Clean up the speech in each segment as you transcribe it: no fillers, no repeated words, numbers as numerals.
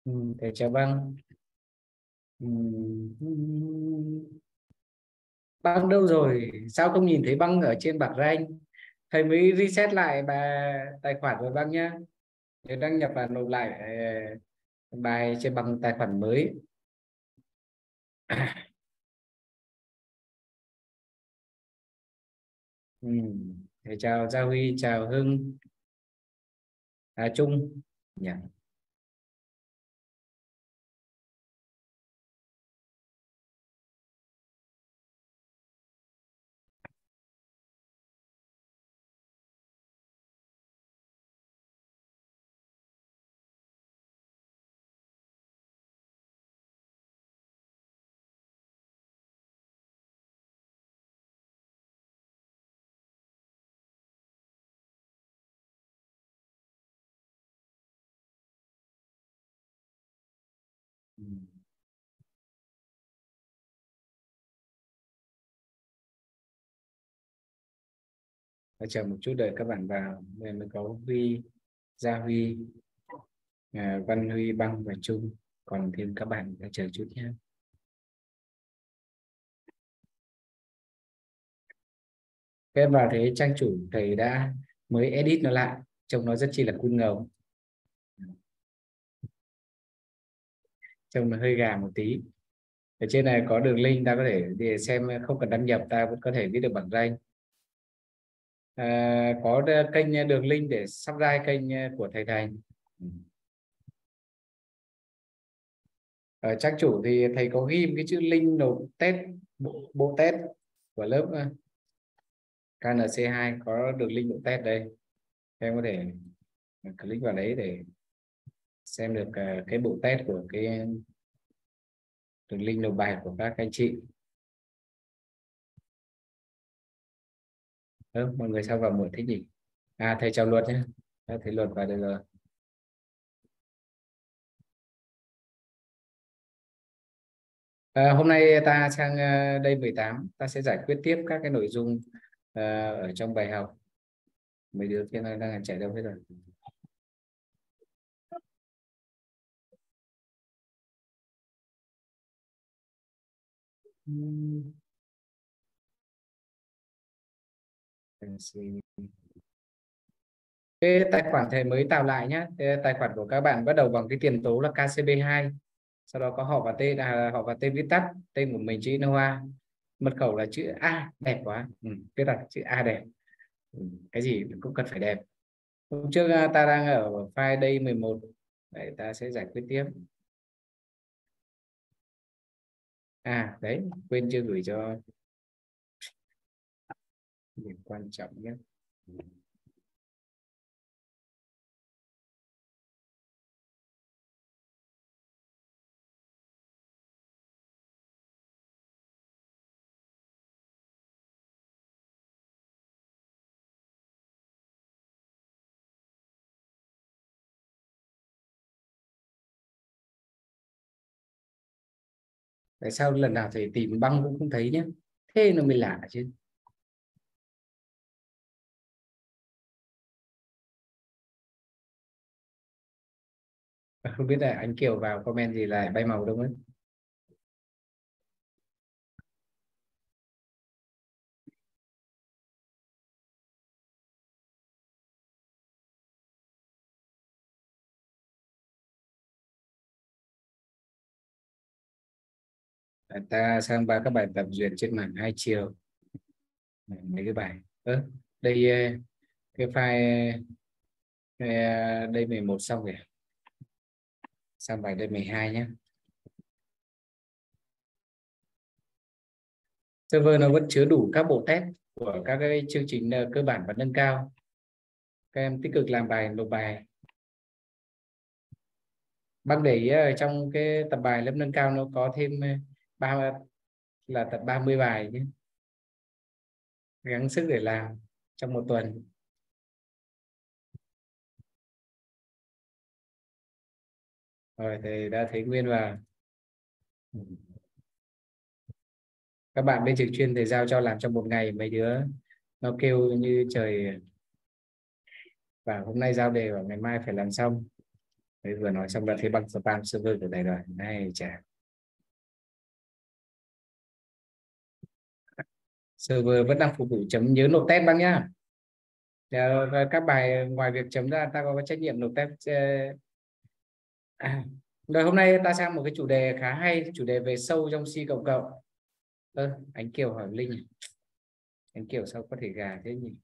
Thầy chào Băng. Băng đâu rồi? Sao không nhìn thấy Băng ở trên bảng rank? Thầy mới reset lại tài khoản rồi Băng nhá. Nhớ đăng nhập và nộp lại bài trên bằng tài khoản mới. Thầy chào Gia Huy, chào Hưng, Trung. Nhỉ? Ừm, Chờ một chút đợi các bạn vào. Nên mới có Huy, Gia Huy, Văn Huy, Băng và Trung. Còn thêm các bạn đã chờ chút nhé. Các em vào thấy trang chủ thầy đã mới edit nó lại, trông nó rất chi là cool ngầu, trông nó hơi gà một tí. Ở trên này có đường link, ta có thể đi xem, không cần đăng nhập ta vẫn có thể biết được bảng danh. Có kênh đường link để subscribe kênh của thầy Thành. Ở trang chủ thì thầy có ghi cái chữ link nộp test, bộ test của lớp KNC2, có đường link nộp test đây. Em có thể click vào đấy để xem được cái bộ test của cái đường link nộp bài của các anh chị. Mọi người sao vào muộn thế nhỉ? Thầy chào Luật nhé. Thầy Luật vào đây rồi. Hôm nay ta sang đây 18, ta sẽ giải quyết tiếp các cái nội dung ở trong bài học. Mấy đứa kia đang chạy đâu hết rồi? Ừm, Cái tài khoản thầy mới tạo lại nhé. Tài khoản của các bạn bắt đầu bằng cái tiền tố là KCB2, sau đó có họ và tên, họ và tên viết tắt, tên của mình chữ Noah, mật khẩu là chữ A, đẹp quá. Viết đặt chữ A đẹp. Cái gì cũng cần phải đẹp. Hôm trước ta đang ở file đây 11. Đấy, ta sẽ giải quyết tiếp. Đấy, quên chưa gửi cho điểm quan trọng nhất. Tại sao lần nào thầy tìm Băng cũng không thấy nhé? Thế nó mới lạ chứ. Không biết là anh Kiều vào comment gì lại bay màu đâu ấy. Ta sang ba các bài tập duyệt trên mảng hai chiều. Mấy cái bài đây, cái file đây 11 xong rồi, sang bài đây 12 nhé. Server nó vẫn chứa đủ các bộ test của các cái chương trình cơ bản và nâng cao. Các em tích cực làm bài, nộp bài. Bác để ý ở trong cái tập bài lớp nâng cao nó có thêm ba là tập 30 bài nhé. Gắng sức để làm trong một tuần. Rồi thì đã thấy Nguyên vào. Các bạn bên trực chuyên thì giao cho làm trong một ngày, mấy đứa nó kêu như trời, và hôm nay giao đề và ngày mai phải làm xong. Đấy, vừa nói xong đã thấy băng spam server của thầy rồi. Này chả, server vẫn đang phục vụ chấm, nhớ nộp test băng nhá. Và các bài ngoài việc chấm ra ta có trách nhiệm nộp test. Rồi hôm nay ta sang một cái chủ đề khá hay, chủ đề về sâu trong C cộng cộng. Anh Kiều hỏi Linh, anh Kiều sao có thể gà thế nhỉ?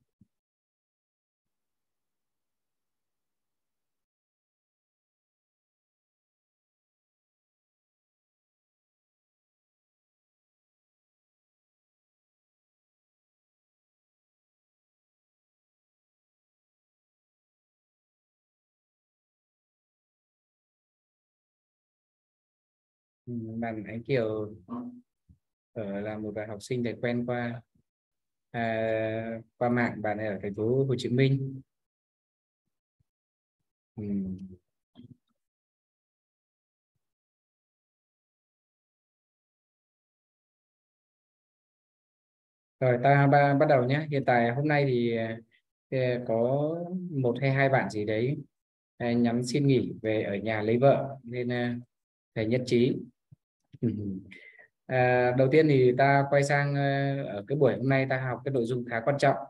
Bạn anh Kiều là một bạn học sinh thầy quen qua qua mạng, bạn ấy ở thành phố Hồ Chí Minh. Ừ. Rồi bắt đầu nhé. Hiện tại hôm nay thì có một hay hai bạn gì đấy nhắn xin nghỉ về ở nhà lấy vợ nên thầy nhất trí. Ừ. Đầu tiên thì ta quay sang ở cái buổi hôm nay ta học cái nội dung khá quan trọng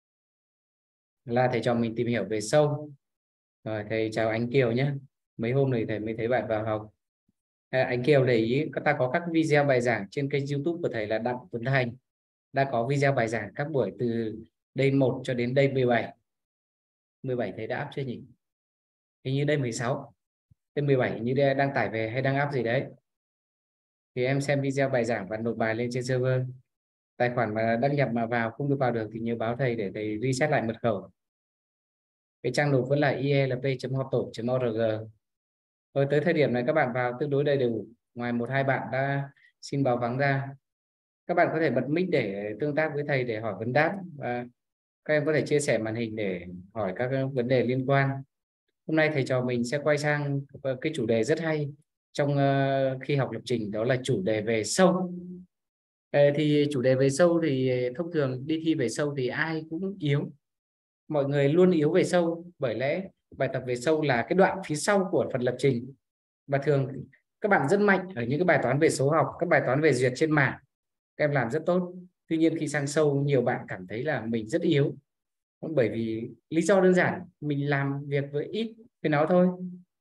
là thầy trò mình tìm hiểu về sâu. Rồi thầy chào anh Kiều nhé. Mấy hôm này thầy mới thấy bạn vào học. Anh Kiều để ý ta có các video bài giảng trên kênh YouTube của thầy là Đặng Tuấn Thành, đã có video bài giảng các buổi từ day 1 cho đến day 17. 17 thầy đã up chưa nhỉ? Hình như day 16, day 17 như đang tải về hay đang up gì đấy. Thì em xem video bài giảng và nộp bài lên trên server. Tài khoản mà đăng nhập mà vào không được vào được thì nhớ báo thầy để thầy reset lại mật khẩu. Cái trang nộp vẫn là ilp.hotto.org. Rồi tới thời điểm này các bạn vào tương đối đầy đủ, ngoài một hai bạn đã xin báo vắng ra. Các bạn có thể bật mic để tương tác với thầy để hỏi vấn đáp, và các em có thể chia sẻ màn hình để hỏi các vấn đề liên quan. Hôm nay thầy trò mình sẽ quay sang cái chủ đề rất hay trong khi học lập trình, đó là chủ đề về sâu. Thì chủ đề về sâu thì thông thường đi thi về sâu thì ai cũng yếu, mọi người luôn yếu về sâu, bởi lẽ bài tập về sâu là cái đoạn phía sau của phần lập trình, và thường các bạn rất mạnh ở những cái bài toán về số học, các bài toán về duyệt trên mạng các em làm rất tốt. Tuy nhiên khi sang sâu nhiều bạn cảm thấy là mình rất yếu, bởi vì lý do đơn giản mình làm việc với ít với nó thôi.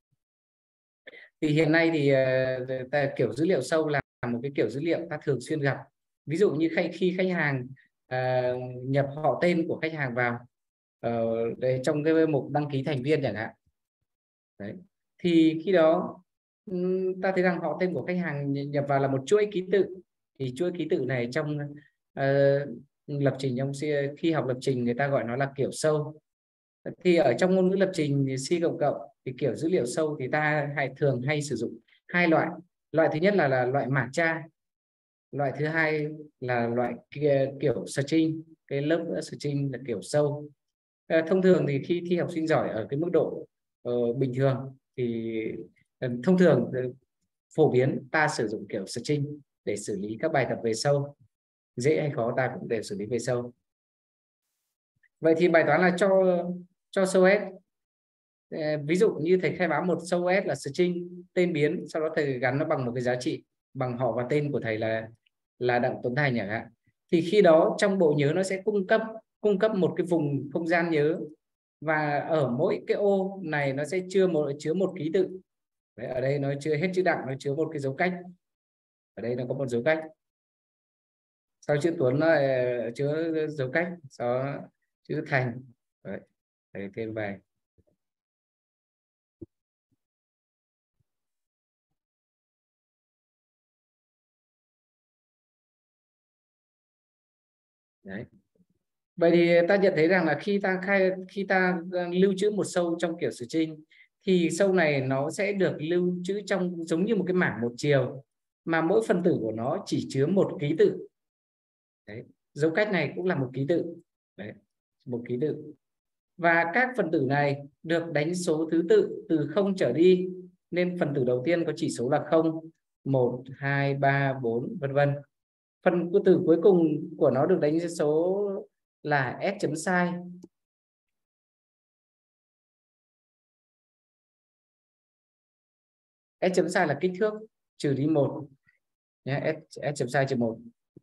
Thì hiện nay thì kiểu dữ liệu sâu là một cái kiểu dữ liệu ta thường xuyên gặp. Ví dụ như khi khách hàng nhập họ tên của khách hàng vào để trong cái mục đăng ký thành viên chẳng hạn. Đấy. Thì khi đó ta thấy rằng họ tên của khách hàng nhập vào là một chuỗi ký tự. Thì chuỗi ký tự này trong lập trình, trong khi học lập trình người ta gọi nó là kiểu sâu. Thì ở trong ngôn ngữ lập trình C cộng cộng thì kiểu dữ liệu sâu thì ta thường hay sử dụng hai loại. Loại thứ nhất là loại mã tra, loại thứ hai là loại kiểu string. Cái lớp string là kiểu sâu. Thông thường thì khi thi học sinh giỏi ở cái mức độ bình thường thì thông thường phổ biến ta sử dụng kiểu string để xử lý các bài tập về sâu, dễ hay khó ta cũng đều xử lý về sâu. Vậy thì bài toán là cho sâu S. Ví dụ như thầy khai báo một sâu S là string tên biến, sau đó thầy gắn nó bằng một cái giá trị bằng họ và tên của thầy là Đặng Tuấn Thành chẳng hạn. Thì khi đó trong bộ nhớ nó sẽ cung cấp một cái vùng không gian nhớ, và ở mỗi cái ô này nó sẽ chứa một ký tự. Đấy, ở đây nó chưa hết chữ Đặng, nó chứa một cái dấu cách. Ở đây nó có một dấu cách, sau chữ Tuấn nó chứa dấu cách, sau chữ Thành. Đấy, thầy thêm bài. Đấy. Vậy thì ta nhận thấy rằng là khi ta lưu trữ một sâu trong kiểu string thì sâu này nó sẽ được lưu trữ trong giống như một cái mảng một chiều, mà mỗi phần tử của nó chỉ chứa một ký tự. Đấy. Dấu cách này cũng là một ký tự. Đấy. Một ký tự. Và các phần tử này được đánh số thứ tự từ 0 trở đi, nên phần tử đầu tiên có chỉ số là 0, 1, 2, 3, 4 vân vân. Phần tử cuối cùng của nó được đánh số là S chấm sai. S chấm sai là kích thước trừ đi 1 nhé, S chấm sai trừ 1.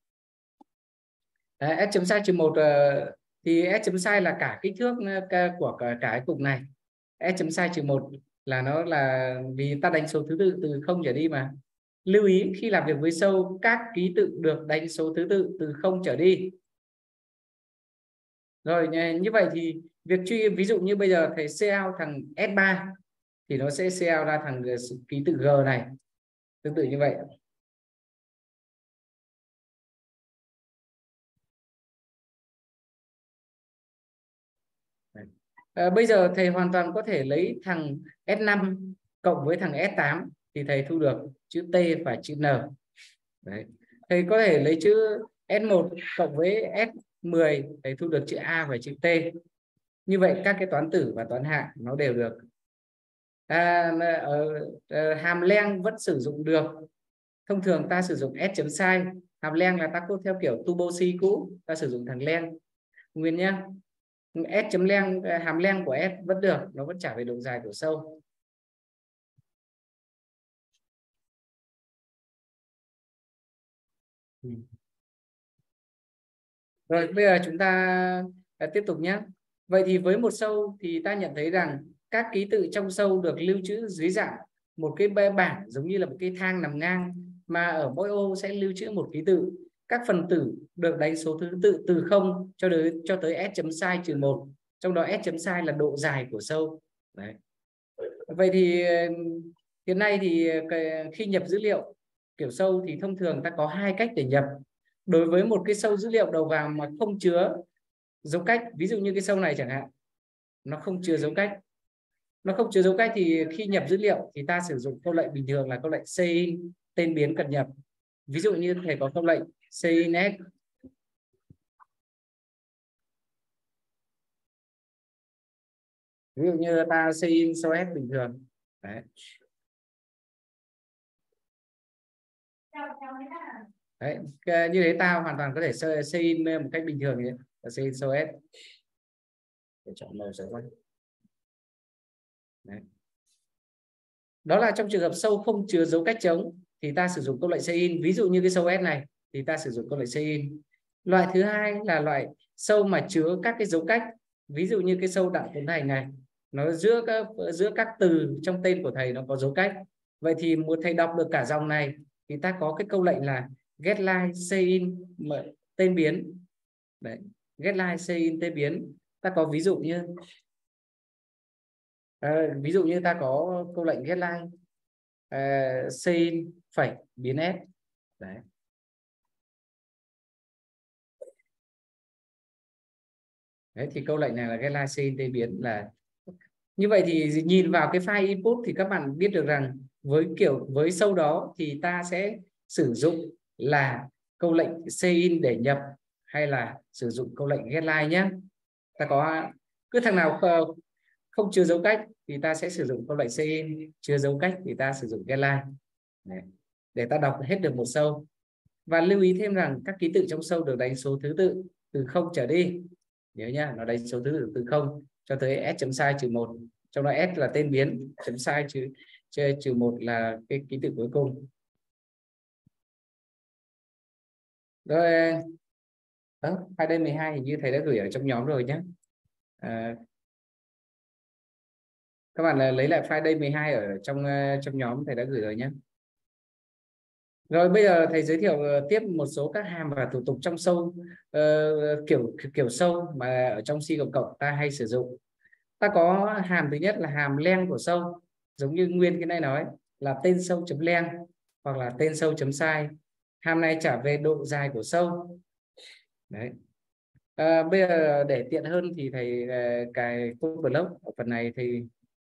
S chấm sai trừ 1 thì S chấm sai là cả kích thước của cả cái cục này. S chấm sai trừ 1 là nó là vì ta đánh số thứ tự từ 0 trở đi mà. Lưu ý khi làm việc với sâu, các ký tự được đánh số thứ tự từ 0 trở đi. Rồi như vậy thì việc truy, ví dụ như bây giờ thầy CL thằng S3 thì nó sẽ CL ra thằng ký tự G này, tương tự như vậy. Bây giờ thầy hoàn toàn có thể lấy thằng S5 cộng với thằng S8 thì thầy thu được chữ T và chữ N. Đấy. Thầy có thể lấy chữ S1 cộng với S10 thầy thu được chữ A và chữ T. Như vậy các cái toán tử và toán hạng nó đều được. Hàm len vẫn sử dụng được. Thông thường ta sử dụng S chấm sai. Hàm len là ta cốt theo kiểu Tubosi cũ, ta sử dụng thằng len nguyên nhá. S chấm len, hàm len của S vẫn được, nó vẫn trả về độ dài của sâu. Rồi bây giờ chúng ta tiếp tục nhé. Vậy thì với một sâu thì ta nhận thấy rằng các ký tự trong sâu được lưu trữ dưới dạng một cái bảng giống như là một cái thang nằm ngang, mà ở mỗi ô sẽ lưu trữ một ký tự. Các phần tử được đánh số thứ tự từ 0 cho tới S chấm sai trừ 1, trong đó S chấm sai là độ dài của sâu. Đấy. Vậy thì hiện nay thì khi nhập dữ liệu kiểu sâu thì thông thường ta có hai cách để nhập. Đối với một cái sâu dữ liệu đầu vào mà không chứa dấu cách, ví dụ như cái sâu này chẳng hạn, nó không chứa dấu cách, thì khi nhập dữ liệu thì ta sử dụng câu lệnh bình thường là câu lệnh cin tên biến cần nhập. Ví dụ như thầy có câu lệnh cin s, ví dụ như ta cin số s bình thường. Đấy. Đấy, như thế ta hoàn toàn có thể cin một cách bình thường như cin số s. Để chọn màu sẽ quay. Đấy. Đó là trong trường hợp sâu không chứa dấu cách trống thì ta sử dụng câu lệnh cin. Ví dụ như cái sâu S này thì ta sử dụng câu lệnh cin. Loại thứ hai là loại sâu mà chứa các cái dấu cách. Ví dụ như cái sâu Đặng Tuấn Thành này, nó giữa các từ trong tên của thầy nó có dấu cách. Vậy thì muốn thầy đọc được cả dòng này thì ta có cái câu lệnh là getLine cin tên biến. Đấy, getLine cin tên biến. Ta có ví dụ như ta có câu lệnh getLine cin phẩy biến s. Đấy. Đấy thì câu lệnh này là getLine cin tên biến là như vậy. Thì nhìn vào cái file input thì các bạn biết được rằng với sâu đó thì ta sẽ sử dụng là câu lệnh cin để nhập hay là sử dụng câu lệnh getLine nhé. Ta có cứ thằng nào không chứa dấu cách thì ta sẽ sử dụng câu lệnh cin, chứa dấu cách thì ta sử dụng getLine. Đấy. Để ta đọc hết được một sâu. Và lưu ý thêm rằng các ký tự trong sâu được đánh số thứ tự từ 0 trở đi. Nhớ nhá, nó đánh số thứ tự từ 0 cho tới S chấm sai trừ 1. Trong đó S là tên biến, chấm sai trừ 1 là cái ký tự cuối cùng. Rồi, file đây 12 hình như thầy đã gửi ở trong nhóm rồi nhé. Các bạn lấy lại file đây 12 ở trong nhóm thầy đã gửi rồi nhé. Rồi bây giờ thầy giới thiệu tiếp một số các hàm và thủ tục trong sâu kiểu sâu mà ở trong C cộng ta hay sử dụng. Ta có hàm thứ nhất là hàm len của sâu, giống như nguyên cái này nói là tên sâu chấm len hoặc là tên sâu chấm sai. Hàm này trả về độ dài của sâu. Đấy. Bây giờ để tiện hơn thì thầy cài code block ở phần này thì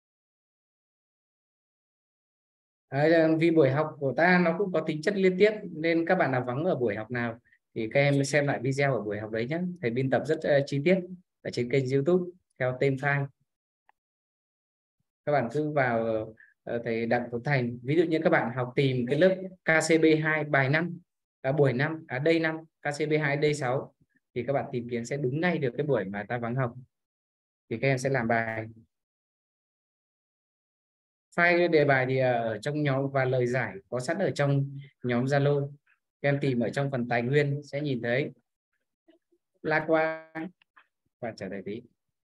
vì buổi học của ta nó cũng có tính chất liên tiếp nên các bạn nào vắng ở buổi học nào thì các em xem lại video ở buổi học đấy nhé. Thầy biên tập rất chi tiết ở trên kênh YouTube theo tên file. Các bạn cứ vào thầy Đặng Tuấn Thành. Ví dụ như các bạn học tìm cái lớp KCB2 bài 5 buổi 5 đây 5 KCB2 đây 6 thì các bạn tìm kiếm sẽ đúng ngay được cái buổi mà ta vắng học thì các em sẽ làm bài. File đề bài thì ở trong nhóm và lời giải có sẵn ở trong nhóm Zalo. Các em tìm ở trong phần tài nguyên sẽ nhìn thấy. La qua trả lời tí.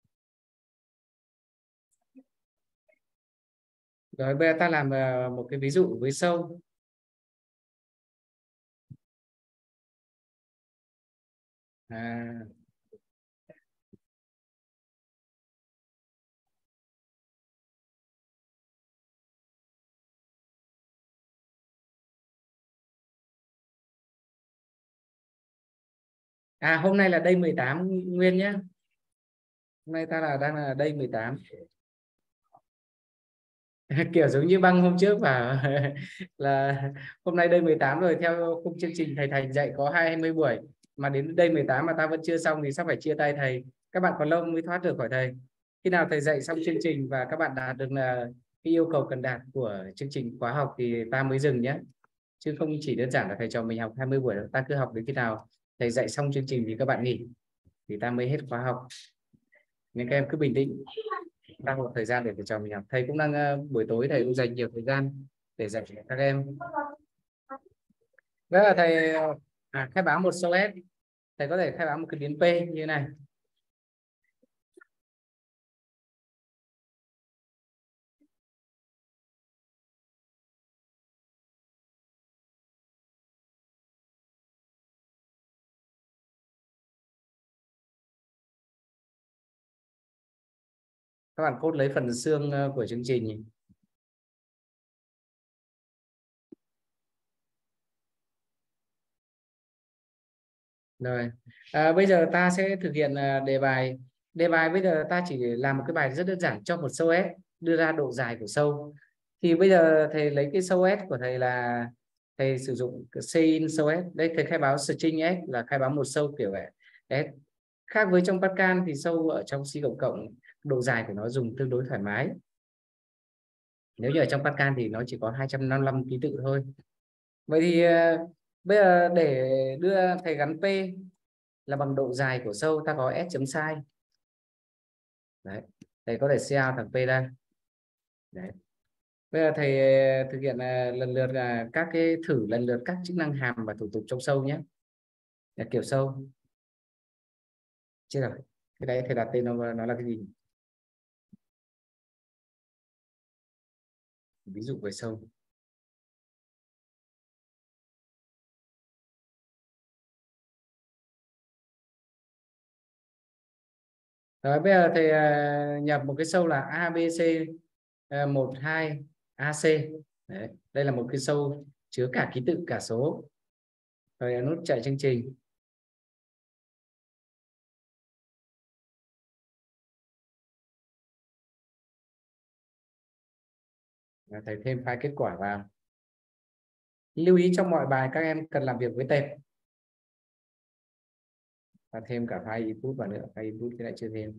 Rồi bây giờ ta làm một cái ví dụ với sâu. Hôm nay là day 18 Nguyên nhé. Hôm nay ta đang là day 18. Kiểu giống như băng hôm trước và là hôm nay day 18 rồi, theo khung chương trình thầy Thành dạy có 20 buổi mà đến day 18 mà ta vẫn chưa xong thì sắp phải chia tay thầy. Các bạn còn lâu mới thoát được khỏi thầy. Khi nào thầy dạy xong chương trình và các bạn đạt được là cái yêu cầu cần đạt của chương trình khóa học thì ta mới dừng nhé. Chứ không chỉ đơn giản là thầy trò mình học 20 buổi đâu. Ta cứ học đến khi nào thầy dạy xong chương trình thì các bạn nghỉ thì ta mới hết khóa học. Nên các em cứ bình tĩnh, đang một thời gian để thầy trò mình học. Thầy cũng đang buổi tối thầy cũng dành nhiều thời gian để dạy cho các em. Đó là thầy khai báo một số S. Thầy có thể khai báo một cái biến P như này. Các bạn cốt lấy phần xương của chương trình. Rồi bây giờ ta sẽ thực hiện đề bài. Đề bài bây giờ ta chỉ làm một cái bài rất đơn giản cho một sâu S, đưa ra độ dài của sâu. Thì bây giờ thầy lấy cái sâu S của thầy là thầy sử dụng Sein sâu S. Đây thầy khai báo string S là khai báo một sâu kiểu S. Khác với trong Pascal thì sâu ở trong C cộng cộng độ dài của nó dùng tương đối thoải mái. Nếu như ở trong Pascal thì nó chỉ có 255 ký tự thôi. Vậy thì bây giờ để đưa thầy gắn P là bằng độ dài của sâu, ta có S chấm sai. Đấy, thầy có thể CL thằng P ra. Đấy. Bây giờ thầy thực hiện lần lượt các cái thử lần lượt các chức năng hàm và thủ tục trong sâu nhé. Là kiểu sâu. Chưa rồi. Cái đấy thầy đặt tên nó là cái gì? Ví dụ về sâu. Rồi bây giờ thầy nhập một cái sâu là ABC 12 AC. Đấy. Đây là một cái sâu chứa cả ký tự cả số. Rồi nút chạy chương trình. Thầy thêm file kết quả vào. Lưu ý trong mọi bài các em cần làm việc với tệp. Và thêm cả file input vào nữa. File input thì lại chưa thêm.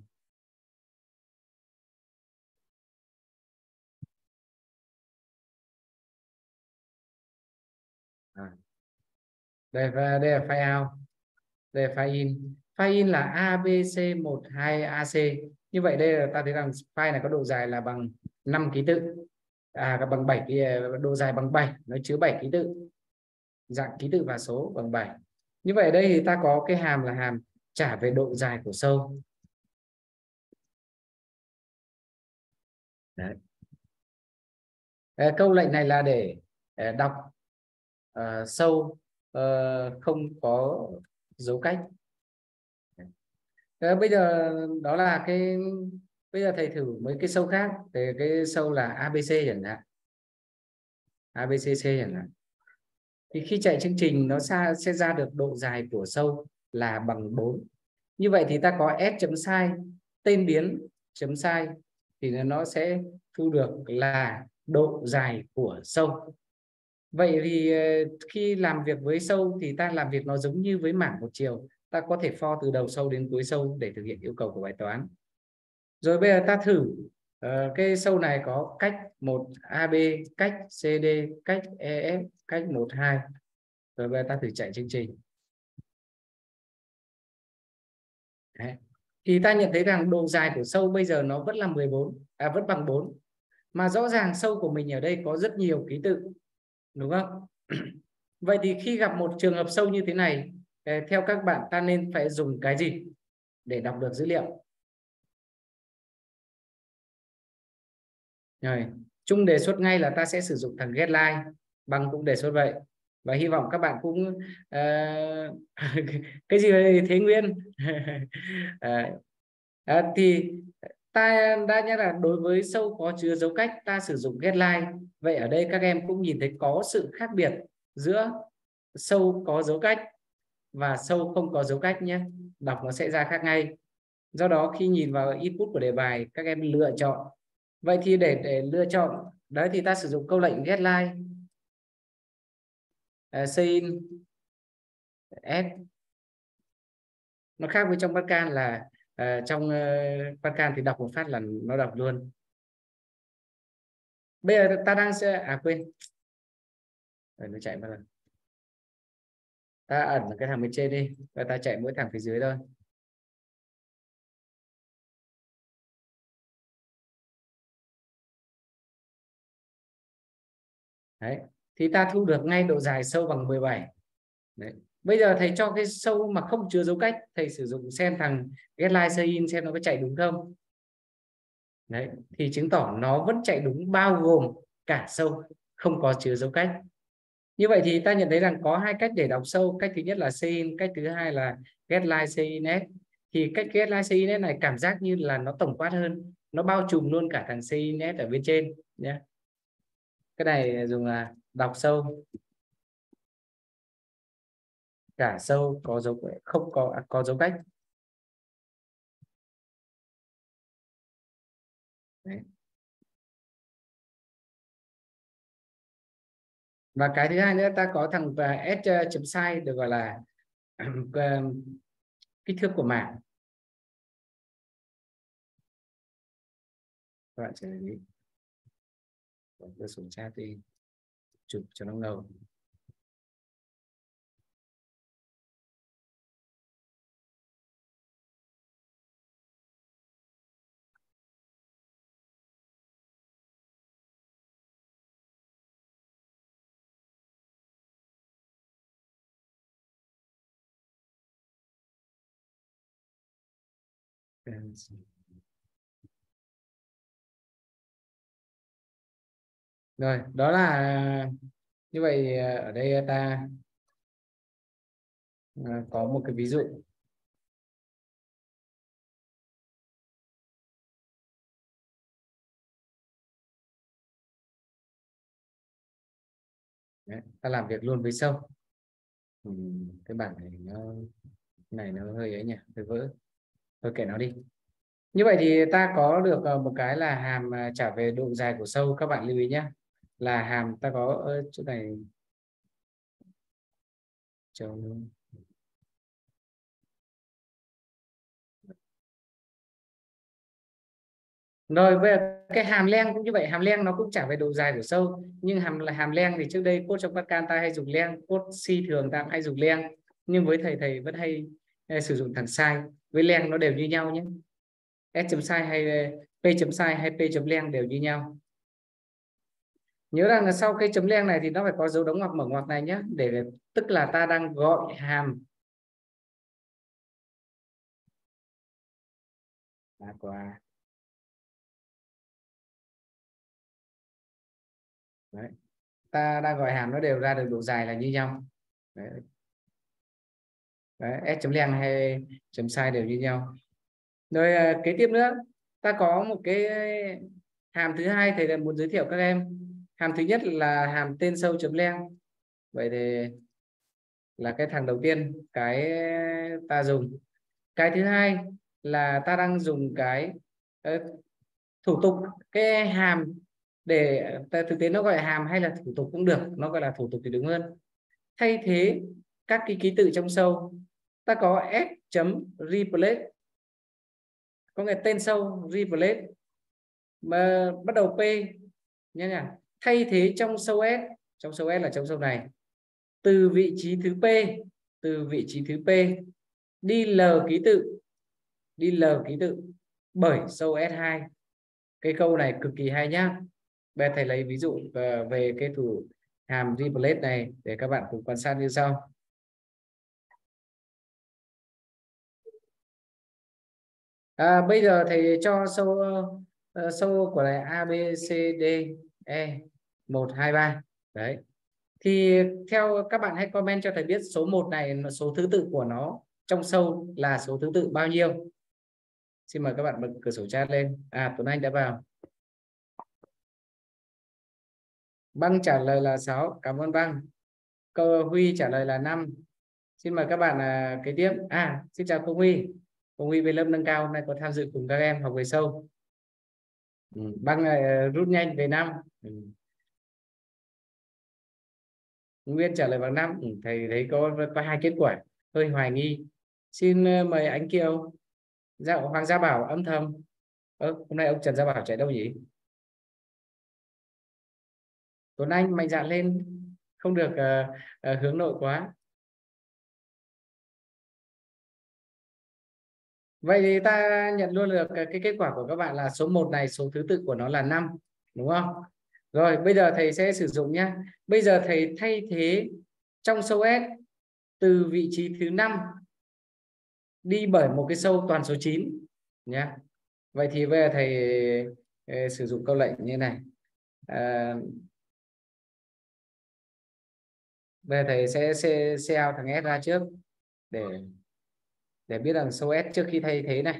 Đây là file out. Đây là file in. File in là ABC12AC. Như vậy đây là ta thấy rằng file này có độ dài là bằng 5 ký tự. Bằng 7 độ dài bằng 7, nó chứa 7 ký tự. Dạng ký tự và số bằng 7. Như vậy đây thì ta có cái hàm là hàm trả về độ dài của sâu. Đấy. Câu lệnh này là để đọc sâu không có dấu cách. Bây giờ đó là cái, bây giờ thầy thử mấy cái sâu khác. Thì cái sâu là ABC chẳng hạn, ABCC chẳng hạn, thì khi chạy chương trình nó sẽ ra được độ dài của sâu là bằng 4. Như vậy thì ta có S chấm sai tên biến chấm sai thì nó sẽ thu được là độ dài của sâu. Vậy thì khi làm việc với sâu thì ta làm việc nó giống như với mảng một chiều, ta có thể for từ đầu sâu đến cuối sâu để thực hiện yêu cầu của bài toán. Rồi bây giờ ta thử cái sâu này có cách 1 AB, cách CD, cách EF, cách 1 2. Rồi bây giờ ta thử chạy chương trình. Đấy. Thì ta nhận thấy rằng độ dài của sâu bây giờ nó vẫn là 14, vẫn bằng 4. Mà rõ ràng sâu của mình ở đây có rất nhiều ký tự, đúng không? Vậy thì khi gặp một trường hợp sâu như thế này, theo các bạn ta nên phải dùng cái gì để đọc được dữ liệu? Rồi, Trung đề xuất ngay là ta sẽ sử dụng thằng getLine, Bằng cũng đề xuất vậy, và hy vọng các bạn cũng cái gì Thế Nguyên thì ta đã nhắc là đối với sâu có chứa dấu cách ta sử dụng getLine. Vậy ở đây các em cũng nhìn thấy có sự khác biệt giữa sâu có dấu cách và sâu không có dấu cách nhé, đọc nó sẽ ra khác ngay. Do đó khi nhìn vào input của đề bài, các em lựa chọn. Vậy thì để lựa chọn đấy thì ta sử dụng câu lệnh getLine sin s. Nó khác với trong Pascal là trong Pascal thì đọc một phát là nó đọc luôn. Bây giờ ta đang quên rồi, nó chạy mất rồi. Ta ẩn cái thằng bên trên đi và ta chạy mỗi thằng phía dưới thôi. Đấy, thì ta thu được ngay độ dài sâu bằng 17. Đấy. Bây giờ thầy cho cái sâu mà không chứa dấu cách, thầy sử dụng xem thằng getLine sin xem nó có chạy đúng không. Đấy, thì chứng tỏ nó vẫn chạy đúng bao gồm cả sâu không có chứa dấu cách. Như vậy thì ta nhận thấy rằng có hai cách để đọc sâu. Cách thứ nhất là sin, cách thứ hai là getLine sin-s. Thì cách getLine sin-s này cảm giác như là nó tổng quát hơn, nó bao trùm luôn cả thằng sin-s ở bên trên nhé. Cái này dùng là đọc sâu cả sâu có dấu không có dấu cách. Đấy. Và cái thứ hai nữa, ta có thằng s chấm size được gọi là kích thước của mảng. Các bạn sẽ nghĩ đưa xuống chat đi, chụp cho nó ngầu. Rồi, đó là như vậy. Ở đây ta có một cái ví dụ. Đấy, ta làm việc luôn với sâu. Cái bảng này nó hơi ấy nhỉ, hơi vỡ, thôi kệ nó đi. Như vậy thì ta có được một cái là hàm trả về độ dài của sâu. Các bạn lưu ý nhé, là hàm ta có chỗ này trong rồi. Bây giờ cái hàm len cũng như vậy, hàm len nó cũng trả về độ dài của sâu, nhưng hàm len thì trước đây code trong Pascal ta hay dùng len, code C thường ta cũng hay dùng len, nhưng với thầy vẫn hay sử dụng thằng size. Với len nó đều như nhau nhé, s chấm size hay p chấm size hay p chấm len đều như nhau. Nhớ rằng là sau cái chấm len này thì nó phải có dấu đóng ngoặc mở ngoặc này nhé, để tức là ta đang gọi hàm của đấy. Ta đang gọi hàm nó đều ra được độ dài là như nhau. Đấy. Đấy, s chấm len hay chấm size đều như nhau. Rồi kế tiếp nữa, ta có một cái hàm thứ hai thầy muốn giới thiệu các em. Hàm thứ nhất là hàm tên sâu chấm len. Vậy thì là cái thằng đầu tiên cái ta dùng. Cái thứ hai là ta đang dùng cái thủ tục, cái hàm để thực tế nó gọi là hàm hay là thủ tục cũng được, nó gọi là thủ tục thì đúng hơn. Thay thế các cái ký tự trong sâu, ta có s chấm replace, có nghĩa tên sâu replace mà bắt đầu p nhé nhỉ. Thay thế trong sâu s là trong sâu này, từ vị trí thứ p, đi l ký tự bởi sâu S2. Cái câu này cực kỳ hay nhá. Bây giờ thầy lấy ví dụ về cái thủ hàm replace này để các bạn cùng quan sát như sau. Bây giờ thầy cho sâu của này A B C D E 1 2 3. Đấy. Thì theo các bạn hãy comment cho thầy biết số 1 này số thứ tự của nó trong sâu là số thứ tự bao nhiêu. Xin mời các bạn bật cửa sổ chat lên. Tuấn Anh đã vào. Băng trả lời là 6. Cảm ơn Băng. Huy trả lời là 5. Xin mời các bạn kế tiếp. Xin chào cô Huy. Cô Huy về lớp nâng cao hôm nay có tham dự cùng các em học về sâu. Băng rút nhanh về 5. Nguyên trả lời bằng 5. Thầy thấy có 2 kết quả hơi hoài nghi. Xin mời anh Kiều. Hoàng Gia Bảo âm thầm. Hôm nay ông Trần Gia Bảo chạy đâu nhỉ? Tuấn Anh mạnh dạn lên, không được hướng nội quá. Vậy thì ta nhận luôn được cái kết quả của các bạn là số 1 này số thứ tự của nó là 5, đúng không? Rồi bây giờ thầy sẽ sử dụng nhé. Bây giờ thầy thay thế trong sâu S từ vị trí thứ 5 đi bởi một cái sâu toàn số 9 nhé. Vậy thì bây giờ thầy sử dụng câu lệnh như này. Bây giờ thầy sẽ out thằng S ra trước để biết rằng sâu S trước khi thay thế này.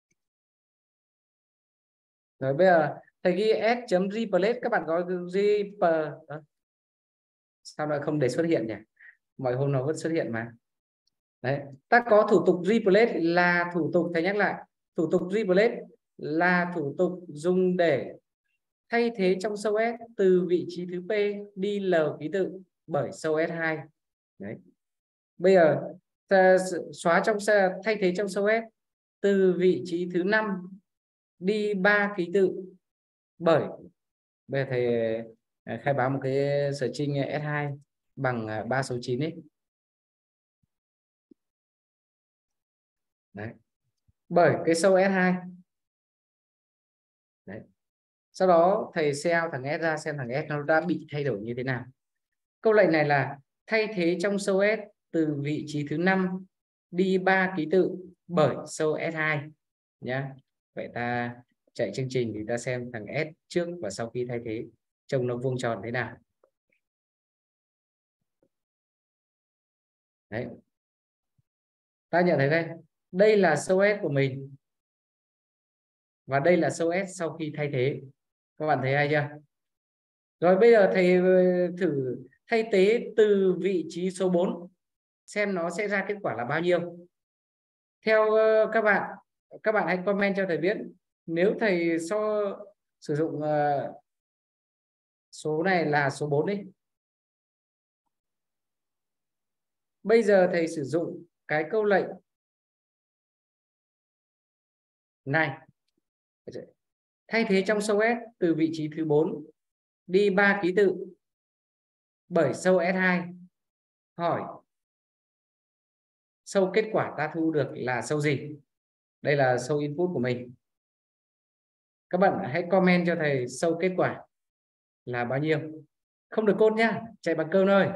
Rồi bây giờ thầy ghi s.replace, các bạn có replace sao lại không để xuất hiện nhỉ? Mọi hôm nó vẫn xuất hiện mà. Đấy, ta có thủ tục replace là thủ tục, thầy nhắc lại, thủ tục replace là thủ tục dùng để thay thế trong sâu S từ vị trí thứ P đi L ký tự bởi sâu S2. Đấy. Bây giờ ta xóa thay thế trong sâu S từ vị trí thứ 5 đi 3 ký tự bởi, bây giờ thầy khai báo một cái sở trinh S2 bằng 3 số 9 ấy. Đấy. Bởi cái sâu S2. Đấy. Sau đó thầy out thằng S ra xem thằng S nó đã bị thay đổi như thế nào. Câu lệnh này là thay thế trong sâu S từ vị trí thứ 5 đi 3 ký tự bởi sâu S2 nhá. Vậy ta chạy chương trình thì ta xem thằng S trước và sau khi thay thế trông nó vuông tròn thế nào. Đấy. Ta nhận thấy đây là sâu S của mình và đây là sâu S sau khi thay thế. Các bạn thấy hay chưa? Rồi bây giờ thầy thử thay thế từ vị trí số 4 xem nó sẽ ra kết quả là bao nhiêu. Theo các bạn hãy comment cho thầy biết. Nếu thầy sử dụng số này là số 4 đi. Bây giờ thầy sử dụng cái câu lệnh này. Thay thế trong sâu S từ vị trí thứ 4 đi 3 ký tự bởi sâu S2. Hỏi sâu kết quả ta thu được là sâu gì? Đây là sâu input của mình. Các bạn hãy comment cho thầy sâu kết quả là bao nhiêu. Không được code nhá, chạy bằng câu thôi.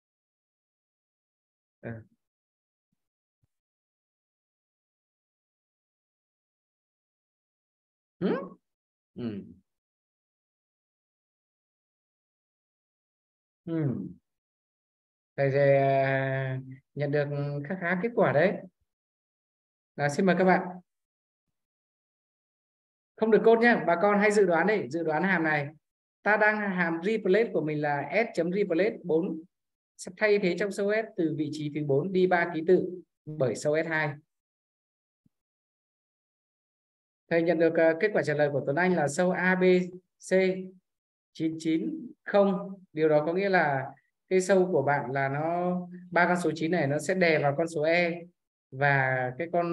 Thầy nhận được khá kết quả đấy. Xin mời các bạn. Không được code nhé, bà con hãy dự đoán đi, dự đoán hàm này. Ta đang hàm replace của mình là s.replace 4 sẽ thay thế trong sâu S từ vị trí thứ 4 đi 3 ký tự bởi sâu S2. Thầy nhận được kết quả trả lời của Tuấn Anh là sâu ABC 990. Điều đó có nghĩa là cái sâu của bạn là nó 3 con số 9 này nó sẽ đè vào con số E và cái con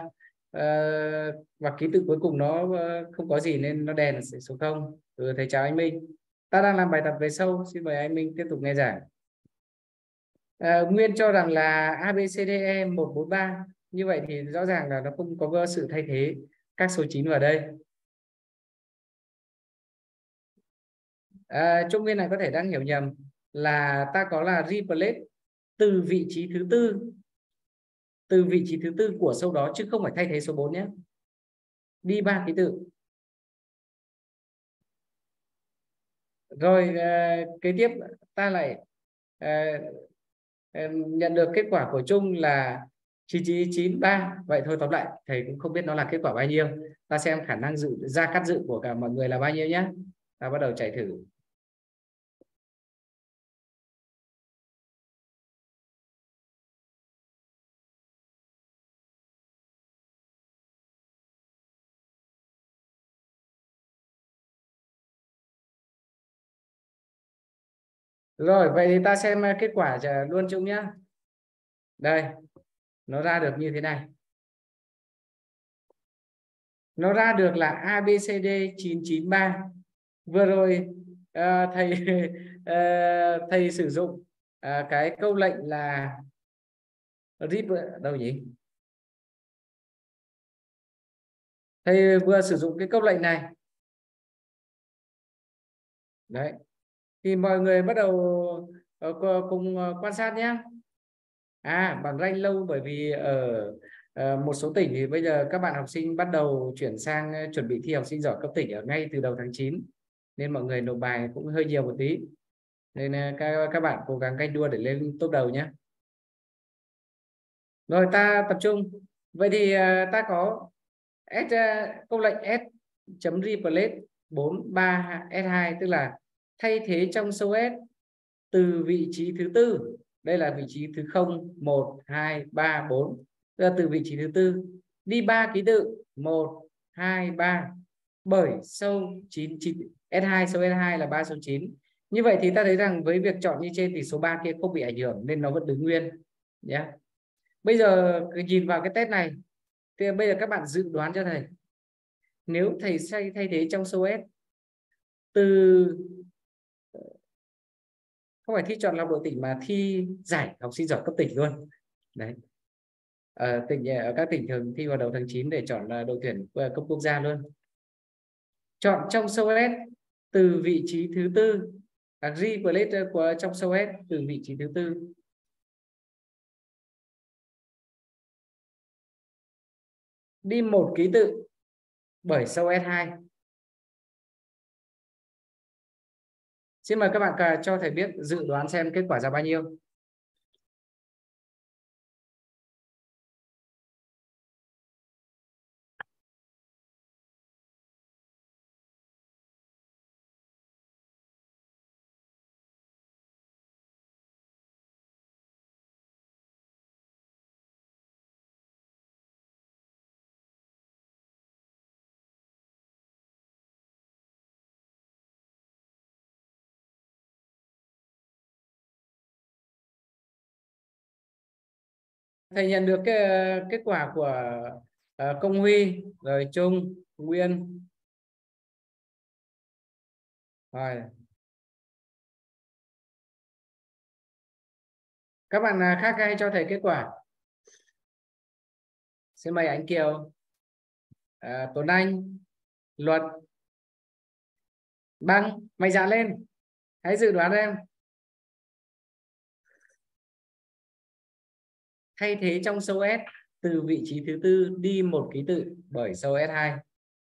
và ký tự cuối cùng nó không có gì nên nó đè là số 0. Thầy chào anh Minh. Ta đang làm bài tập về sâu, xin mời anh Minh tiếp tục nghe giảng. Nguyên cho rằng là ABCDE 143. Như vậy thì rõ ràng là nó không có sự thay thế các số 9 vào đây. Trung Nguyên này có thể đang hiểu nhầm là ta có là replace từ vị trí thứ tư, từ vị trí thứ tư của số đó chứ không phải thay thế số 4 nhé. Đi 3 ký tự. Rồi kế tiếp ta lại nhận được kết quả của Trung là 9993. Vậy thôi, tóm lại thầy cũng không biết nó là kết quả bao nhiêu. Ta xem khả năng dự ra cắt dự của cả mọi người là bao nhiêu nhé. Ta bắt đầu chạy thử. Rồi, vậy thì ta xem kết quả luôn Trung nhé. Đây, nó ra được như thế này. Nó ra được là ABCD 993. Vừa rồi thầy thầy sử dụng cái câu lệnh là RIP đâu nhỉ? Thầy vừa sử dụng cái câu lệnh này. Đấy. Thì mọi người bắt đầu cùng quan sát nhé. Bảng rank lâu bởi vì ở một số tỉnh thì bây giờ các bạn học sinh bắt đầu chuyển sang chuẩn bị thi học sinh giỏi cấp tỉnh ở ngay từ đầu tháng 9, nên mọi người nộp bài cũng hơi nhiều một tí, nên các bạn cố gắng canh đua để lên top đầu nhé. Rồi ta tập trung. Vậy thì ta có câu lệnh s chấm replace 43 s2, tức là thay thế trong số s từ vị trí thứ tư. Đây là vị trí thứ 0, 1, 2, 3, 4. Tức là từ vị trí thứ tư đi 3 ký tự 1, 2, 3 bởi sâu 9, S2, sâu S2 là 3 số 9. Như vậy thì ta thấy rằng với việc chọn như trên thì số 3 kia không bị ảnh hưởng nên nó vẫn đứng nguyên nhé. Bây giờ nhìn vào cái test này thì bây giờ các bạn dự đoán cho thầy, nếu thầy thay thế trong số S từ không phải thi chọn lọc đội tỉnh mà thi giải học sinh giỏi cấp tỉnh luôn đấy. Ở các tỉnh thường thi vào đầu tháng 9 để chọn đội tuyển cấp quốc gia luôn. Chọn trong số S từ vị trí thứ tư, replace của trong số S từ vị trí thứ tư. Đi 1 ký tự bởi sâu S2. Xin mời các bạn cho thầy biết dự đoán xem kết quả ra bao nhiêu. Thầy nhận được cái kết quả của Công Huy, rồi Trung, Nguyên. Rồi. Các bạn khác hay cho thầy kết quả. Xin mời anh Kiều, Tuấn Anh, Luật. Băng, mạnh dạn lên. Hãy dự đoán em. Thay thế trong sâu S từ vị trí thứ tư đi 1 ký tự bởi sâu S2.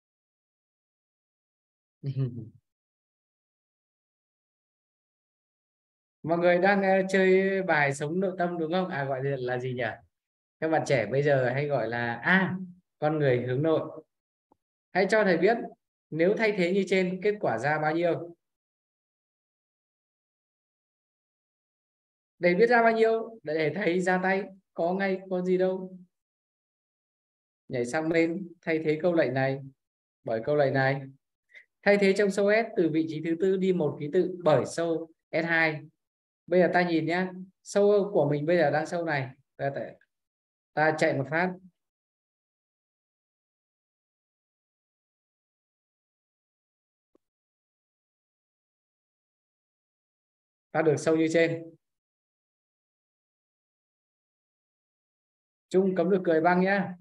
Mọi người đang chơi bài sống nội tâm đúng không? Gọi là gì nhỉ? Các bạn trẻ bây giờ hay gọi là con người hướng nội. Hãy cho thầy biết nếu thay thế như trên kết quả ra bao nhiêu. Để biết ra bao nhiêu để thầy ra tay, có ngay có gì đâu. Nhảy sang bên thay thế câu lệnh này bởi câu lệnh này. Thay thế trong sâu S từ vị trí thứ tư đi 1 ký tự bởi sâu S2. Bây giờ ta nhìn nhé, sâu của mình bây giờ đang sâu này, ta chạy một phát. Ta được sâu như trên. Trung cấm được cười Băng nhá.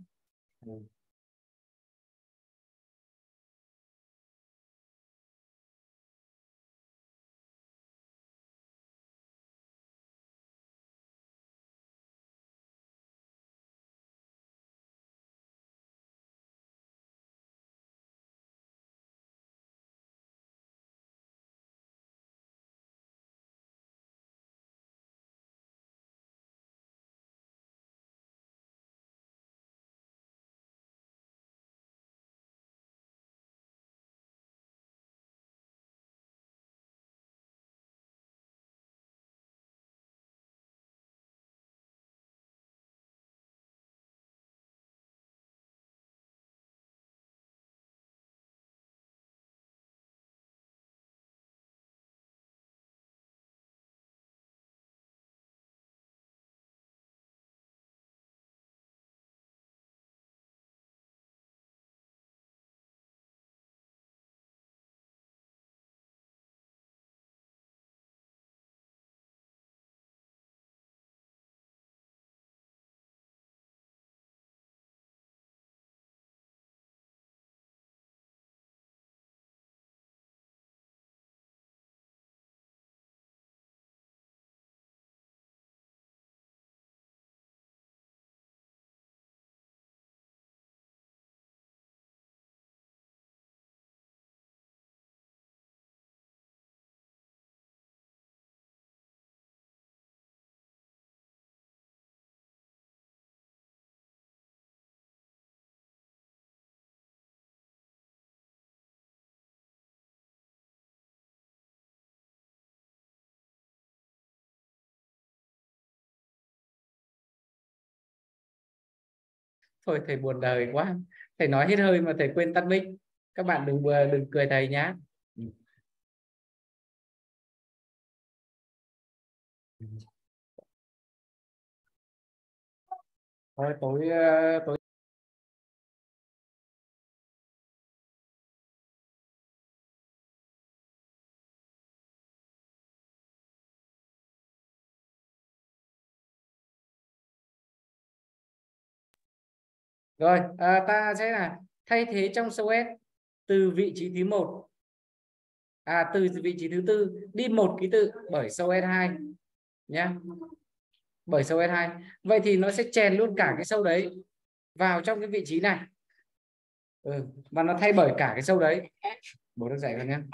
Thôi thầy buồn đời quá, thầy nói hết hơi mà thầy quên tắt mic. Các bạn đừng cười thầy nhá. Thôi tối rồi ta sẽ là thay thế trong số S từ vị trí thứ một từ vị trí thứ tư đi một ký tự bởi số S2 nhé, bởi số S2. Vậy thì nó sẽ chèn luôn cả cái sâu đấy vào trong cái vị trí này, và nó thay bởi cả cái sâu đấy. Bố được dạy rồi nhé.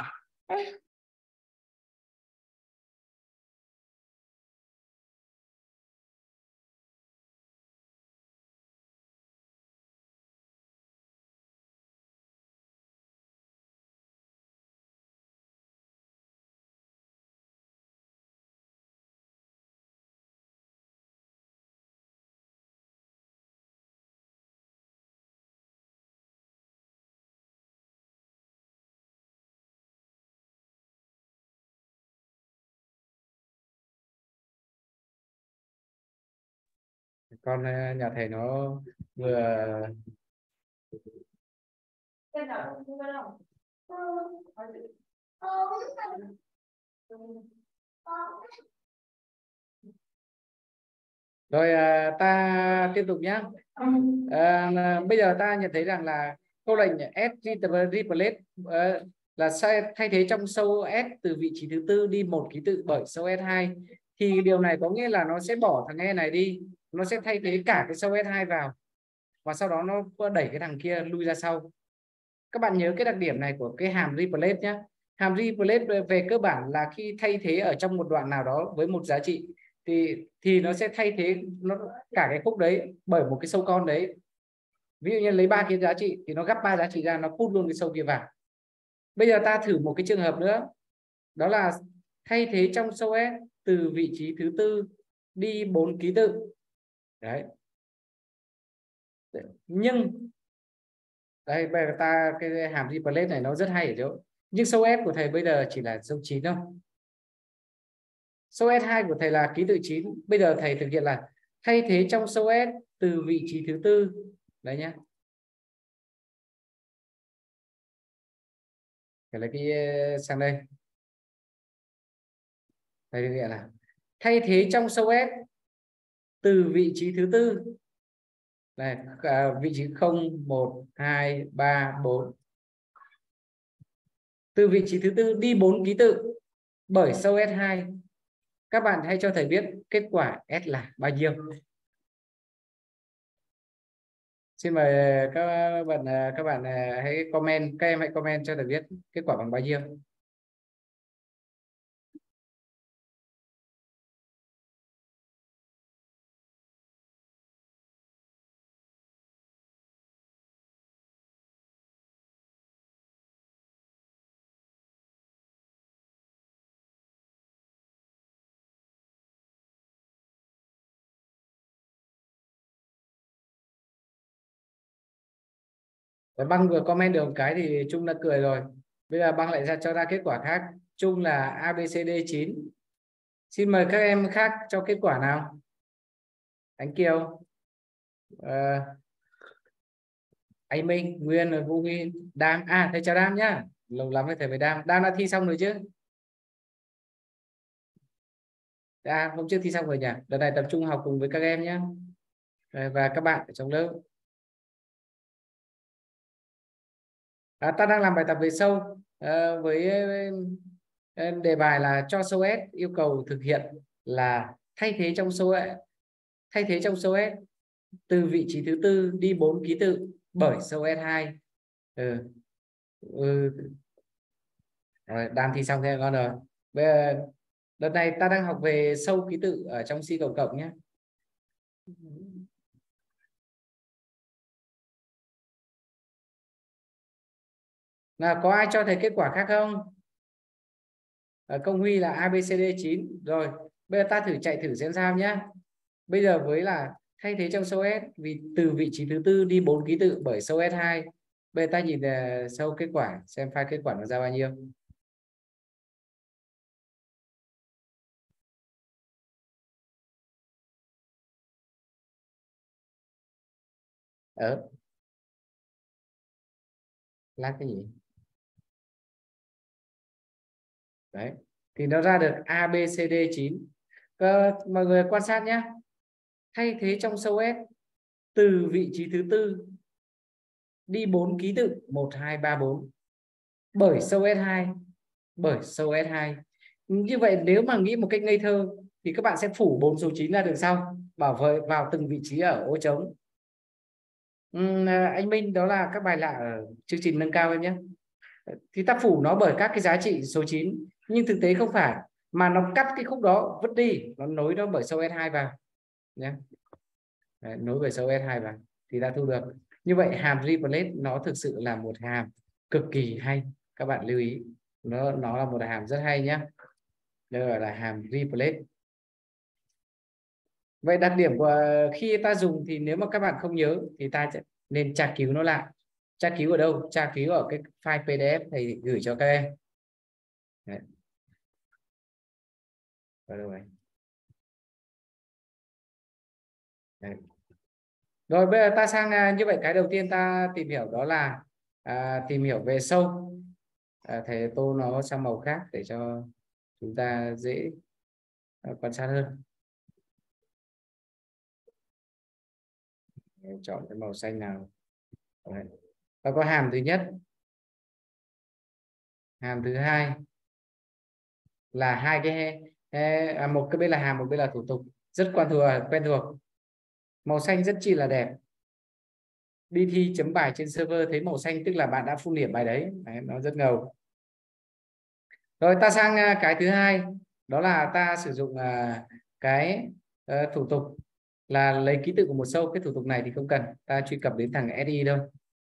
Con nhà thầy nó vừa rồi. Ta tiếp tục nhé. Bây giờ ta nhận thấy rằng là câu lệnh S replace là thay thế trong sâu S từ vị trí thứ tư đi một ký tự bởi sâu S2, thì điều này có nghĩa là nó sẽ bỏ thằng E này đi, nó sẽ thay thế cả cái sâu S2 vào, và sau đó nó đẩy cái thằng kia lui ra sau. Các bạn nhớ cái đặc điểm này của cái hàm replace nhé. Hàm replace về cơ bản là khi thay thế ở trong một đoạn nào đó với một giá trị thì nó sẽ thay thế cả cái khúc đấy bởi một cái sâu con đấy. Ví dụ như lấy 3 cái giá trị thì nó gấp 3 giá trị ra, nó cút luôn cái sâu kia vào. Bây giờ ta thử một cái trường hợp nữa, đó là thay thế trong sâu S từ vị trí thứ tư đi 4 ký tự đấy. Nhưng đây bây giờ cái hàm replace này nó rất hay ở chỗ, nhưng sâu S của thầy bây giờ chỉ là sâu 9 thôi. Sâu S2 của thầy là ký tự 9. Bây giờ thầy thực hiện là thay thế trong sâu S từ vị trí thứ tư đấy nhá. Phải lấy cái sang đây. Thầy thực hiện là thay thế trong sâu S từ vị trí thứ tư này, vị trí 0 1 2 3 4, từ vị trí thứ tư đi 4 ký tự bởi sâu S2. Các bạn hãy cho thầy biết kết quả S là bao nhiêu. Xin mời các bạn hãy comment, các em hãy comment cho thầy biết kết quả bằng bao nhiêu. Băng vừa comment được một cái thì Trung đã cười rồi. Bây giờ Băng lại cho ra kết quả khác. Trung là ABCD9. Xin mời các em khác cho kết quả nào. Ánh Kiều, Anh Minh, Nguyên, Vũ Nguyên, Đam. Thầy chào Đam nhá. Lâu lắm rồi thầy với Đam. Đam đã thi xong rồi chứ? Hôm trước thi xong rồi nhỉ? Đợt này tập trung học cùng với các em nhé. Và các bạn ở trong lớp. Ta đang làm bài tập về sâu với đề bài là cho sâu S, yêu cầu thực hiện là thay thế trong sâu S từ vị trí thứ tư đi 4 ký tự bởi sâu S2. Rồi, đang thi xong thế con rồi. Bây giờ đợt này ta đang học về sâu ký tự ở trong C cộng cộng nhé. Nào, có ai cho thầy kết quả khác không? Công Huy là ABCD9 rồi. Bây giờ ta chạy thử xem sao nhé. Bây giờ với là Thay thế trong show S vì từ vị trí thứ tư đi 4 ký tự bởi show S2. Bây giờ ta nhìn sau kết quả xem file kết quả nó ra bao nhiêu. Lát cái gì đấy thì nó ra được A B C D 9. Mọi người quan sát nhé, thay thế trong show S từ vị trí thứ tư đi 4 ký tự 1 2 3 4 bởi show S2, bởi show S2. Như vậy nếu mà nghĩ một cách ngây thơ thì các bạn sẽ phủ 4 số 9 ra đường sau, bảo vệ vào từng vị trí ở ô trống. Anh Minh, đó là các bài lạ ở chương trình nâng cao em nhé. Thì ta phủ nó bởi các cái giá trị số 9, nhưng thực tế không phải, mà nó cắt cái khúc đó vứt đi, nó nối nó bởi show S2 vào nhé. Đấy, nối bởi show S2 vào thì ta thu được. Như vậy hàm replace nó thực sự là một hàm cực kỳ hay, các bạn lưu ý, nó là một hàm rất hay nhé. Đây gọi là hàm replace. Vậy đặc điểm của khi ta dùng thì nếu mà các bạn không nhớ thì ta nên tra cứu nó lại. Tra cứu ở đâu? Tra cứu ở cái file PDF thầy gửi cho các em. Đấy. Rồi. Đấy. Rồi bây giờ ta sang như vậy cái đầu tiên ta tìm hiểu đó là tìm hiểu về sâu. Thầy tô nó sang màu khác để cho chúng ta dễ quan sát hơn. Chọn cái màu xanh nào. Đấy. Và có hàm thứ nhất, hàm thứ hai là hai cái một cái bên là hàm, một bên là thủ tục, rất quen thuộc. Màu xanh rất chi là đẹp. Đi thi chấm bài trên server thấy màu xanh tức là bạn đã phun điểm bài đấy. Đấy, nó rất ngầu. Rồi ta sang cái thứ hai, đó là ta sử dụng cái thủ tục là lấy ký tự của một show. Cái thủ tục này thì không cần ta truy cập đến thằng SI đâu.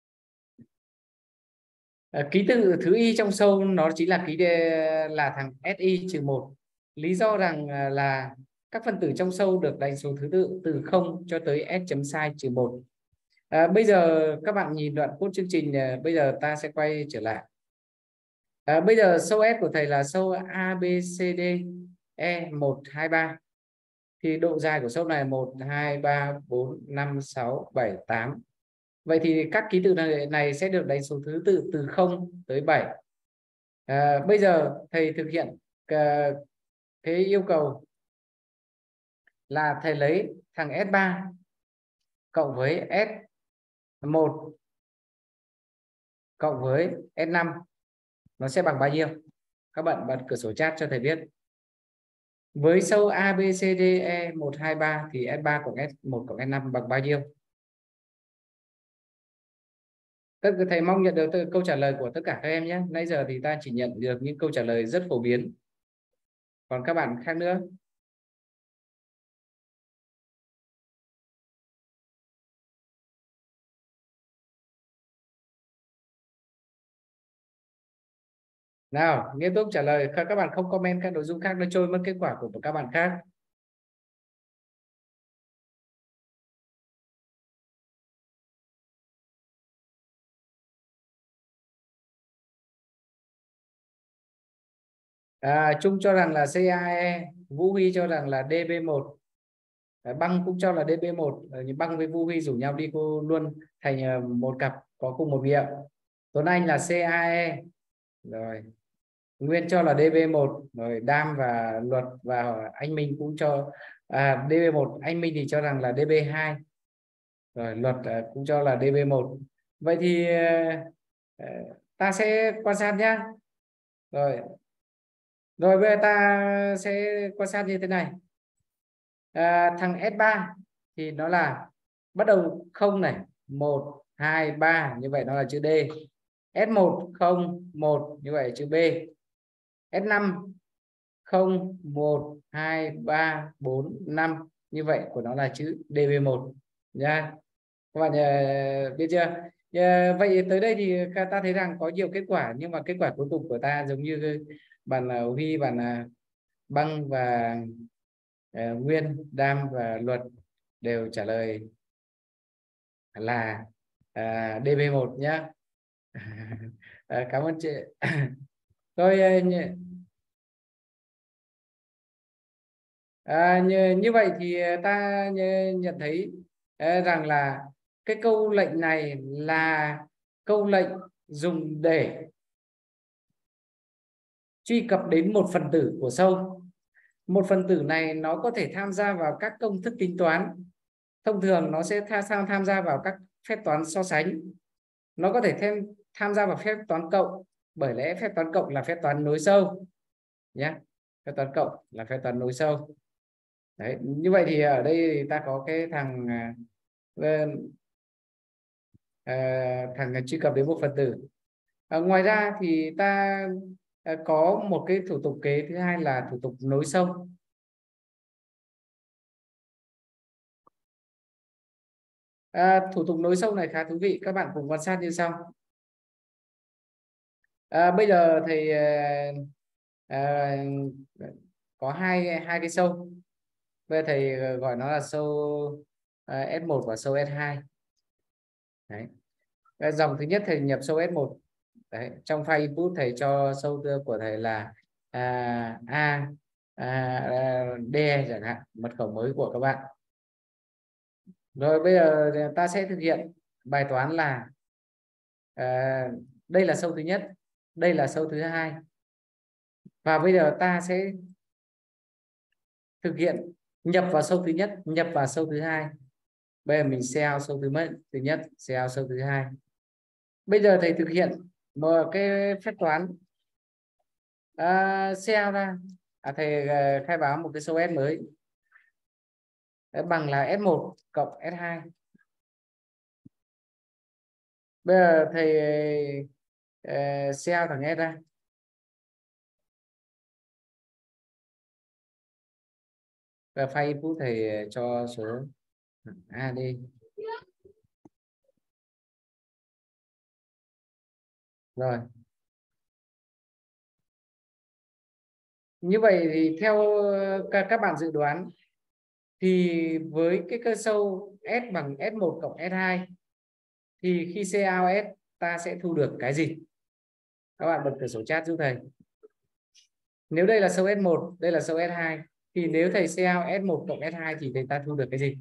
Ký tự thứ y trong show nó chính là là thằng SI-1. Lý do rằng là các phân tử trong show được đánh số thứ tự từ 0 cho tới S chấm sai trừ 1. Bây giờ các bạn nhìn đoạn code chương trình, bây giờ ta sẽ quay trở lại. Bây giờ show S của thầy là show A, B, C, D, E 1, 2, 3. Thì độ dài của show này 1, 2, 3, 4, 5, 6, 7, 8. Vậy thì các ký tự này sẽ được đánh số thứ tự từ 0 tới 7. Bây giờ thầy thực hiện cái yêu cầu là thầy lấy thằng S3 cộng với S1 cộng với S5 nó sẽ bằng bao nhiêu? Các bạn bật cửa sổ chat cho thầy biết. Với show A, B, C, D, E 1, 2, 3 thì S3 cộng S1 cộng S5 bằng bao nhiêu? Thầy mong nhận được câu trả lời của tất cả các em nhé. Nãy giờ thì ta chỉ nhận được những câu trả lời rất phổ biến. Còn các bạn khác nữa. Nào, nghiêm túc trả lời. Các bạn không comment các nội dung khác, nó trôi mất kết quả của các bạn khác. Trung cho rằng là CAE, Vũ Huy cho rằng là DB1, Băng cũng cho là DB1. Nhưng Băng với Vũ Huy rủ nhau đi cô luôn thành một cặp có cùng một miệng. Tuấn Anh là CAE, rồi Nguyên cho là DB1, rồi Đam và Luật và anh Minh cũng cho DB1. Anh Minh thì cho rằng là DB2, rồi Luật cũng cho là DB1. Vậy thì ta sẽ quan sát nhé. Rồi bây giờ ta sẽ quan sát như thế này. Thằng S3 thì nó là bắt đầu 0 này, 1, 2, 3, như vậy nó là chữ D. S1 0, 1, như vậy chữ B. S5 0, 1, 2, 3, 4, 5, như vậy của nó là chữ DB1 nha. Các bạn biết chưa? Vậy tới đây thì ta thấy rằng có nhiều kết quả, nhưng mà kết quả cuối cùng của ta giống như bạn Huy, bạn Băng và Nguyên, Đam và Luật đều trả lời là DB1 nhá. Cảm ơn chị. Tôi như vậy thì ta nhận thấy rằng là cái câu lệnh này là câu lệnh dùng để truy cập đến một phần tử của sâu. Một phần tử này nó có thể tham gia vào các công thức tính toán. Thông thường nó sẽ tham gia vào các phép toán so sánh. Nó có thể tham gia vào phép toán cộng, bởi lẽ phép toán cộng là phép toán nối sâu nhé. Phép toán cộng là phép toán nối sâu. Đấy, như vậy thì ở đây thì ta có cái thằng thằng truy cập đến một phần tử. Ngoài ra thì ta có một cái thủ tục kế thứ hai là thủ tục nối sâu. Thủ tục nối sâu này khá thú vị, các bạn cùng quan sát như sau. Bây giờ thì à, có hai cái sâu. Bây giờ thầy gọi nó là sâu S1 và sâu S2. Đấy. Dòng thứ nhất thầy nhập sâu S1. Đấy. Trong file input thầy cho sâu của thầy là D chẳng hạn, mật khẩu mới của các bạn. Rồi bây giờ ta sẽ thực hiện bài toán là đây là sâu thứ nhất, đây là sâu thứ hai, và bây giờ ta sẽ thực hiện nhập vào sâu thứ nhất, nhập vào sâu thứ hai. Bây giờ mình seal sâu thứ nhất, seal sâu thứ hai. Bây giờ thầy thực hiện một cái phép toán seal ra. Thầy khai báo một cái sâu S mới bằng là S1 cộng S2. Bây giờ thầy seal thằng S ra. Và file input thầy cho số AD. Rồi. Như vậy thì theo các bạn dự đoán thì với cái cơ sâu S bằng S1 cộng S2 thì khi CAOS ta sẽ thu được cái gì? Các bạn bật cửa sổ chat giúp thầy. Nếu đây là sâu S1, đây là sâu S2 thì nếu thầy CAO S1 cộng S2 thì thầy ta thu được cái gì?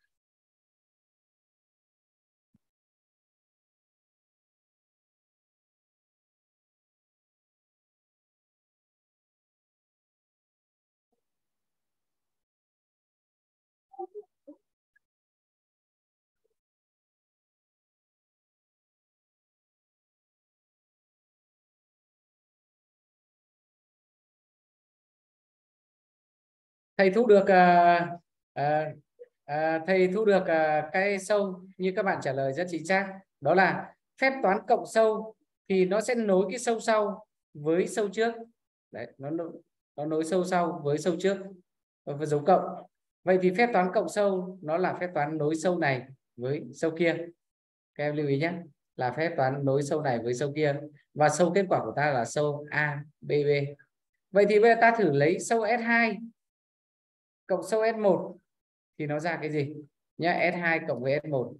Thầy thu được thầy thu được cái sâu như các bạn trả lời rất chính xác, đó là phép toán cộng sâu thì nó sẽ nối cái sâu sau với sâu trước. Đấy, nó nối sâu sau với sâu trước với dấu cộng. Vậy thì phép toán cộng sâu nó là phép toán nối sâu này với sâu kia. Các em lưu ý nhé, là phép toán nối sâu này với sâu kia, và sâu kết quả của ta là sâu ABB. Vậy thì bây giờ ta thử lấy sâu S2 cộng sâu S1 thì nó ra cái gì nhá? S2 cộng với S1.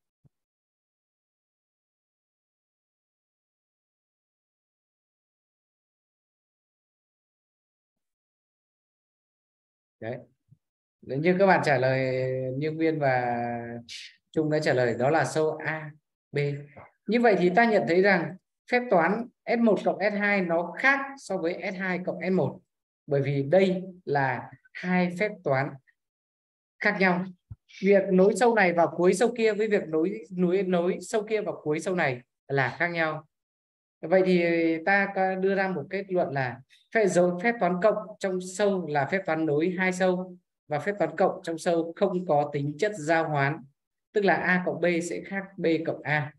Đấy, nếu như các bạn trả lời như Nguyên và Trung đã trả lời, đó là sâu AB. Như vậy thì ta nhận thấy rằng phép toán S1 cộng S2 nó khác so với S2 cộng S1, bởi vì đây là hai phép toán khác nhau. Việc nối sâu này vào cuối sâu kia với việc nối sâu kia vào cuối sâu này là khác nhau. Vậy thì ta đưa ra một kết luận là phép toán cộng trong sâu là phép toán nối hai sâu, và phép toán cộng trong sâu không có tính chất giao hoán, tức là A cộng B sẽ khác B cộng A.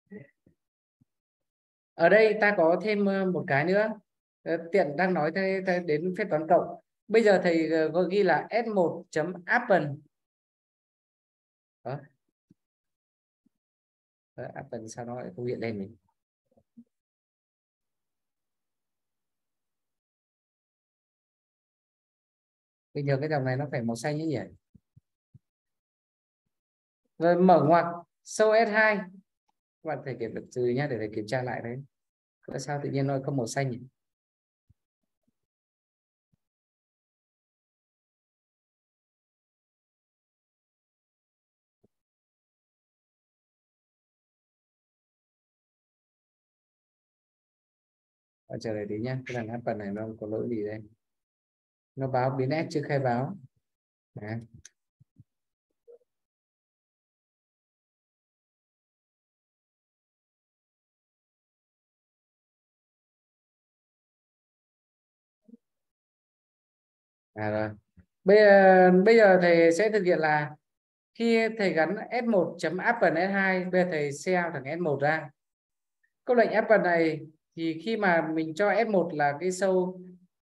Ở đây ta có thêm một cái nữa, tiện đang nói đến phép toán cộng. Bây giờ thầy ghi là S1 chấm append. Đó. Append sao nó lại không hiện lên nhỉ? Bây giờ cái dòng này nó phải màu xanh nhỉ? Rồi mở ngoặc sâu S2. Các bạn phải kiểm từ nhé để thầy kiểm tra lại đấy. Tại sao tự nhiên nó không màu xanh nhỉ? Bạn trả lời tí nhé. Cái thằng Apple này nó có lỗi gì đây? Nó báo biến S chưa khai báo. Đấy. Rồi. Bây giờ thầy sẽ thực hiện là khi thầy gắn S1.Apple S2, bây giờ thầy share thằng S1 ra. Câu lệnh Apple này thì khi mà mình cho S1 là cái sâu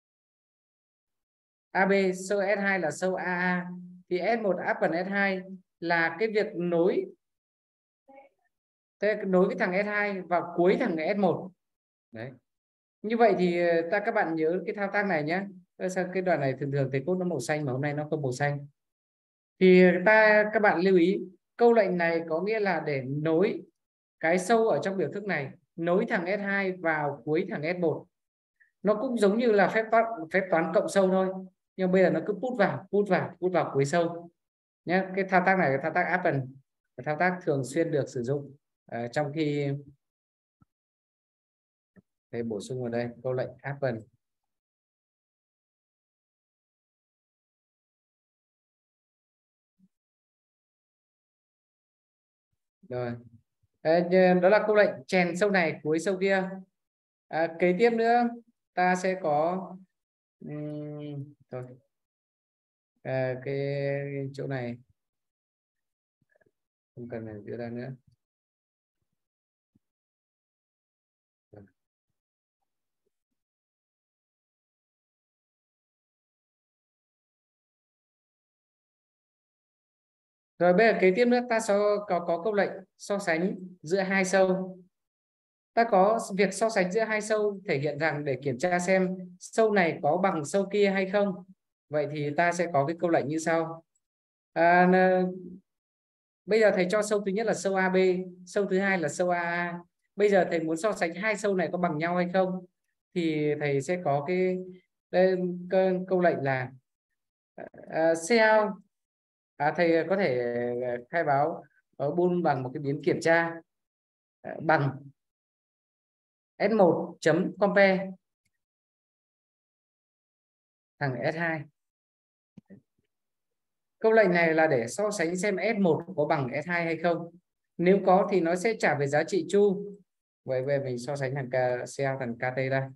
AB, sâu S2 là sâu AA, thì S1 Apple S2 là cái việc nối cái thằng S2 vào cuối thằng S1. Đấy. Như vậy thì các bạn nhớ cái thao tác này nhé. Sao cái đoạn này thường thường thầy code nó màu xanh mà hôm nay nó không màu xanh? Thì các bạn lưu ý câu lệnh này có nghĩa là để nối cái sâu ở trong biểu thức này, nối thằng S2 vào cuối thằng S1. Nó cũng giống như là phép toán cộng sâu thôi, nhưng bây giờ nó cứ put vào cuối sâu nhé. Cái thao tác này là thao tác Apple, thao tác thường xuyên được sử dụng trong khi thầy bổ sung vào đây câu lệnh Apple. Rồi. Đó là câu lệnh chèn sâu này cuối sâu kia. Kế tiếp nữa ta sẽ có thôi. Cái chỗ này không cần phải đưa ra nữa. Rồi bây giờ kế tiếp nữa ta có câu lệnh so sánh giữa hai sâu. Ta có việc so sánh giữa hai sâu thể hiện rằng để kiểm tra xem sâu này có bằng sâu kia hay không. Vậy thì ta sẽ có cái câu lệnh như sau. Bây giờ thầy cho sâu thứ nhất là sâu AB, sâu thứ hai là sâu AA. Bây giờ thầy muốn so sánh hai sâu này có bằng nhau hay không, thì thầy sẽ có đây, câu lệnh là cell. Thầy có thể khai báo ở bool bằng một cái biến kiểm tra bằng S1 chấm compare thằng S2. Câu lệnh này là để so sánh xem S1 có bằng S2 hay không. Nếu có thì nó sẽ trả về giá trị true. Vậy về mình so sánh thằng thằng KT đây.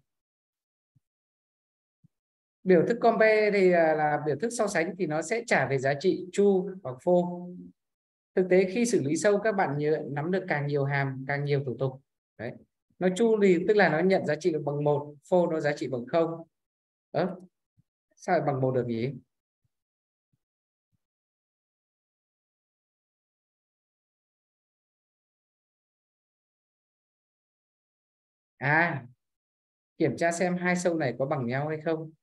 Biểu thức compare thì là biểu thức so sánh thì nó sẽ trả về giá trị true hoặc false. Thực tế khi xử lý sâu các bạn nhớ nắm được càng nhiều hàm càng nhiều thủ tục. Đấy. Nó true thì tức là nó nhận giá trị được bằng 1, false nó giá trị bằng 0. Sao lại bằng 1 được nhỉ? Kiểm tra xem hai sâu này có bằng nhau hay không.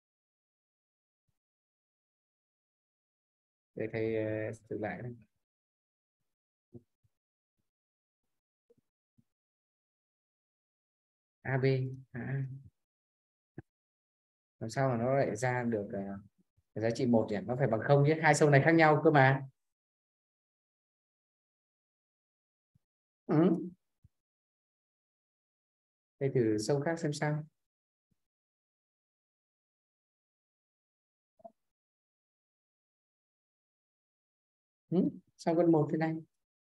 Để thầy thử lại đây. AB làm sao mà nó lại ra được giá trị 1 nhỉ? Nó phải bằng 0 chứ, hai sâu này khác nhau cơ mà. Thầy thử sâu khác xem sao. Sao con 1 thế này?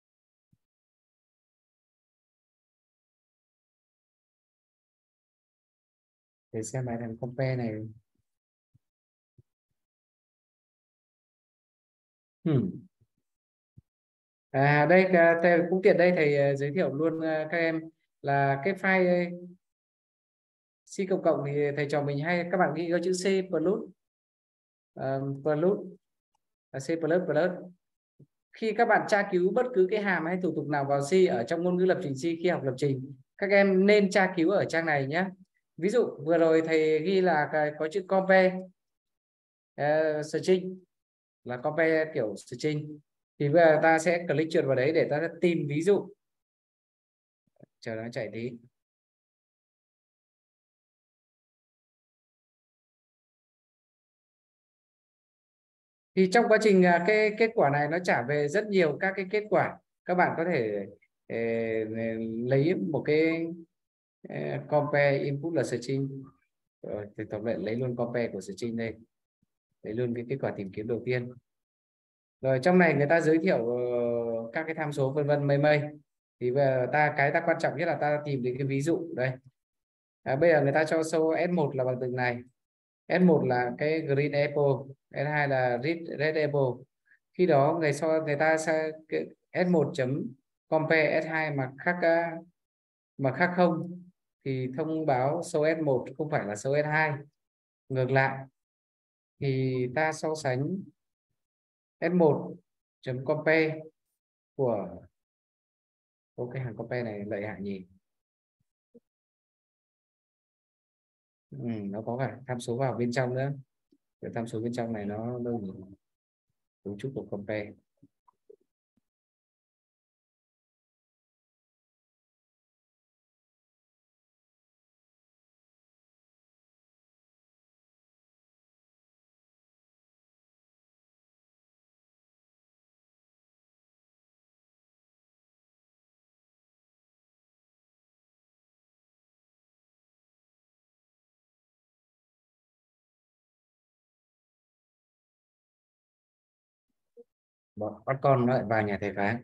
Để xem bài thằng compare này. Đây thầy cũng tiện đây thầy giới thiệu luôn các em là cái file C cộng cộng thì thầy trò mình hay các bạn ghi có chữ C plus C plus plus. Khi các bạn tra cứu bất cứ cái hàm hay thủ tục nào vào C ở trong ngôn ngữ lập trình C khi học lập trình, các em nên tra cứu ở trang này nhé. Ví dụ vừa rồi thầy ghi là có chữ compare string là compare kiểu string. Thì bây giờ ta sẽ click chuột vào đấy để ta tìm ví dụ, chờ nó chạy tí. Thì trong quá trình cái kết quả này nó trả về rất nhiều các cái kết quả. Các bạn có thể ờ, lấy một cái compare input là string. Rồi thì tổng lại lấy luôn compare của string đây, lấy luôn cái kết quả tìm kiếm đầu tiên. Rồi trong này người ta giới thiệu các cái tham số vân vân mây mây. Thì bây giờ cái ta quan trọng nhất là ta tìm được cái ví dụ đây. Bây giờ người ta cho số S1 là bằng từng này, S1 là cái green apple, S2 là red apple. Khi đó người ta sẽ S1 chấm compare S2 mà khác không thì thông báo số S1 không phải là số S2. Ngược lại thì ta so sánh S1 chấm compare của cái hàng compare này lợi hại nhỉ. Nó có cả tham số vào bên trong nữa. Cái tham số bên trong này nó đâu nhỉ? Cấu trúc của compare. Bắt con nó lại vào nhà thầy phá.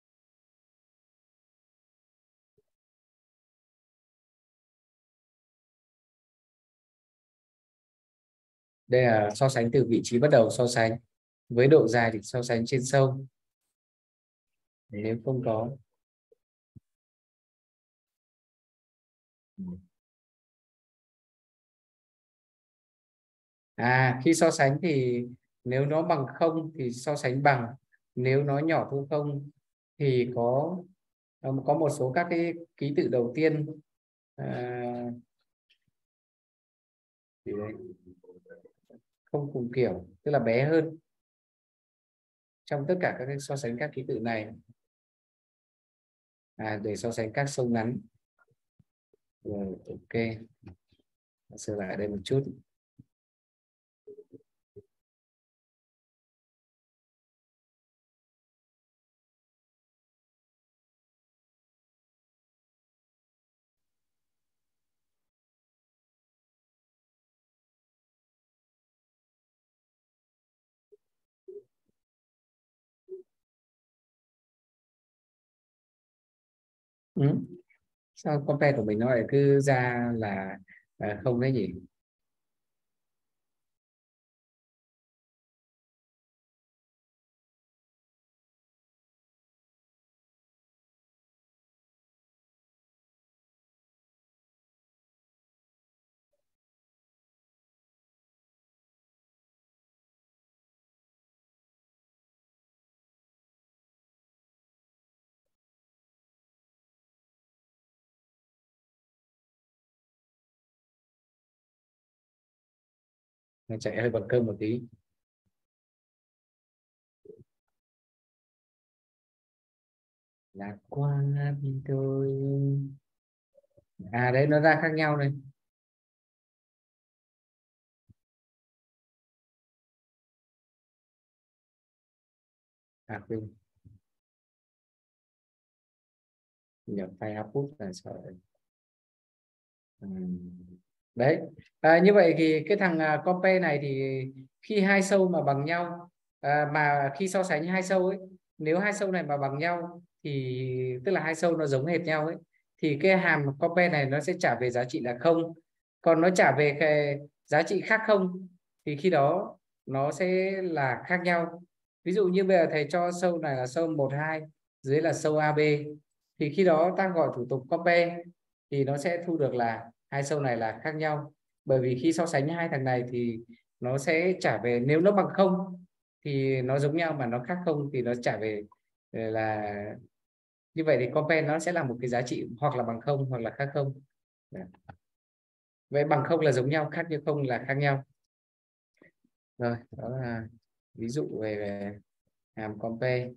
Đây là so sánh từ vị trí bắt đầu so sánh, với độ dài thì so sánh trên sâu. Nếu không có khi so sánh thì nếu nó bằng không thì so sánh bằng, nếu nó nhỏ hơn không thì có một số các cái ký tự đầu tiên thì đấy, không cùng kiểu, tức là bé hơn trong tất cả các cái so sánh các ký tự này. Để so sánh các sâu ngắn. Rồi, ok, sửa lại đây một chút. Sao compare của mình nó lại cứ ra là không đấy nhỉ? Nó chạy hơi bằng cơm một tí. Lạc quan thì thôi. Đấy nó ra khác nhau này. Quên, nhập file output là sợ. Đấy, như vậy thì cái thằng compare này thì khi hai sâu mà bằng nhau, mà khi so sánh hai sâu ấy, nếu hai sâu này mà bằng nhau thì tức là hai sâu nó giống hệt nhau ấy, thì cái hàm compare này nó sẽ trả về giá trị là không. Còn nó trả về cái giá trị khác không thì khi đó nó sẽ là khác nhau. Ví dụ như bây giờ thầy cho sâu này là sâu 12, dưới là sâu AB, thì khi đó ta gọi thủ tục compare thì nó sẽ thu được là hai sâu này là khác nhau. Bởi vì khi so sánh hai thằng này thì nó sẽ trả về, nếu nó bằng không thì nó giống nhau, mà nó khác không thì nó trả về là như vậy. Thì compare nó sẽ là một cái giá trị hoặc là bằng không hoặc là khác không. Vậy bằng không là giống nhau, khác như không là khác nhau. Rồi, đó là ví dụ về hàm compare.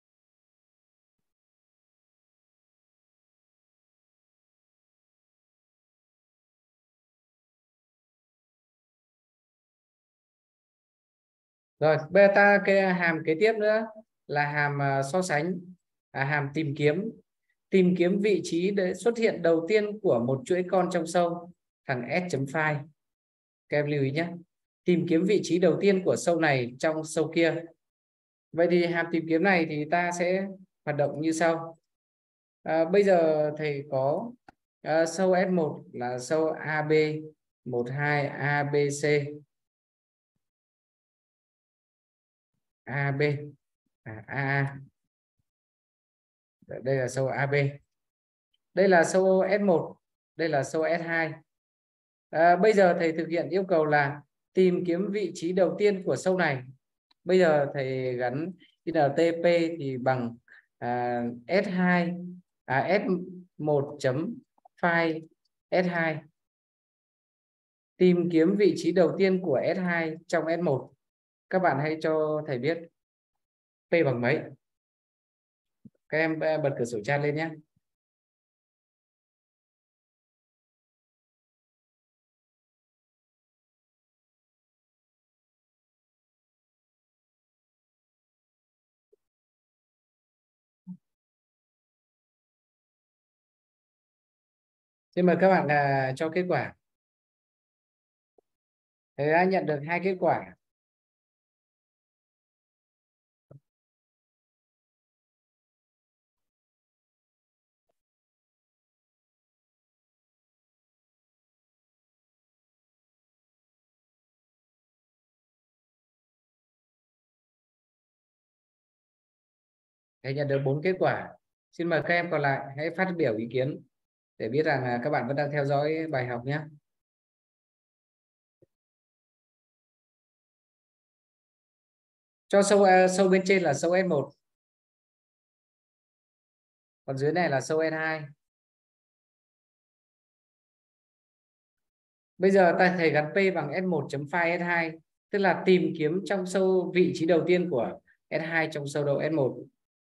Rồi bây giờ ta cái hàm kế tiếp nữa là hàm so sánh, hàm tìm kiếm vị trí để xuất hiện đầu tiên của một chuỗi con trong sâu thằng s.phi. Các em lưu ý nhé, tìm kiếm vị trí đầu tiên của sâu này trong sâu kia. Vậy thì hàm tìm kiếm này thì ta sẽ hoạt động như sau. Bây giờ thầy có sâu S1 là sâu AB 12 ABC AB AA. Đây là sâu AB, đây là sâu S1, đây là sâu S2. Bây giờ thầy thực hiện yêu cầu là tìm kiếm vị trí đầu tiên của sâu này. Bây giờ thầy gắn INTP thì bằng S2 S1 chấm file S2. Tìm kiếm vị trí đầu tiên của S2 trong S1. Các bạn hãy cho thầy biết P bằng mấy. Các em bật cửa sổ chat lên nhé. Xin mời các bạn cho kết quả. Thầy đã nhận được 2 kết quả. Thầy nhận được 4 kết quả. Xin mời các em còn lại hãy phát biểu ý kiến để biết rằng các bạn vẫn đang theo dõi bài học nhé. Cho sâu bên trên là sâu S1, còn dưới này là sâu S2. Bây giờ ta thầy gắn P bằng S1 chấm phi S2, tức là tìm kiếm trong sâu vị trí đầu tiên của S2 trong sâu đầu S1.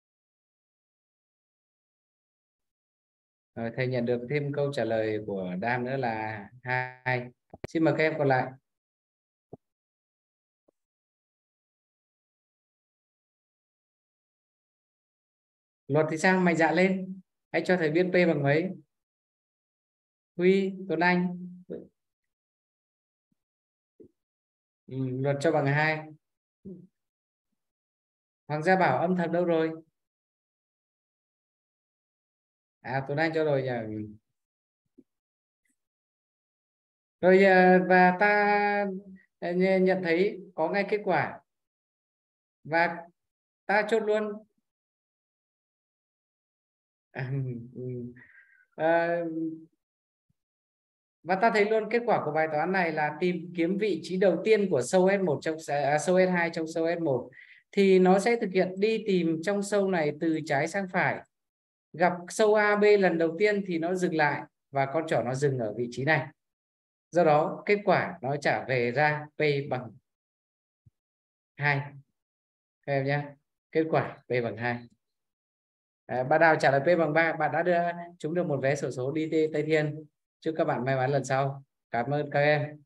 Rồi, thầy nhận được thêm câu trả lời của Đam nữa là 2. Xin mời các em còn lại. Luật thì sao, mạnh dạn lên, hãy cho thầy biết P bằng mấy. Huy, Tuấn Anh. Luật cho bằng 2. Hoàng Gia Bảo âm thầm đâu rồi? Tuấn Anh cho rồi nhỉ. Rồi và ta nhận thấy có ngay kết quả và ta chốt luôn. À, và ta thấy luôn kết quả của bài toán này là tìm kiếm vị trí đầu tiên của sâu S1 trong sâu S2 trong sâu S1 thì nó sẽ thực hiện đi tìm trong sâu này từ trái sang phải. Gặp sâu AB lần đầu tiên thì nó dừng lại và con trỏ nó dừng ở vị trí này. Do đó kết quả nó trả về ra P bằng 2. Các em nhé, kết quả P bằng 2. Bạn nào trả lời P bằng 3, bạn đã đưa chúng được một vé xổ số đi Tây Thiên. Chúc các bạn may mắn lần sau. Cảm ơn các em.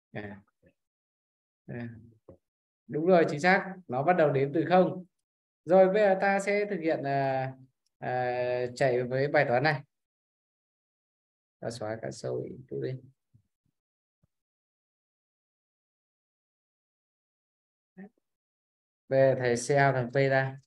Đúng rồi, chính xác, nó bắt đầu đếm từ 0. Rồi bây giờ ta sẽ thực hiện chạy với bài toán này. Ta xóa cả sâu tự đi. Về thầy xe thằng P ra.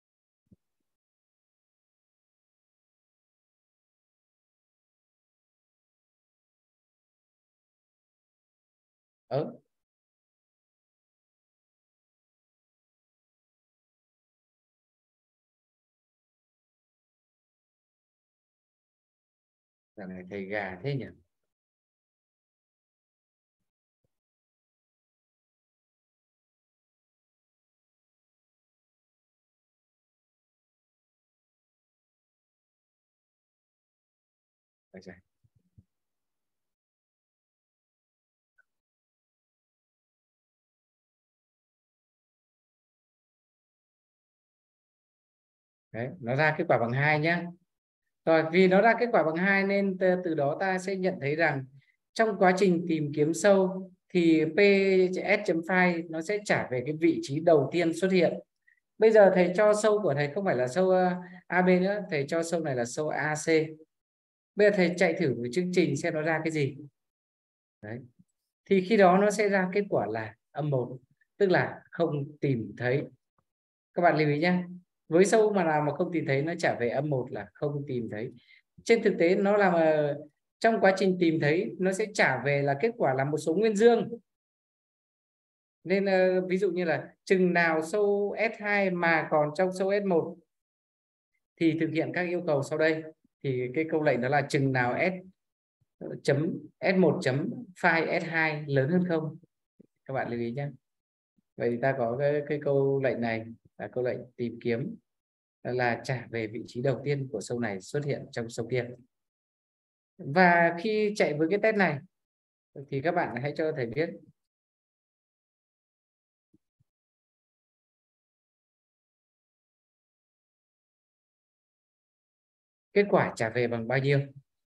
Dạo này thầy gà thế nhỉ. Được. Đấy, nó ra kết quả bằng 2 nhé. Rồi, vì nó ra kết quả bằng 2 nên từ đó ta sẽ nhận thấy rằng trong quá trình tìm kiếm sâu thì PS.file nó sẽ trả về cái vị trí đầu tiên xuất hiện. Bây giờ thầy cho sâu của thầy không phải là sâu AB nữa, thầy cho sâu này là sâu AC. Bây giờ thầy chạy thử với chương trình xem nó ra cái gì. Đấy. Thì khi đó nó sẽ ra kết quả là -1, tức là không tìm thấy. Các bạn lưu ý nhé, với sâu mà nào mà không tìm thấy nó trả về -1 là không tìm thấy. Trên thực tế nó là trong quá trình tìm thấy nó sẽ trả về là kết quả là một số nguyên dương. Nên ví dụ như là chừng nào sâu S2 mà còn trong sâu S1 thì thực hiện các yêu cầu sau đây. Thì cái câu lệnh đó là chừng nào S1 chấm file S2 lớn hơn không. Các bạn lưu ý nhé. Vậy thì ta có cái câu lệnh này là câu lệnh tìm kiếm, là trả về vị trí đầu tiên của sâu này xuất hiện trong sâu kia. Và khi chạy với cái test này thì các bạn hãy cho thầy biết kết quả trả về bằng bao nhiêu.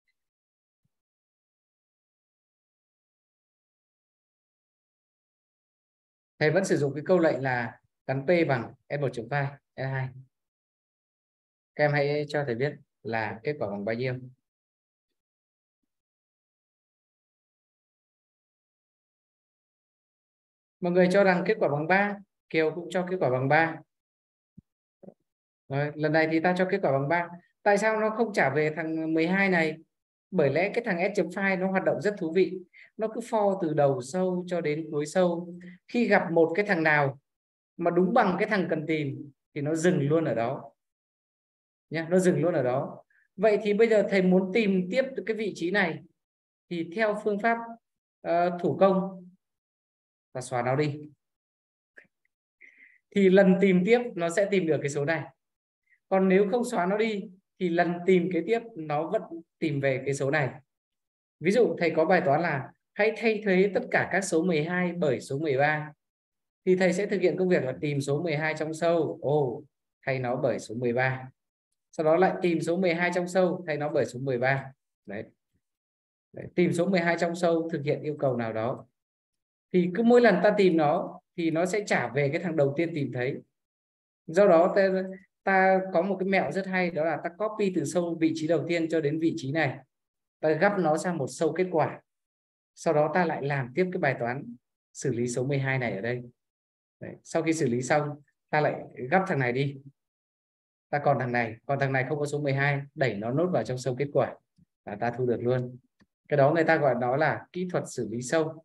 Thầy vẫn sử dụng cái câu lệnh là gắn P bằng S1 chấm file S2. Các em hãy cho thầy biết là kết quả bằng bao nhiêu. Mọi người cho rằng kết quả bằng 3, Kiều cũng cho kết quả bằng 3. Rồi, lần này thì ta cho kết quả bằng 3. Tại sao nó không trả về thằng 12 này? Bởi lẽ cái thằng S.file nó hoạt động rất thú vị. Nó cứ for từ đầu sâu cho đến cuối sâu. Khi gặp một cái thằng nào mà đúng bằng cái thằng cần tìm thì nó dừng luôn ở đó. Nhá, nó dừng luôn ở đó. Vậy thì bây giờ thầy muốn tìm tiếp cái vị trí này thì theo phương pháp thủ công và xóa nó đi. Thì lần tìm tiếp nó sẽ tìm được cái số này. Còn nếu không xóa nó đi thì lần tìm kế tiếp nó vẫn tìm về cái số này. Ví dụ thầy có bài toán là hãy thay thế tất cả các số 12 bởi số 13. Thì thầy sẽ thực hiện công việc là tìm số 12 trong sâu, thay nó bởi số 13. Sau đó lại tìm số 12 trong sâu, thay nó bởi số 13. Đấy. Tìm số 12 trong sâu, thực hiện yêu cầu nào đó. Thì cứ mỗi lần ta tìm nó thì nó sẽ trả về cái thằng đầu tiên tìm thấy. Do đó ta có một cái mẹo rất hay, đó là ta copy từ sâu vị trí đầu tiên cho đến vị trí này, ta gấp nó sang một sâu kết quả, sau đó ta lại làm tiếp cái bài toán xử lý số 12 này ở đây. Đấy. Sau khi xử lý xong ta lại gấp thằng này đi, ta còn thằng này không có số 12, đẩy nó nốt vào trong sâu kết quả và ta thu được luôn. Cái đó người ta gọi đó là kỹ thuật xử lý sâu.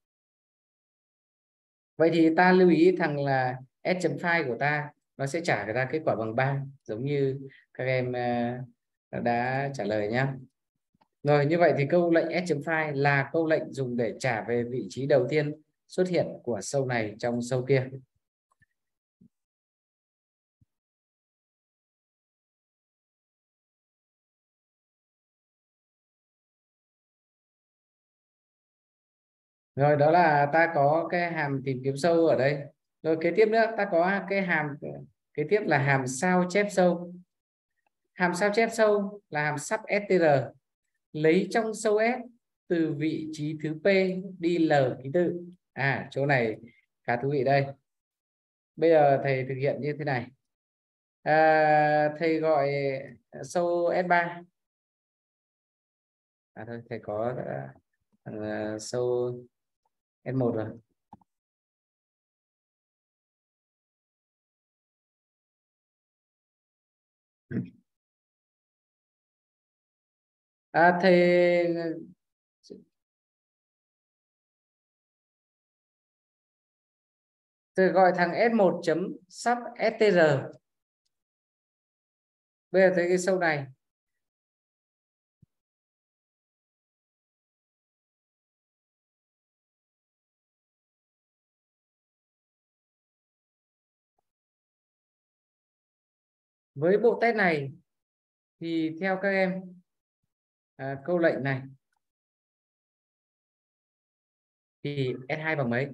Vậy thì ta lưu ý thằng là S.file của ta nó sẽ trả ra kết quả bằng 3, giống như các em đã trả lời nhé. Rồi, như vậy thì câu lệnh S.file là câu lệnh dùng để trả về vị trí đầu tiên xuất hiện của sâu này trong sâu kia. Rồi, đó là ta có cái hàm tìm kiếm sâu ở đây. Rồi kế tiếp nữa ta có cái hàm kế tiếp là hàm sao chép sâu. Hàm sao chép sâu là hàm sub str, lấy trong sâu S từ vị trí thứ P đi L ký tự. Chỗ này khá thú vị đây. Bây giờ thầy thực hiện như thế này. Thầy gọi sâu S3. Thôi thầy có sâu S1 rồi. Thầy gọi thằng S1 chấm sub str. Bây giờ thấy cái sâu này với bộ test này thì theo các em câu lệnh này thì S2 bằng mấy?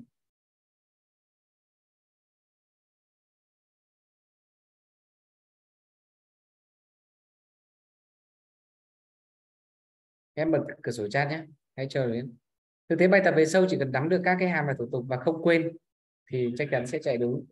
Em bật cửa sổ chat nhé, hãy chờ đến. Thực tế bài tập về sâu chỉ cần nắm được các cái hàm và thủ tục và không quên thì chắc chắn sẽ chạy đúng.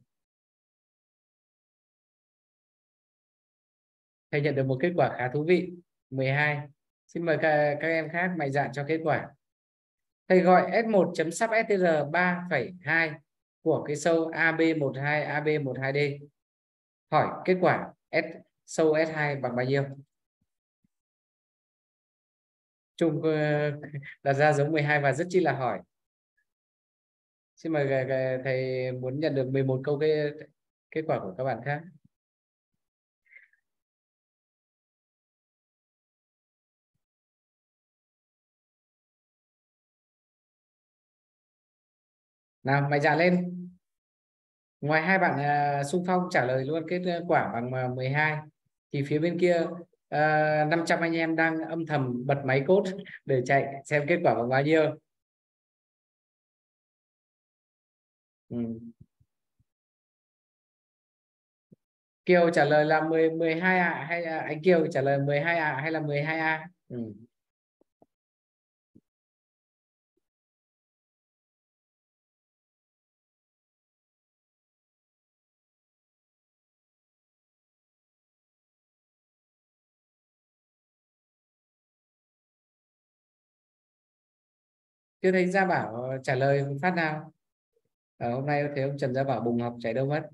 Thầy nhận được một kết quả khá thú vị. 12. Xin mời các em khác mạnh dạn cho kết quả. Thầy gọi S1 chấm sub STR 3,2 của cái sâu AB12 AB12D. Hỏi kết quả sâu S2 bằng bao nhiêu? Chung đặt ra giống 12 và rất chi là hỏi. Xin mời thầy muốn nhận được 11 câu kết quả của các bạn khác. Nào mạnh dạn lên. Ngoài hai bạn xung phong trả lời luôn kết quả bằng 12 thì phía bên kia 500 anh em đang âm thầm bật máy code để chạy xem kết quả bằng bao nhiêu. Kiều trả lời là 12 ạ, hay là anh Kiều trả lời 12 ạ hay là 12 a? Chưa thấy Gia Bảo trả lời phát nào. Hôm nay thấy ông Trần Gia Bảo bùng học chạy đâu mất.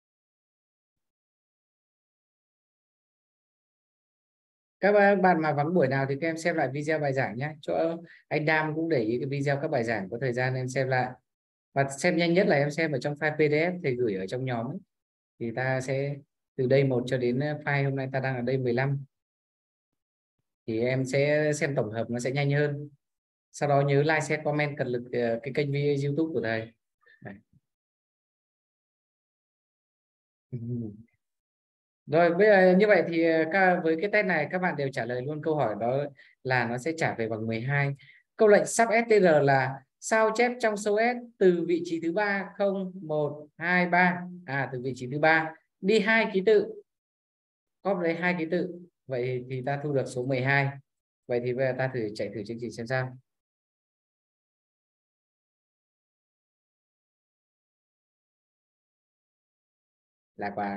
Các bạn mà vắng buổi nào thì các em xem lại video bài giảng nhé. Chỗ anh Đam cũng để ý cái video các bài giảng, có thời gian em xem lại. Và xem nhanh nhất là em xem ở trong file PDF thầy gửi ở trong nhóm ấy. Thì ta sẽ từ đây 1 cho đến file hôm nay ta đang ở đây 15. Thì em sẽ xem tổng hợp nó sẽ nhanh hơn. Sau đó nhớ like, share, comment cật lực cái kênh video YouTube của thầy. Đấy. Rồi bây giờ như vậy thì với cái test này các bạn đều trả lời luôn câu hỏi đó là nó sẽ trả về bằng 12. Câu lệnh sub str là sao chép trong số S từ vị trí thứ 3 0 1 2 3, từ vị trí thứ 3 đi 2 ký tự. Copy lấy 2 ký tự. Vậy thì ta thu được số 12. Vậy thì bây giờ ta chạy thử chương trình xem sao. Là quả.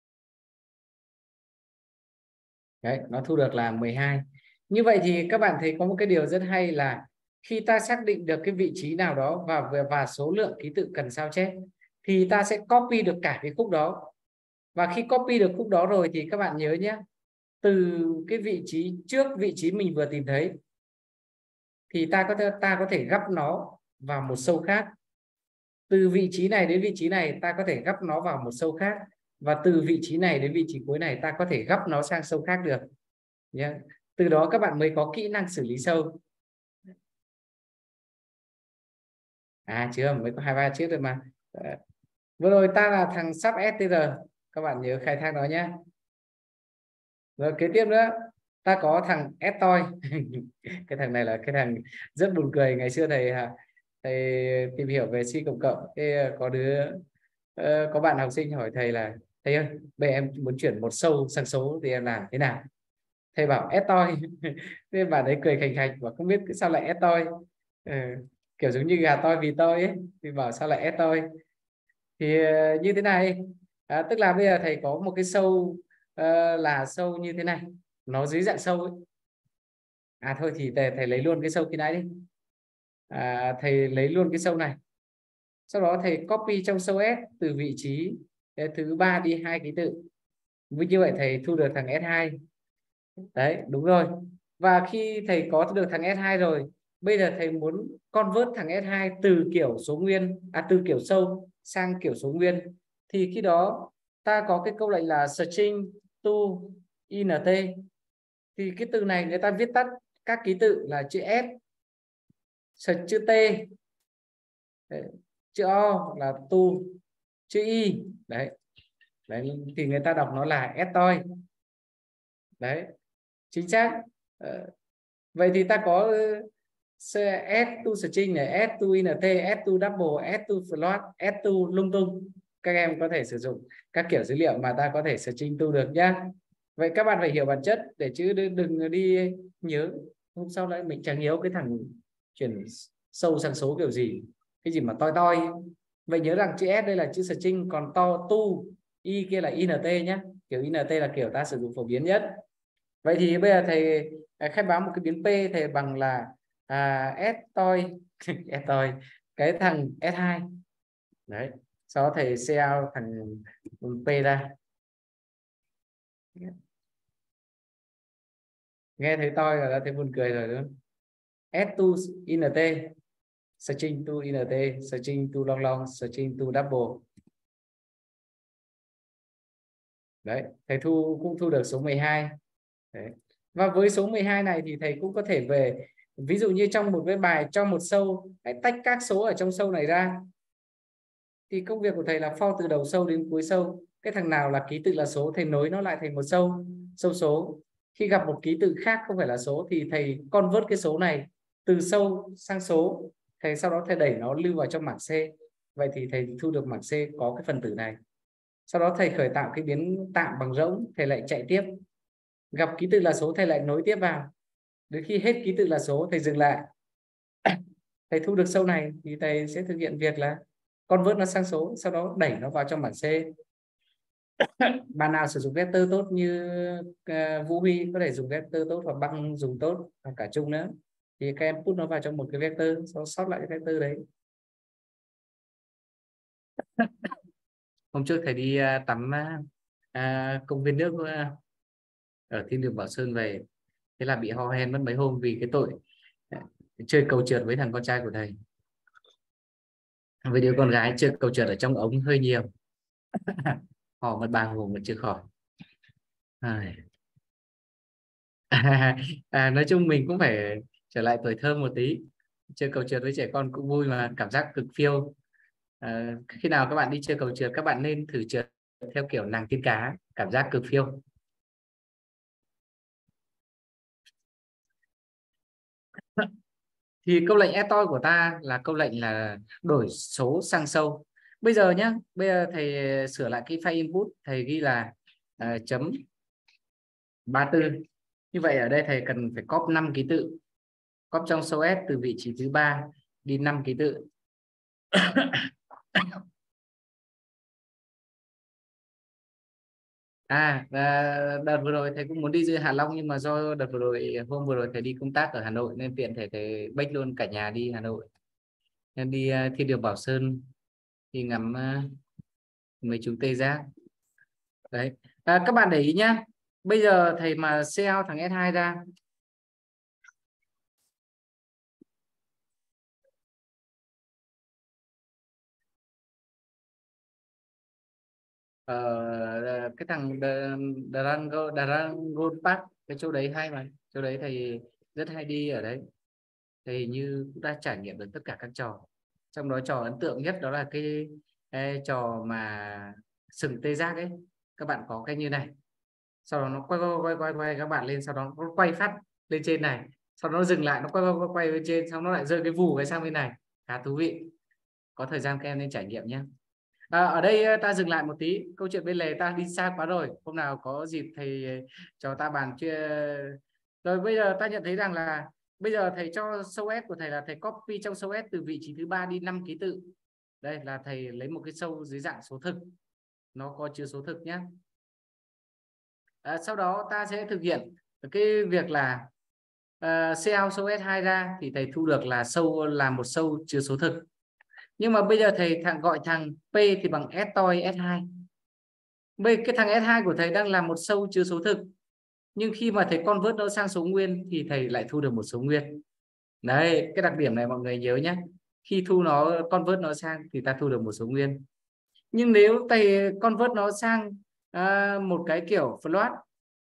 Đấy, nó thu được là 12. Như vậy thì các bạn thấy có một cái điều rất hay là khi ta xác định được cái vị trí nào đó và số lượng ký tự cần sao chép thì ta sẽ copy được cả cái khúc đó. Và khi copy được khúc đó rồi thì các bạn nhớ nhé, từ cái vị trí trước vị trí mình vừa tìm thấy thì ta có thể gấp nó vào một sâu khác. Từ vị trí này đến vị trí này ta có thể gấp nó vào một sâu khác, và từ vị trí này đến vị trí cuối này ta có thể gấp nó sang sâu khác được nhé. Từ đó các bạn mới có kỹ năng xử lý sâu. Chưa, mới có 2-3 chiếc thôi mà. Vừa rồi ta là thằng sub str, các bạn nhớ khai thác nó nhé. Rồi kế tiếp nữa ta có thằng stoi. Cái thằng này là cái thằng rất buồn cười. Ngày xưa thầy tìm hiểu về C cộng cộng, có có bạn học sinh hỏi thầy là thầy ơi, bây giờ em muốn chuyển một sâu sang số thì em làm thế nào? Thầy bảo stoi. Thế bạn ấy cười khành khạch và không biết sao lại stoi. Kiểu giống như gà toi vì tôi ấy, thì bảo sao lại stoi. Thì như thế này, tức là bây giờ thầy có một cái sâu là sâu như thế này, nó dưới dạng sâu ấy. Thôi thì thầy lấy luôn cái sâu khi nãy đi. Thầy lấy luôn cái sâu này, sau đó thầy copy trong sâu S từ vị trí thứ 3 đi 2 ký tự. Như vậy thầy thu được thằng S2. Đấy, đúng rồi. Và khi thầy có được thằng S2 rồi, bây giờ thầy muốn convert thằng S2 từ kiểu số nguyên, từ kiểu sâu sang kiểu số nguyên, thì khi đó ta có cái câu lệnh là string to int. Thì cái từ này người ta viết tắt các ký tự là chữ S, chữ T, chữ O là to, chữ Y. Đấy, thì người ta đọc nó là stoi. Đấy, chính xác. Vậy thì ta có S to string này, S to int, S to double, S to float, S to lung tung. Các em có thể sử dụng các kiểu dữ liệu mà ta có thể string to được nhá. Vậy các bạn phải hiểu bản chất để chứ đừng đi nhớ Hôm sau lại mình chẳng nhớ cái thằng chuyển sâu sang số kiểu gì, cái gì mà toi toi. Vậy nhớ rằng chữ S đây là chữ string, còn to tu y kia là int nhé. Kiểu int là kiểu ta sử dụng phổ biến nhất. Vậy thì bây giờ thầy khai báo một cái biến p thầy bằng là s toi s toi cái thằng S2 đấy, sau đó thầy CL thằng p ra. Nghe thấy toi rồi đã thấy buồn cười rồi đúng không? S2 int string to int string to long long string to double. Đấy, thầy cũng thu được số 12. Đấy. Và với số 12 này thì thầy cũng có thể về, ví dụ như trong một cái bài cho một sâu, hãy tách các số ở trong sâu này ra. Thì công việc của thầy là for từ đầu sâu đến cuối sâu. Cái thằng nào là ký tự là số thầy nối nó lại thành một sâu số. Khi gặp một ký tự khác không phải là số thì thầy convert cái số này từ sâu sang số. Thầy sau đó thầy đẩy nó lưu vào trong mảng C. Vậy thì thầy thu được mảng C có cái phần tử này. Sau đó thầy khởi tạo cái biến tạm bằng rỗng, thầy lại chạy tiếp. Gặp ký tự là số thầy lại nối tiếp vào. Đến khi hết ký tự là số thầy dừng lại. Thầy thu được sâu này thì thầy sẽ thực hiện việc là convert nó sang số, sau đó đẩy nó vào trong bảng C. Bạn nào sử dụng vector tốt như Vũ Huy có thể dùng vector tốt, hoặc Băng dùng tốt, hoặc cả Trung nữa, thì các em put nó vào trong một cái vector, sau sót lại cái vector đấy. Hôm trước thầy đi tắm công viên nước ở thiên đường Bảo Sơn về, thế là bị ho hen mất mấy hôm vì cái tội chơi cầu trượt với thằng con trai của thầy. Với đứa con gái chơi cầu trượt ở trong ống hơi nhiều. Ho mất 3 hôm vẫn chưa khỏi. Nói chung mình cũng phải trở lại tuổi thơ một tí, chơi cầu trượt với trẻ con cũng vui mà, cảm giác cực phiêu. Khi nào các bạn đi chơi cầu trượt các bạn nên thử trượt theo kiểu nàng tiên cá, cảm giác cực phiêu. Thì câu lệnh etoy của ta là câu lệnh là đổi số sang sâu. Bây giờ nhé, bây giờ thầy sửa lại cái file input, thầy ghi là chấm 34. Như vậy ở đây thầy cần phải copy 5 ký tự, copy trong sâu S từ vị trí thứ 3 đi 5 ký tự. Đợt vừa rồi thầy cũng muốn đi Hạ Long, nhưng mà do đợt vừa rồi, hôm vừa rồi thầy đi công tác ở Hà Nội nên tiện thầy bách luôn cả nhà đi Hà Nội, nên đi thiên đường Bảo Sơn, đi ngắm mấy chú tê giác đấy. Các bạn để ý nhá, bây giờ thầy mà CL thằng S2 ra, cái thằng Dragon Park, cái chỗ đấy hay mà, chỗ đấy thầy rất hay đi ở đấy. Thầy như cũng đã trải nghiệm được tất cả các trò, trong đó trò ấn tượng nhất đó là cái trò mà sừng tê giác ấy. Các bạn có cái như này, sau đó nó quay các bạn lên, sau đó nó quay phát lên trên này, sau đó nó dừng lại, nó quay lên trên, xong nó lại rơi cái vù cái sang bên này, khá thú vị. Có thời gian các em nên trải nghiệm nhé. Ở đây ta dừng lại một tí, câu chuyện bên lề ta đi xa quá rồi, hôm nào có dịp thầy cho ta bàn chưa. Rồi bây giờ ta nhận thấy rằng là bây giờ thầy cho sâu S của thầy là thầy copy trong sâu S từ vị trí thứ 3 đi 5 ký tự. Đây là thầy lấy một cái sâu dưới dạng số thực, nó có chứa số thực nhé. Sau đó ta sẽ thực hiện cái việc là CL sâu S2 ra thì thầy thu được là một sâu chứa số thực. Nhưng mà bây giờ thầy gọi thằng P thì bằng S-toi S2. Cái thằng S2 của thầy đang là một sâu chứa số thực, nhưng khi mà thầy convert nó sang số nguyên thì thầy lại thu được một số nguyên. Đấy, cái đặc điểm này mọi người nhớ nhé. Khi convert nó sang thì ta thu được một số nguyên. Nhưng nếu thầy convert nó sang một cái kiểu float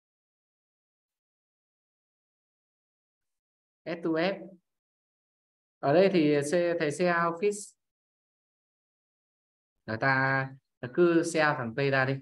S2F, ở đây thì thầy CL fix là ta cứ CL thằng P ra đi.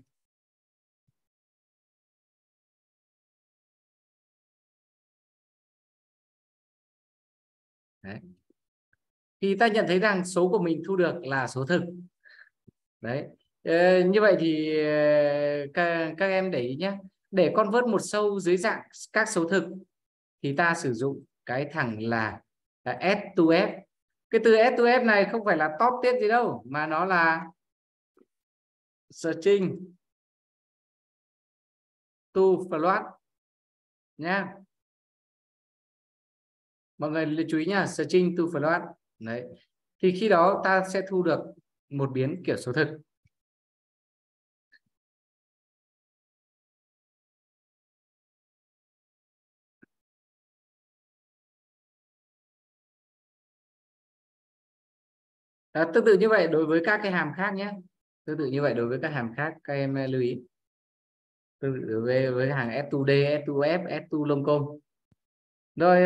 Đấy. Thì ta nhận thấy rằng số của mình thu được là số thực. Đấy. Như vậy thì các em để ý nhé, để convert một sâu dưới dạng các số thực thì ta sử dụng cái thằng là S2F. Cái từ S2F này không phải là top tiết gì đâu, mà nó là string to float nhá. Mọi người chú ý nhá, string to float. Đấy. Thì khi đó ta sẽ thu được một biến kiểu số thực. Tương tự như vậy đối với các cái hàm khác nhé. Tương tự như vậy đối với các hàm khác, các em lưu ý. Tương tự đối với hàng S2D, S2F, S2 lông công. Rồi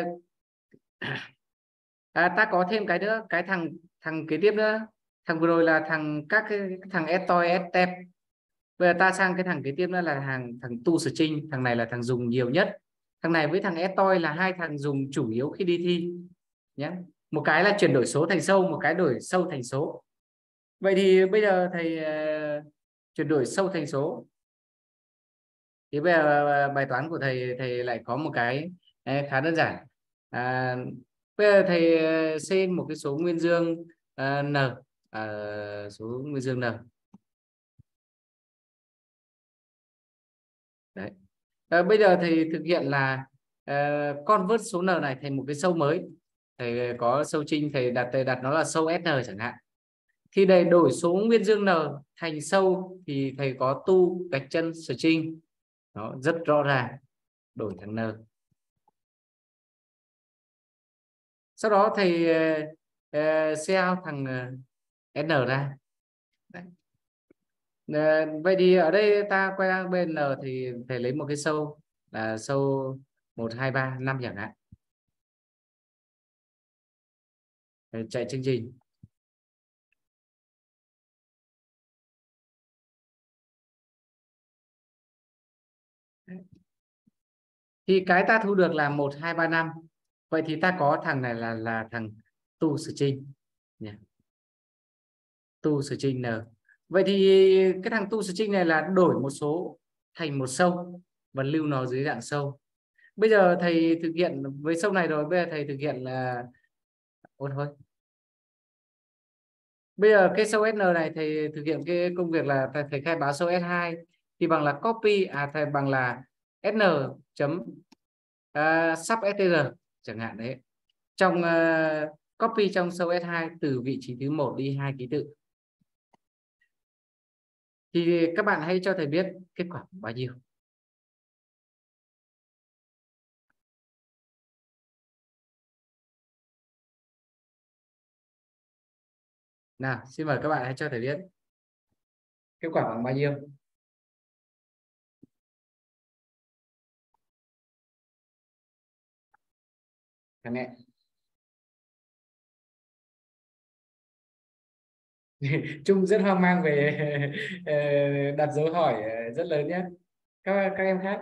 ta có thêm cái nữa, cái thằng thằng kế tiếp nữa. Thằng vừa rồi là các cái thằng S-toi, S-tep. Bây giờ ta sang cái thằng kế tiếp nữa là thằng toString. Thằng này là thằng dùng nhiều nhất. Thằng này với thằng S-toi là hai thằng dùng chủ yếu khi đi thi nhé. Một cái là chuyển đổi số thành sâu, một cái đổi sâu thành số. Vậy thì bây giờ thầy chuyển đổi sâu thành số. Thì bây giờ bài toán của thầy lại có một cái khá đơn giản. à, Bây giờ thầy xin một cái số nguyên dương n, số nguyên dương n. Đấy. Bây giờ thầy thực hiện là convert số n này thành một cái sâu mới. Thầy có sâu trinh, thầy đặt nó là sâu sn chẳng hạn. Thì để đổi số nguyên dương n thành sâu thì thầy có tu gạch chân string. Nó rất rõ ràng, đổi thằng n. Sau đó thầy seal thằng n ra. Đấy. Vậy thì ở đây ta quay sang bên n thì thầy lấy một cái sâu là sâu 1, 2, 3, 5 chẳng hạn. Thầy chạy chương trình. Thì cái ta thu được là 1, 2, 3, 5. Vậy thì ta có thằng này là thằng toString nhé. toString n. Vậy thì cái thằng toString này là đổi một số thành một sâu và lưu nó dưới dạng sâu. Bây giờ thầy thực hiện với sâu này rồi, bây giờ thầy thực hiện là thôi. Bây giờ cái sâu SN này thầy thực hiện cái công việc là thầy khai báo sâu S2 thì bằng là copy thầy bằng là sn chấm sub str chẳng hạn đấy. Trong copy trong sâu S2 từ vị trí thứ 1 đi 2 ký tự. Thì các bạn hãy cho thầy biết kết quả bao nhiêu. Nào, xin mời các bạn hãy cho thầy biết kết quả bằng bao nhiêu. Thằng mẹ. Trung rất hoang mang về đặt dấu hỏi rất lớn nhé. Các em khác.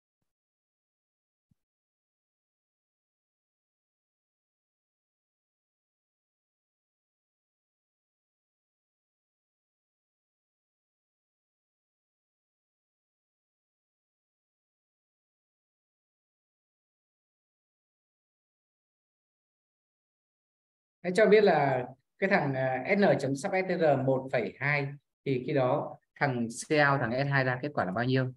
Hãy cho biết là cái thằng n.substr 1,2 thì khi đó thằng CL thằng S2 ra kết quả là bao nhiêu?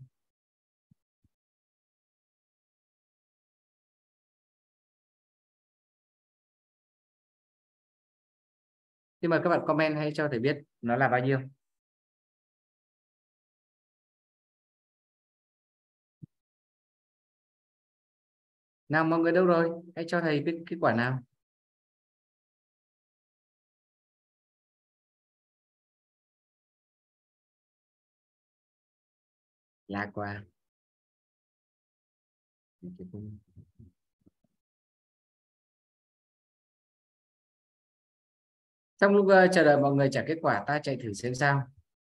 Nhưng mà các bạn comment hãy cho thầy biết nó là bao nhiêu. Nào mọi người đâu rồi? Hãy cho thầy biết kết quả nào. Là qua. Trong lúc chờ đợi mọi người trả kết quả, ta chạy thử xem sao.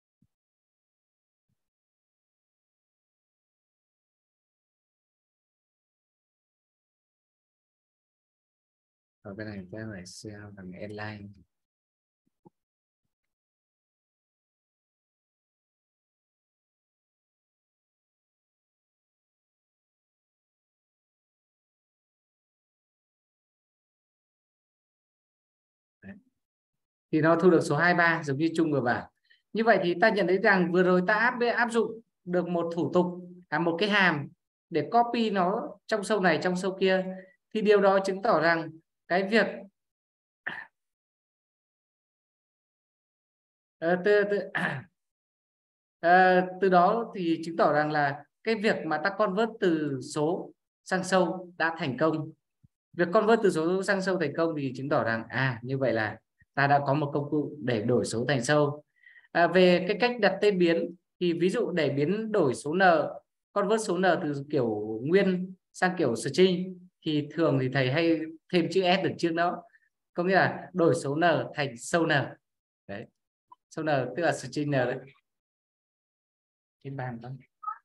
Ở bên này ta phải CL thằng Airline. thì nó thu được số 23 giống như Trung vừa bảo. Như vậy thì ta nhận thấy rằng vừa rồi ta áp dụng được một thủ tục, một cái hàm để copy nó trong sâu này trong sâu kia, thì điều đó chứng tỏ rằng cái việc từ đó thì chứng tỏ rằng là cái việc mà ta convert từ số sang sâu đã thành công. Việc convert từ số sang sâu thành công thì chứng tỏ rằng như vậy là ta đã có một công cụ để đổi số thành sâu. Về cái cách đặt tên biến thì ví dụ để biến đổi số n, convert số n từ kiểu nguyên sang kiểu string thì thường thì thầy hay thêm chữ s được trước đó, có nghĩa là đổi số n thành sâu n. Đấy, sâu n tức là string n đấy. Trên bàn thôi.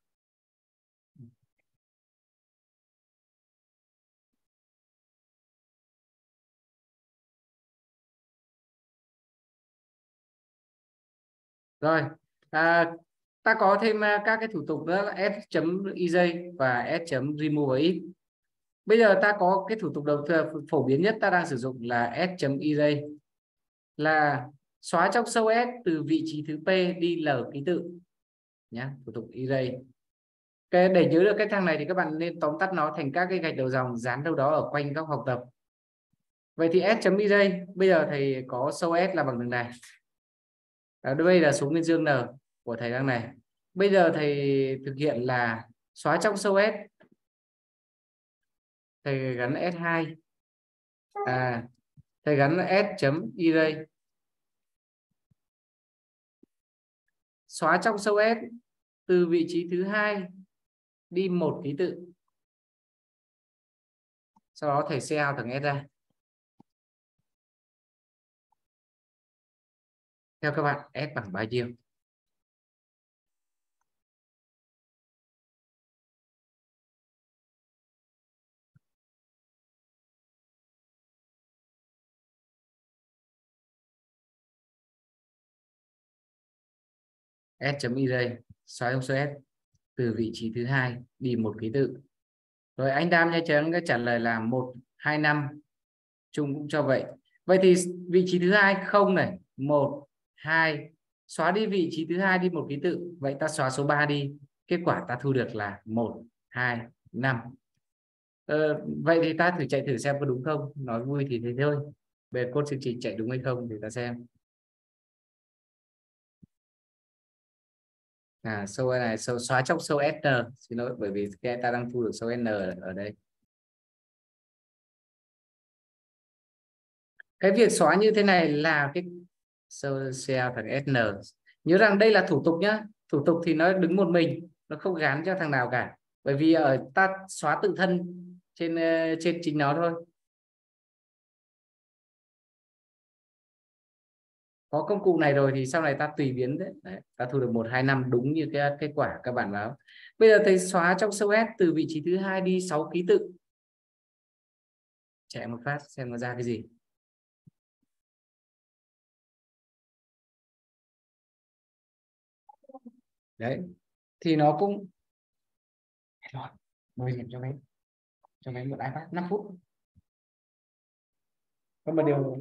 Rồi, ta có thêm các cái thủ tục nữa là s.ej và s.remove ít. Bây giờ ta có cái thủ tục đầu tiên phổ biến nhất ta đang sử dụng là s.ej, là xóa trong sâu S từ vị trí thứ P đi L ký tự nhé, thủ tục erase. Cái để nhớ được cái thằng này thì các bạn nên tóm tắt nó thành các cái gạch đầu dòng dán đâu đó ở quanh góc học tập. Vậy thì s.erase bây giờ thầy có sâu S là bằng đường này. Đây là số nguyên dương n của thầy đang này. Bây giờ thầy thực hiện là xóa trong sâu S, thầy gắn S2, thầy gắn s.erase, xóa trong sâu S từ vị trí thứ hai đi một ký tự, sau đó thầy xe out thằng S ra. Theo các bạn S bằng bao nhiêu? S.erase xóa trong số S từ vị trí thứ hai đi một ký tự. Rồi anh Đam Nha Trắng trả lời là 1, 2, 5. Trung cũng cho vậy. Vậy thì vị trí thứ hai không này, 1, 2, xóa đi vị trí thứ hai đi một ký tự. Vậy ta xóa số 3 đi. Kết quả ta thu được là 1, 2, 5. Vậy thì ta thử chạy thử xem có đúng không. Nói vui thì thế thôi. Về code chương trình chạy đúng hay không thì ta xem. Sâu này xóa trong sâu SN, xin lỗi bởi vì cái ta đang thu được sâu N ở đây. Cái việc xóa như thế này là cái sâu cell thằng SN. Nhớ rằng đây là thủ tục nhá, thủ tục thì nó đứng một mình, nó không gán cho thằng nào cả, bởi vì ở ta xóa tự thân trên chính nó thôi. Có công cụ này rồi thì sau này ta tùy biến đấy, ta thu được 1, 2, 5 đúng như cái kết quả các bạn báo. Bây giờ thầy xóa trong sâu S từ vị trí thứ hai đi 6 ký tự, chạy một phát xem nó ra cái gì. Đấy thì nó cũng rồi, 10 điểm cho mấy một iPad 5 phút. Có một điều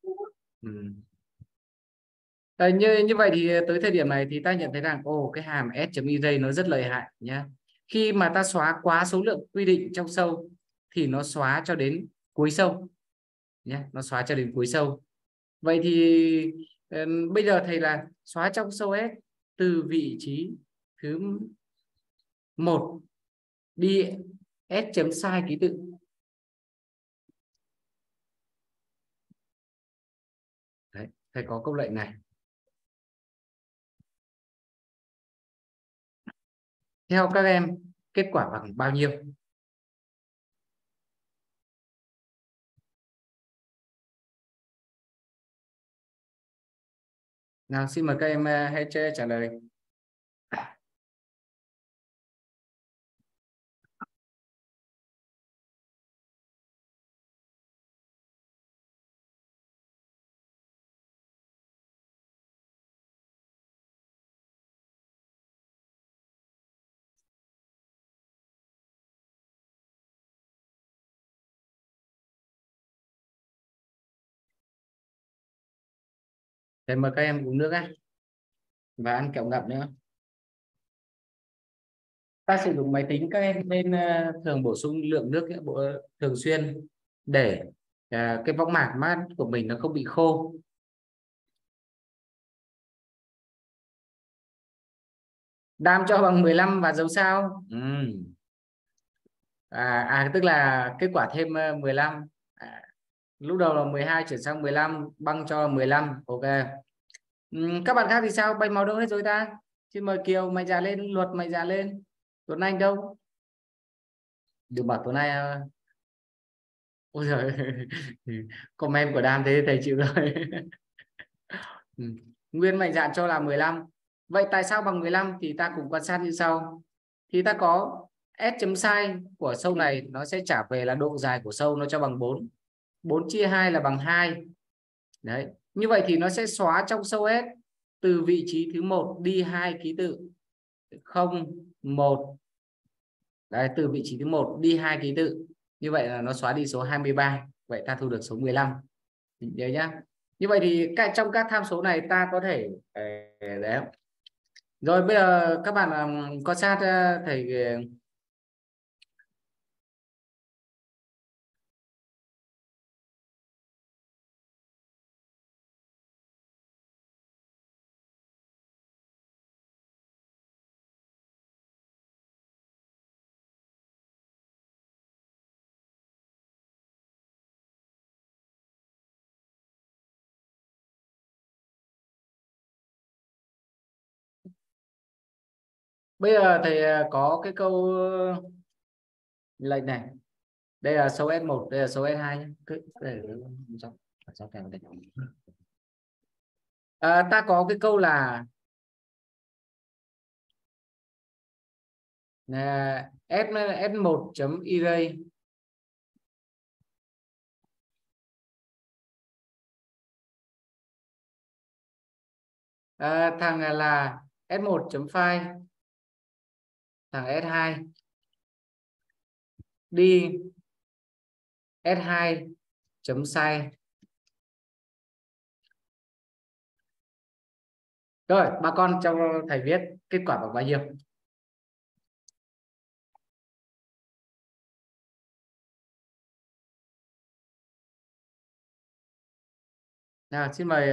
như vậy thì tới thời điểm này thì ta nhận thấy rằng cái hàm s.erase nó rất lợi hại nhé. Khi mà ta xóa quá số lượng quy định trong sâu thì nó xóa cho đến cuối sâu nhé, nó xóa cho đến cuối sâu. Vậy thì bây giờ thầy là xóa trong sâu S từ vị trí thứ 1 đi S chấm sai ký tự. Đấy, thầy có câu lệnh này. Theo các em, kết quả bằng bao nhiêu? Nào, xin mời các em hãy trả lời. Thầy mời các em uống nước á và ăn kẹo ngậm nữa. Ta sử dụng máy tính, các em nên thường bổ sung lượng nước thường xuyên để cái võng mạc mắt của mình nó không bị khô. Đam cho bằng 15 và dấu sao. Tức là kết quả thêm 15. Lúc đầu là 12 chuyển sang 15, băng cho 15. Ok. Các bạn khác thì sao? Bay màu đâu hết rồi ta? Xin mời Kiều, mày già lên. Luật, mày già lên. Tuấn Anh đâu? Đừng bảo Tuấn Anh. Ôi giời. Comment của Đam thế thầy chịu rồi. Nguyên mạnh dạn cho là 15. Vậy tại sao bằng 15? Thì ta cùng quan sát như sau. Thì ta có S chấm sai của sâu này nó sẽ trả về là độ dài của sâu nó cho bằng 4. 4 chia 2 là bằng 2. Đấy. Như vậy thì nó sẽ xóa trong sâu S từ vị trí thứ 1 đi 2 ký tự 0, 1. Đấy, từ vị trí thứ 1 đi 2 ký tự. Như vậy là nó xóa đi số 23. Vậy ta thu được số 15. Nhớ nhá. Như vậy thì trong các tham số này ta có thể đấy. Rồi bây giờ các bạn quan sát thầy bây giờ thầy có cái câu lệnh này. Đây là số S1, đây là số S2 nhé. Ta có cái câu là S1 chấm array thằng là S1 chấm file, thằng S2 đi S2 chấm sai. Rồi bà con cho thầy viết kết quả bằng bao nhiêu. Nào xin mời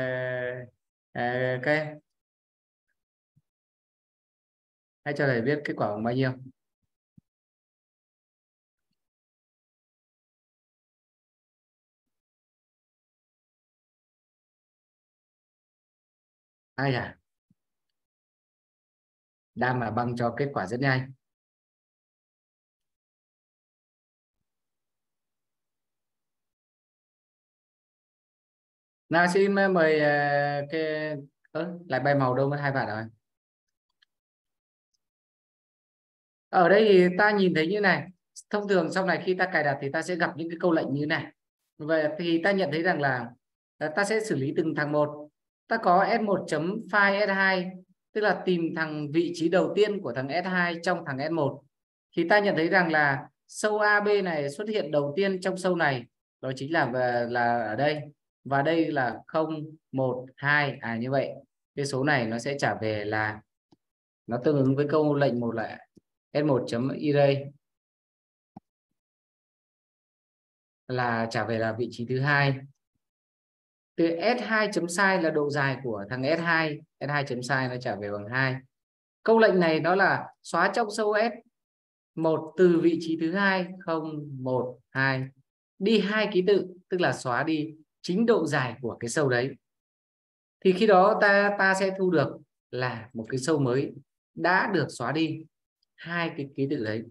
các em hãy cho thầy viết kết quả bằng bao nhiêu. Ai à, đang là băng cho kết quả rất nhanh. Nào xin mời cái lại bay màu đâu mất hai bạn rồi. Ở đây thì ta nhìn thấy như này. Thông thường sau này khi ta cài đặt thì ta sẽ gặp những cái câu lệnh như này. Vậy thì ta nhận thấy rằng là ta sẽ xử lý từng thằng một. Ta có S1 chấm file S2, tức là tìm thằng vị trí đầu tiên của thằng S2 trong thằng S1. Thì ta nhận thấy rằng là sâu AB này xuất hiện đầu tiên trong sâu này, đó chính là ở đây. Và đây là 0, 1, 2. Như vậy cái số này nó sẽ trả về là nó tương ứng với câu lệnh một là S1 chấm array là trả về là vị trí thứ hai. Từ S2 chấm sai là độ dài của thằng S2, S2 chấm sai nó trả về bằng 2. Câu lệnh này nó là xóa trong sâu S1 từ vị trí thứ hai 0, 1, 2 đi 2 ký tự, tức là xóa đi chính độ dài của cái sâu đấy. Thì khi đó ta sẽ thu được là một cái sâu mới đã được xóa đi 2 cái ký tự đấy.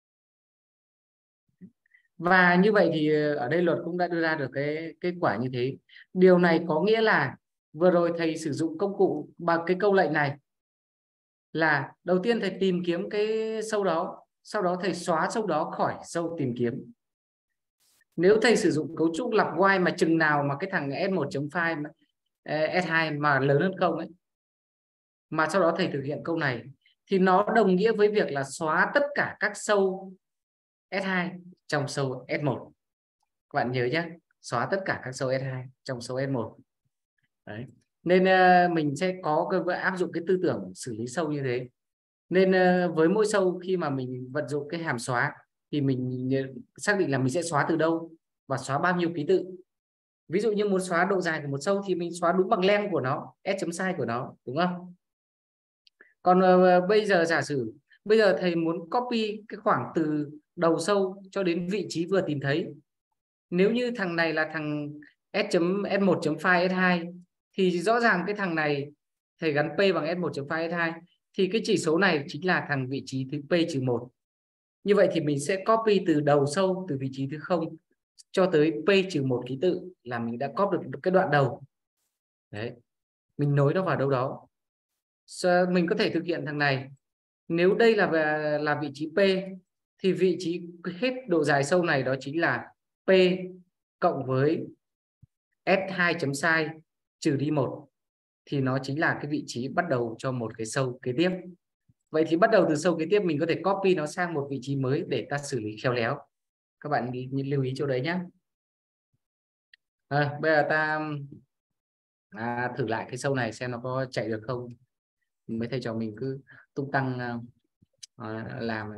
Và như vậy thì ở đây luật cũng đã đưa ra được cái kết quả như thế. Điều này có nghĩa là vừa rồi thầy sử dụng công cụ bằng cái câu lệnh này là đầu tiên thầy tìm kiếm cái sâu đó, sau đó thầy xóa sâu đó khỏi sâu tìm kiếm. Nếu thầy sử dụng cấu trúc lặp while mà chừng nào mà cái thằng S1.file S2 mà lớn hơn 0 ấy, mà sau đó thầy thực hiện câu này thì nó đồng nghĩa với việc là xóa tất cả các sâu S2 trong sâu S1. Các bạn nhớ nhé, xóa tất cả các sâu S2 trong sâu S1. Đấy. Nên mình sẽ có áp dụng cái tư tưởng xử lý sâu như thế. Nên với mỗi sâu khi mà mình vận dụng cái hàm xóa thì mình xác định là mình sẽ xóa từ đâu và xóa bao nhiêu ký tự. Ví dụ như muốn xóa độ dài của một sâu thì mình xóa đúng bằng length của nó, s chấm size của nó, đúng không? Còn bây giờ giả sử bây giờ thầy muốn copy cái khoảng từ đầu sâu cho đến vị trí vừa tìm thấy. Nếu như thằng này là thằng S1.file S2 thì rõ ràng cái thằng này thầy gắn P bằng S1.file S2 thì cái chỉ số này chính là thằng vị trí thứ P-1. Như vậy thì mình sẽ copy từ đầu sâu, từ vị trí thứ 0 cho tới P-1 ký tự là mình đã copy được cái đoạn đầu. Đấy, mình nối nó vào đâu đó. Mình có thể thực hiện thằng này. Nếu đây là vị trí P thì vị trí hết độ dài sâu này đó chính là P cộng với S2.size trừ đi 1 thì nó chính là cái vị trí bắt đầu cho một cái sâu kế tiếp. Vậy thì bắt đầu từ sâu kế tiếp mình có thể copy nó sang một vị trí mới để ta xử lý khéo léo. Các bạn lưu ý chỗ đấy nhé. Bây giờ ta thử lại cái sâu này xem nó có chạy được không. Mấy thầy trò mình cứ tung tăng làm.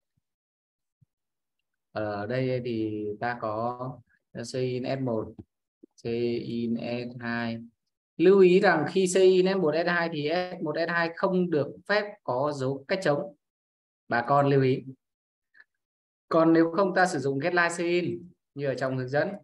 Ở đây thì ta có CIN S1, CIN S2. Lưu ý rằng khi CIN S1 S2 thì S1 S2 không được phép có dấu cách trống. Bà con lưu ý. Còn nếu không ta sử dụng getLine CIN như ở trong hướng dẫn.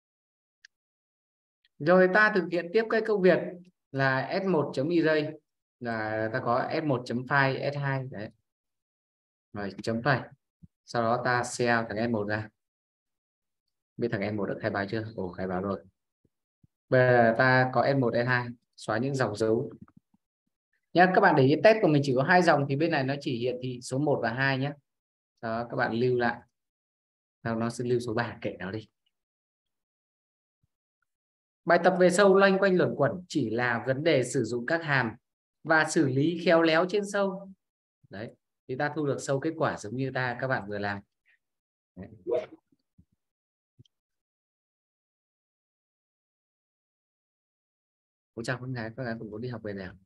Rồi ta thực hiện tiếp cái công việc là S1.erase là ta có S1.file S2 đấy. Rồi chấm phẩy. Sau đó ta shell thằng S1 ra. Biết thằng S1 được khai báo chưa? Ồ, khai báo rồi. Bây giờ ta có S1 S2, xóa những dòng dấu nhé. Các bạn để ý test của mình chỉ có 2 dòng thì bên này nó chỉ hiển thị số 1 và 2 nhé. Đó, các bạn lưu lại. Sau nó sẽ lưu số 3, kệ nó đi. Bài tập về sâu loanh quanh luẩn quẩn chỉ là vấn đề sử dụng các hàm và xử lý khéo léo trên sâu. Đấy, thì ta thu được sâu kết quả giống như các bạn vừa làm. Đấy. Chào các gái cũng có đi học về nào.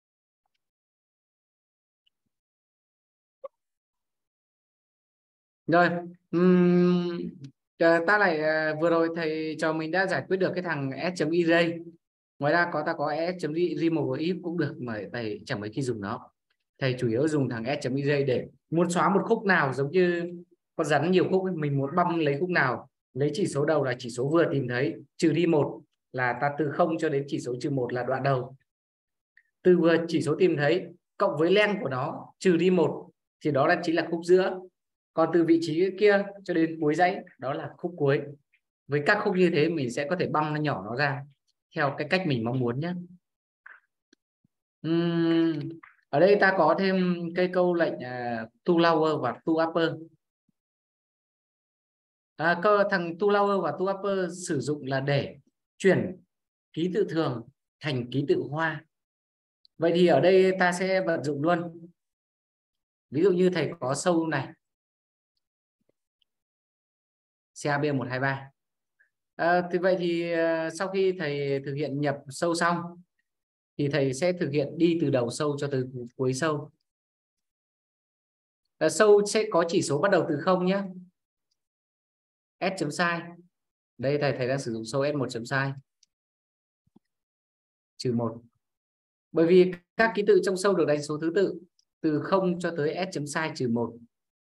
Rồi, ta lại vừa rồi thầy cho mình đã giải quyết được cái thằng s.erase. Ngoài ra ta có s.remove if cũng được mà thầy chẳng mấy khi dùng nó. Thầy chủ yếu dùng thằng s.erase để muốn xóa một khúc nào giống như con rắn nhiều khúc ấy, mình muốn băm lấy khúc nào, lấy chỉ số đầu là chỉ số vừa tìm thấy, trừ đi 1 là ta từ 0 cho đến chỉ số trừ 1 là đoạn đầu. Từ vừa chỉ số tìm thấy cộng với length của nó trừ đi 1 thì đó là chính là khúc giữa. Còn từ vị trí kia cho đến cuối dãy đó là khúc cuối. Với các khúc như thế mình sẽ có thể băng nó nhỏ nó ra theo cái cách mình mong muốn nhé. Ở đây ta có thêm cái câu lệnh to lower và to upper. Thằng to lower và to upper sử dụng là để chuyển ký tự thường thành ký tự hoa. Vậy thì ở đây ta sẽ vận dụng luôn. Ví dụ như thầy có sâu này CAB123. Thì vậy thì sau khi thầy thực hiện nhập sâu xong thì thầy sẽ thực hiện đi từ đầu sâu cho tới cuối sâu. Sâu sẽ có chỉ số bắt đầu từ 0 nhé. S.size. Đây thầy đang sử dụng sâu S1.size trừ 1. Bởi vì các ký tự trong sâu được đánh số thứ tự từ 0 cho tới S.size trừ 1.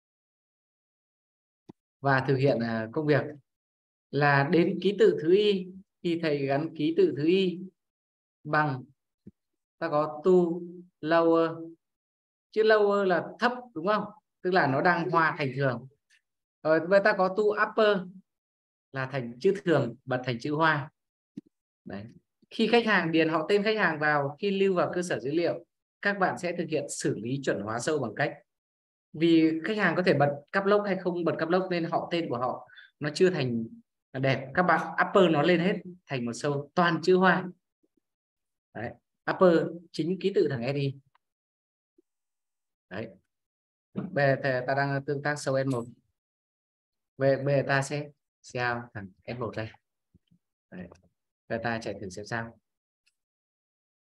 Và thực hiện công việc là đến ký tự thứ y thì thầy gắn ký tự thứ y bằng ta có to lower. Chữ lower là thấp đúng không? Tức là nó đang hoa thành thường. Rồi ta có to upper là thành chữ thường bật thành chữ hoa. Đấy. Khi khách hàng điền họ tên khách hàng vào, khi lưu vào cơ sở dữ liệu, các bạn sẽ thực hiện xử lý chuẩn hóa sâu bằng cách vì khách hàng có thể bật caps lock hay không bật caps lock nên tên của họ nó chưa thành đẹp, các bạn upper nó lên hết thành một sâu toàn chữ hoa. Đấy. Upper chính ký tự thằng SI. Đấy. Bây giờ ta đang tương tác sâu S1. Bây giờ ta sẽ sao thằng S1 đây. Đấy. Bây giờ ta chạy thử xem sao.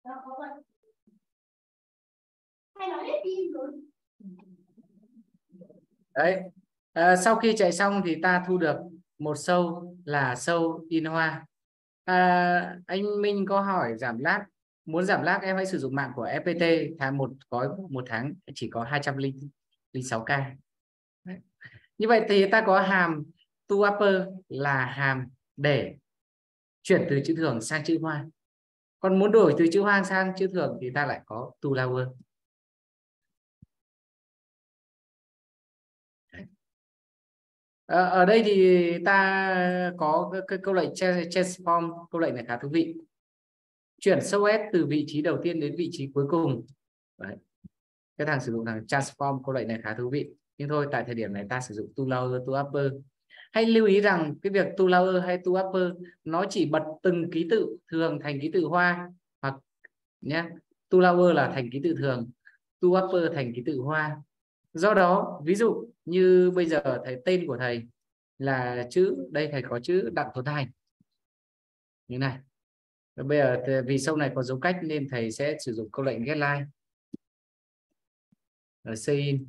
Đấy, sau khi chạy xong thì ta thu được một sâu là sâu in hoa. Anh Minh có hỏi giảm lag, muốn giảm lag em hãy sử dụng mạng của FPT, tháng một gói một tháng chỉ có 206k. Đấy. Như vậy thì ta có hàm to upper là hàm để chuyển từ chữ thường sang chữ hoa. Còn muốn đổi từ chữ hoa sang chữ thường thì ta lại có to lower. Ở đây thì ta có cái câu lệnh transform, câu lệnh này khá thú vị. Chuyển sâu S từ vị trí đầu tiên đến vị trí cuối cùng. Đấy. Cái thằng sử dụng thằng transform, câu lệnh này khá thú vị. Nhưng thôi, tại thời điểm này ta sử dụng to lower, to upper. Hãy lưu ý rằng cái việc to lower hay to upper nó chỉ bật từng ký tự thường thành ký tự hoa, hoặc nhé, to lower là thành ký tự thường, to upper thành ký tự hoa. Do đó, ví dụ như bây giờ thầy, tên của thầy là chữ, đây thầy có chữ Đặng Tuấn Thành như này. Bây giờ vì sau này có dấu cách nên thầy sẽ sử dụng câu lệnh getLine in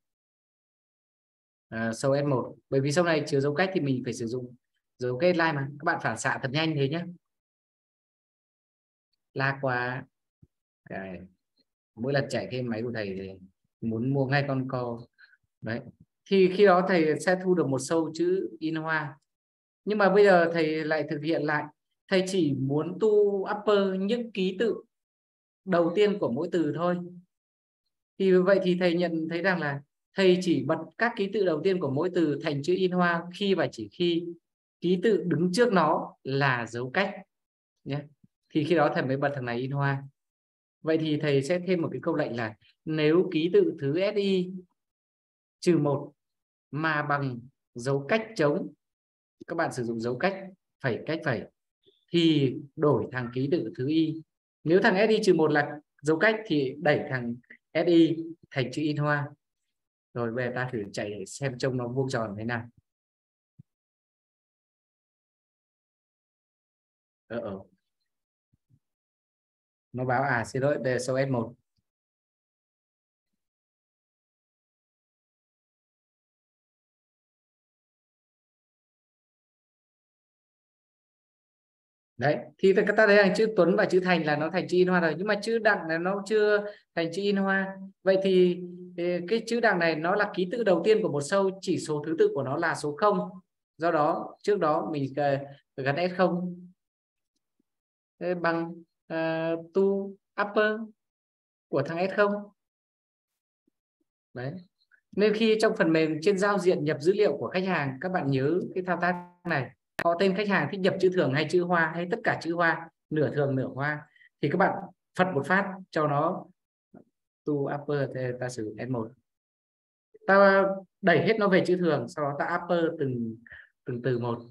sâu S1. Bởi vì sau này chứa dấu cách thì mình phải sử dụng dấu getLine mà. Các bạn phản xạ thật nhanh thế nhé. La quá. Đấy. Mỗi lần chạy cái máy của thầy thì muốn mua ngay con co. Đấy. Thì khi đó thầy sẽ thu được một sâu chữ in hoa. Nhưng mà bây giờ thầy lại thực hiện lại. Thầy chỉ muốn to upper những ký tự đầu tiên của mỗi từ thôi. Thì vậy thì thầy nhận thấy rằng là thầy chỉ bật các ký tự đầu tiên của mỗi từ thành chữ in hoa khi và chỉ khi ký tự đứng trước nó là dấu cách nhé. Thì khi đó thầy mới bật thằng này in hoa. Vậy thì thầy sẽ thêm một cái câu lệnh là nếu ký tự thứ SI trừ 1 mà bằng dấu cách trống, các bạn sử dụng dấu cách phẩy thì đổi thằng ký tự thứ Y. Nếu thằng SI trừ 1 là dấu cách thì đẩy thằng SI thành chữ in hoa. Rồi về ta thử chạy xem trông nó vuông tròn thế nào. Nó báo xin lỗi, đây là số S1. Đấy, thì ta thấy rằng chữ Tuấn và chữ Thành là nó thành chữ in hoa rồi, nhưng mà chữ Đặng là nó chưa thành chữ in hoa. Vậy thì cái chữ Đặng này nó là ký tự đầu tiên của một sâu, chỉ số thứ tự của nó là số 0. Do đó trước đó mình gắn S0 bằng to upper của thằng S0. Đấy. Nên khi trong phần mềm trên giao diện nhập dữ liệu của khách hàng, các bạn nhớ cái thao tác này. Có tên khách hàng thích nhập chữ thường hay chữ hoa hay tất cả chữ hoa, nửa thường nửa hoa, thì các bạn phật một phát cho nó to upper, thì ta sử dụng S1. Ta đẩy hết nó về chữ thường, sau đó ta upper từng từ một.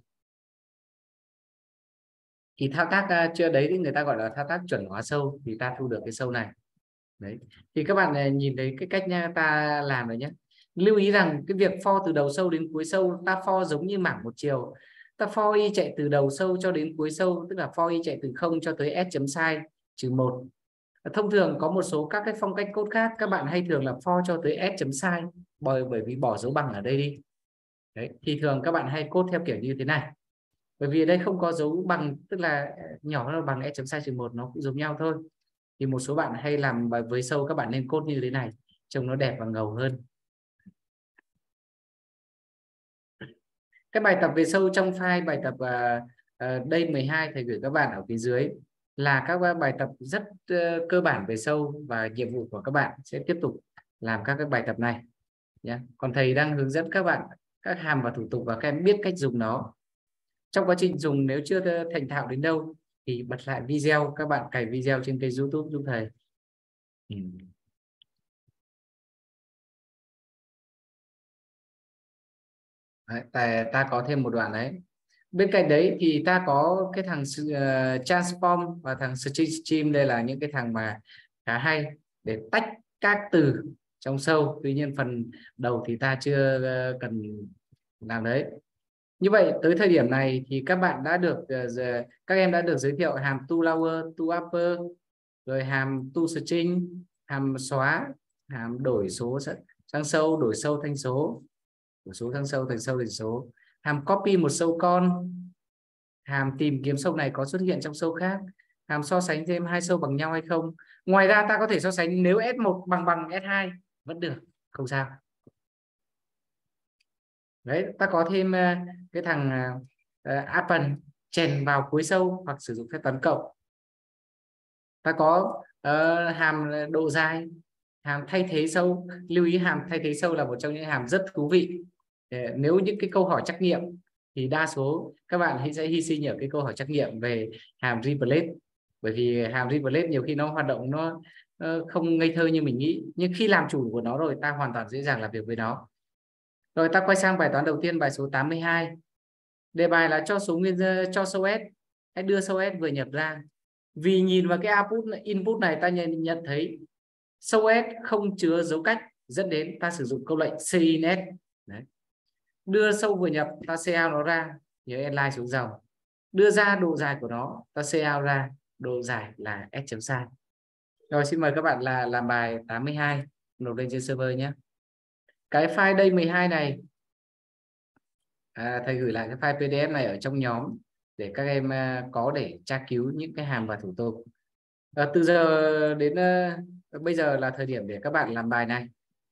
Thì thao tác chưa đấy thì người ta gọi là thao tác chuẩn hóa sâu, thì ta thu được cái sâu này. Đấy. Thì các bạn nhìn thấy cái cách ta làm rồi nhé. Lưu ý rằng cái việc for từ đầu sâu đến cuối sâu, ta for giống như mảng một chiều. Ta for y chạy từ đầu sâu cho đến cuối sâu, tức là for y chạy từ 0 cho tới s chấm size trừ 1. Thông thường có một số các cái phong cách code khác các bạn hay thường là for cho tới s chấm size, bởi vì bỏ dấu bằng ở đây đi. Đấy. Thì thường các bạn hay code theo kiểu như thế này. Bởi vì ở đây không có dấu bằng, tức là nhỏ hơn bằng s chấm size trừ 1, nó cũng giống nhau thôi. Thì một số bạn hay làm bài với sâu, các bạn nên code như thế này, trông nó đẹp và ngầu hơn. Cái bài tập về sâu trong file bài tập đây 12 thầy gửi các bạn ở phía dưới là các bài tập rất cơ bản về sâu, và nhiệm vụ của các bạn sẽ tiếp tục làm các cái bài tập này nhé. Còn thầy đang hướng dẫn các bạn các hàm và thủ tục, và các em biết cách dùng nó. Trong quá trình dùng nếu chưa thành thạo đến đâu thì bật lại video, các bạn cài video trên kênh YouTube giúp thầy. Đấy, ta có thêm một đoạn đấy. Bên cạnh đấy thì ta có cái thằng transform và thằng stream, đây là những cái thằng mà khá hay để tách các từ trong sâu. Tuy nhiên phần đầu thì ta chưa cần làm đấy. Như vậy tới thời điểm này thì các bạn đã được các em đã được giới thiệu hàm to lower, to upper, rồi hàm to string, hàm xóa, hàm đổi số sang sâu, đổi sâu thành số, đổi số sang sâu, thành sâu thành số, hàm copy một sâu con, hàm tìm kiếm sâu này có xuất hiện trong sâu khác, hàm so sánh thêm hai sâu bằng nhau hay không. Ngoài ra ta có thể so sánh nếu S1 bằng S2 vẫn được, không sao. Đấy, ta có thêm cái thằng append chèn vào cuối sâu hoặc sử dụng phép toán cộng. Ta có hàm độ dài, hàm thay thế sâu. Lưu ý hàm thay thế sâu là một trong những hàm rất thú vị. Nếu những cái câu hỏi trắc nghiệm thì đa số các bạn sẽ hy sinh ở cái câu hỏi trắc nghiệm về hàm replace, bởi vì hàm replace nhiều khi nó hoạt động nó không ngây thơ như mình nghĩ, nhưng khi làm chủ của nó rồi ta hoàn toàn dễ dàng làm việc với nó. Rồi ta quay sang bài toán đầu tiên, bài số 82. Đề bài là cho số nguyên cho sâu S, hãy đưa sâu S vừa nhập ra. Vì nhìn vào cái input này ta nhận thấy sâu S không chứa dấu cách, dẫn đến ta sử dụng câu lệnh cin S. Đấy. Đưa sâu vừa nhập, ta cout nó ra, nhớ inline xuống dòng. Đưa ra độ dài của nó, ta cout ra, độ dài là S chấm sai. Rồi xin mời các bạn là làm bài 82 nộp lên trên server nhé. Cái file đây 12 này thầy gửi lại cái file PDF này ở trong nhóm để các em có để tra cứu những cái hàm và thủ tục. Từ giờ đến bây giờ là thời điểm để các bạn làm bài này.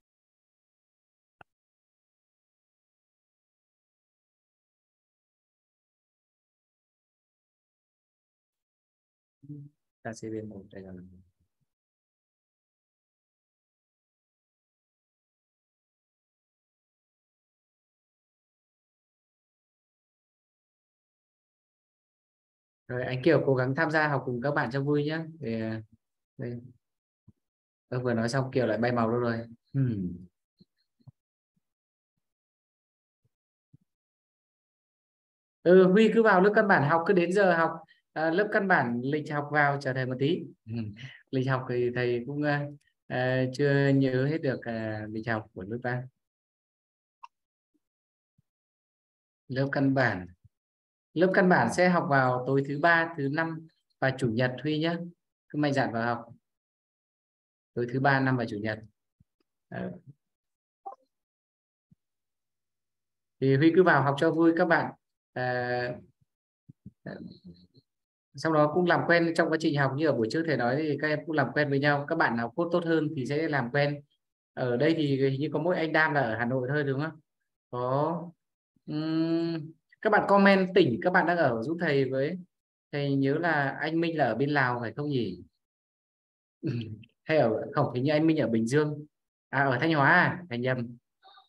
Ta sẽ bên một đây là rồi, anh Kiều cố gắng tham gia học cùng các bạn cho vui nhé. Đây. Tôi vừa nói xong Kiều lại bay màu đâu rồi. Huy cứ vào lớp căn bản học, cứ đến giờ học lớp căn bản lịch học vào chờ thầy một tí. Lịch học thì thầy cũng chưa nhớ hết được lịch học của lớp ba. Lớp căn bản sẽ học vào tối thứ ba, thứ năm và chủ nhật Huy nhé. Cứ mạnh dạn vào học tối thứ ba, năm và chủ nhật. Thì Huy cứ vào học cho vui các bạn. Sau đó cũng làm quen trong quá trình học, như ở buổi trước thầy nói thì các em cũng làm quen với nhau. Các bạn nào code tốt hơn thì sẽ làm quen. Ở đây thì hình như có mỗi anh Đam là ở Hà Nội thôi đúng không? Có các bạn comment tỉnh các bạn đang ở giúp thầy với. Thầy nhớ là anh Minh là ở bên Lào phải không nhỉ? Hay ở không, hình như anh Minh ở Bình Dương. Ở Thanh Hóa thầy nhầm.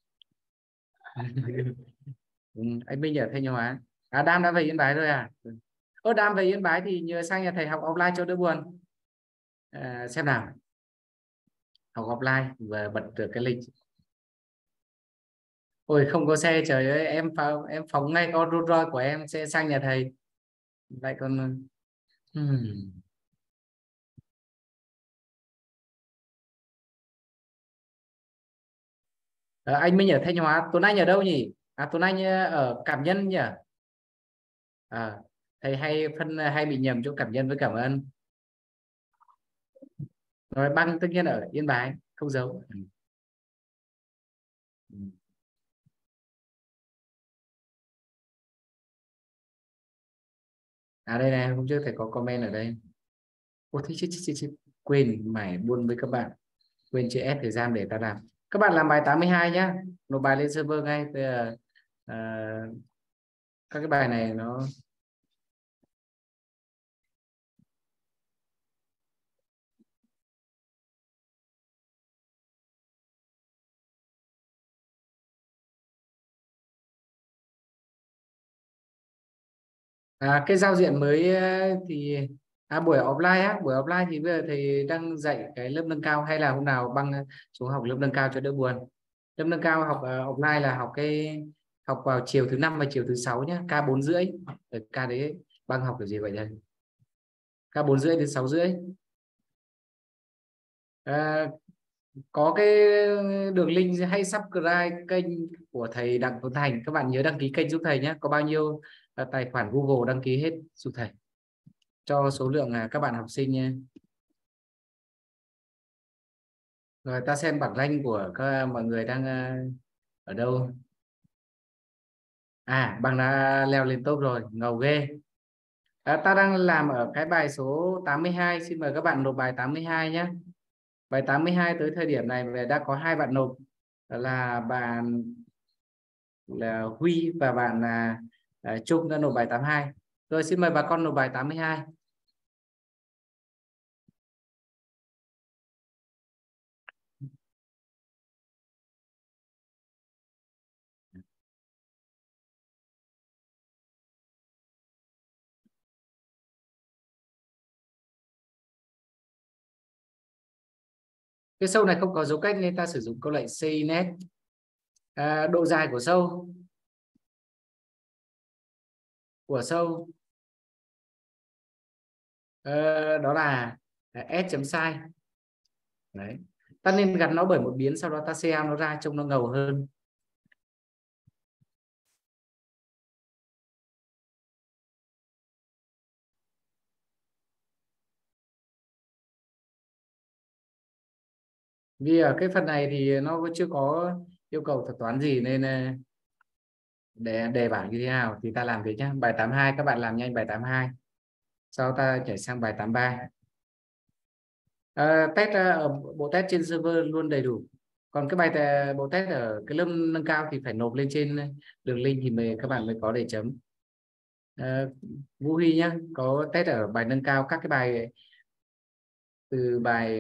Anh Minh ở Thanh Hóa. Đam đã về Yên Bái rồi à? Đam về Yên Bái thì nhờ sang nhà thầy học offline cho đỡ buồn. Xem nào, học offline và bật được cái lịch. Ôi không có xe, trời ơi, em phóng ngay con Rolls Royce của em sẽ sang nhà thầy. Lại còn anh Minh ở Thanh Hóa. Tuấn Anh ở đâu nhỉ? Tuấn Anh ở Cảm Nhân nhỉ? Thầy hay bị nhầm chỗ Cảm Nhân với Cảm Ơn. Rồi Băng tất nhiên ở Yên Bái, không giấu. Đây này, hôm trước thầy có comment ở đây. Thế quên mải buôn với các bạn, quên chữ S thời gian để ta làm. Các bạn làm bài 82 nhá, nộp bài lên server ngay. Bây giờ các cái bài này nó cái giao diện mới thì buổi offline thì bây giờ thầy đang dạy cái lớp nâng cao, hay là hôm nào Băng xuống học lớp nâng cao cho đỡ buồn. Lớp nâng cao học offline là học vào chiều thứ năm và chiều thứ sáu nhé, K4,5. K đấy Băng học kiểu gì vậy đây? K4,5 đến 6,5. Có cái đường link hay subscribe kênh của thầy Đặng Tuấn Thành, các bạn nhớ đăng ký kênh giúp thầy nhé. Có bao nhiêu tài khoản Google đăng ký hết giúp thầy cho số lượng các bạn học sinh nhé. Rồi ta xem bản danh của các mọi người đang ở đâu. À, bằng đã leo lên top rồi, ngầu ghê. Ta đang làm ở cái bài số 82. Xin mời các bạn nộp bài 82 nhé. Bài 82 tới thời điểm này về đã có hai bạn nộp, đó là bạn là Huy và bạn là Trung đã nộp bài 82. Rồi xin mời bà con nộp bài 82. Cái sâu này không có dấu cách nên ta sử dụng câu lệnh CINET. Độ dài của sâu đó là S chấm sai. Đấy. Ta nên gắn nó bởi một biến, sau đó ta CA nó ra trông nó ngầu hơn. Vì ở cái phần này thì nó chưa có yêu cầu thuật toán gì nên để đề bảng như thế nào thì ta làm thế nhé. Bài 82 các bạn làm nhanh bài 82. Sau ta nhảy sang bài 83. Test ở bộ test trên server luôn đầy đủ. Còn cái bộ test ở cái lớp nâng cao thì phải nộp lên trên đường link thì các bạn mới có để chấm. Vũ Huy nhá, có test ở bài nâng cao, các cái bài từ bài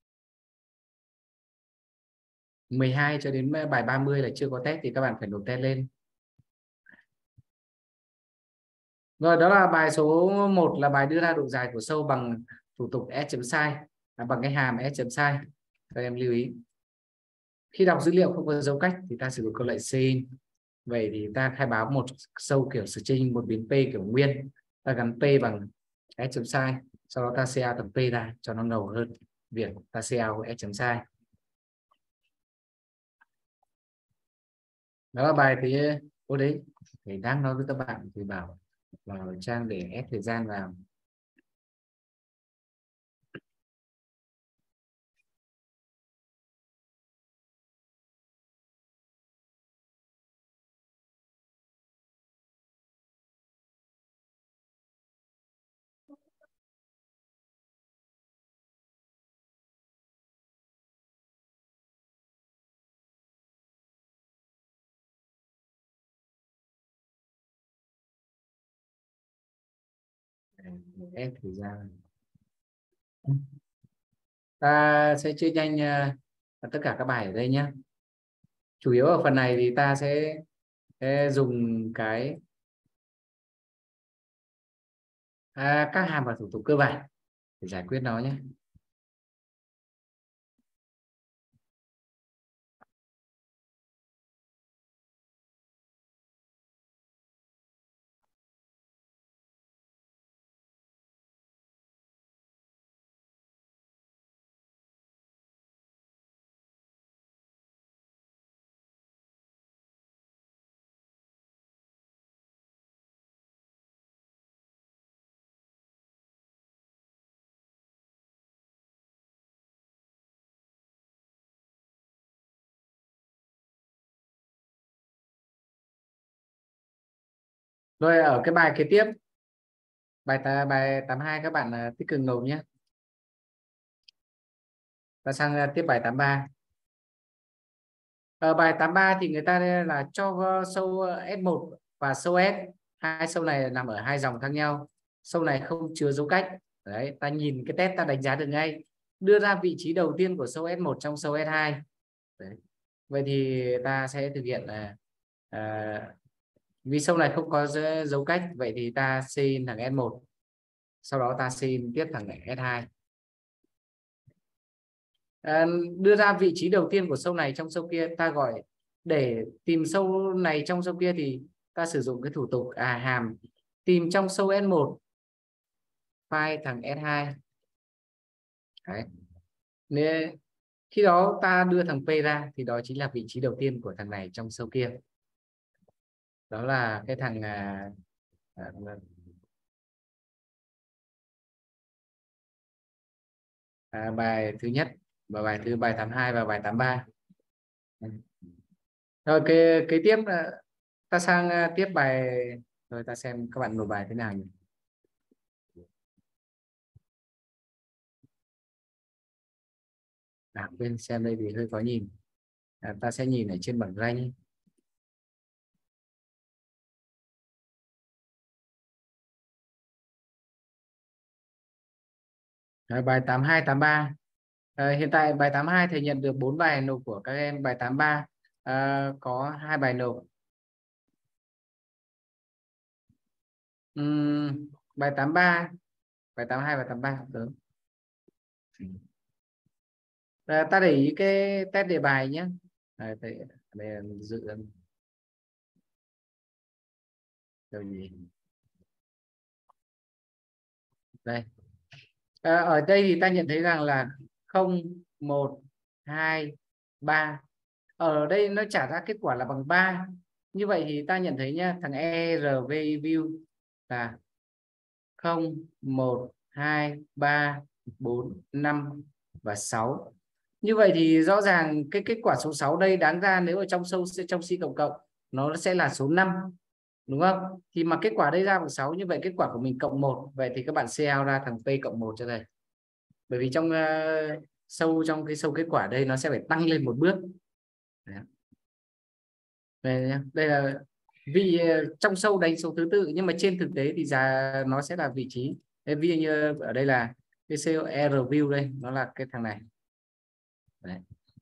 12 cho đến bài 30 là chưa có test thì các bạn phải nộp test lên. Rồi đó là bài số 1 là bài đưa ra độ dài của sâu bằng thủ tục S chấm sai, bằng cái hàm S chấm sai. Các em lưu ý. Khi đọc dữ liệu không có dấu cách thì ta sử dụng câu lệnh CIN. Vậy thì ta khai báo một sâu kiểu string, một biến P kiểu nguyên. Ta gắn P bằng S chấm sai. Sau đó ta CA thằng P ra cho nó ngầu hơn việc ta CA S chấm sai. Đó là bài thì ô đấy thì đang nói với các bạn thì bảo vào trang để ép thời gian vào. Ép thời gian. Ta sẽ chia nhanh tất cả các bài ở đây nhé. Chủ yếu ở phần này thì ta sẽ dùng cái các hàm và thủ tục cơ bản để giải quyết nó nhé. Rồi ở cái bài kế tiếp, bài 82 các bạn tích cực nộp nhé. Ta sang tiếp bài 83. Ở bài 83 thì người ta là cho sâu S1 và sâu S. Hai sâu này nằm ở hai dòng khác nhau. Sâu này không chứa dấu cách. Đấy, ta nhìn cái test ta đánh giá được ngay. Đưa ra vị trí đầu tiên của sâu S1 trong sâu S2. Đấy. Vậy thì ta sẽ thực hiện là vì sâu này không có dấu cách, vậy thì ta xin thằng S1. Sau đó ta xin tiếp thằng S2. Đưa ra vị trí đầu tiên của sâu này trong sâu kia, ta gọi để tìm sâu này trong sâu kia thì ta sử dụng cái thủ tục hàm tìm trong sâu S1 find thằng S2. Đấy. Nên khi đó ta đưa thằng P ra thì đó chính là vị trí đầu tiên của thằng này trong sâu kia. Đó là cái thằng bài thứ nhất. và bài 82 và bài 83. Rồi kế tiếp ta sang tiếp bài, rồi ta xem các bạn nộp bài thế nào nhỉ. Quên xem đây thì hơi khó nhìn. Ta sẽ nhìn ở trên bảng rank. Bài 82 83. Hiện tại bài 82 thầy nhận được 4 bài nộp của các em. Bài 83 có 2 bài nộp. Bài 83, bài 82 và 83 đúng. Ta để ý cái test đề bài nhé. Đây là dự đâu gì đây. Ở đây thì ta nhận thấy rằng là 0 1 2 3, ở đây nó trả ra kết quả là bằng 3. Như vậy thì ta nhận thấy nhá, thằng ERV view là 0 1 2 3 4 5 và 6. Như vậy thì rõ ràng cái kết quả số 6 đây đáng ra nếu ở trong C cộng cộng nó sẽ là số 5, đúng không? Thì mà kết quả đây ra bằng 6, như vậy kết quả của mình cộng 1. Vậy thì các bạn CL ra thằng P cộng 1 cho thầy. Bởi vì trong trong cái sâu kết quả đây nó sẽ phải tăng lên một bước. Đây là vì trong sâu đánh số thứ tự, nhưng mà trên thực tế thì nó sẽ là vị trí. Ví dụ như ở đây là cái CR view, đây nó là cái thằng này. Đấy.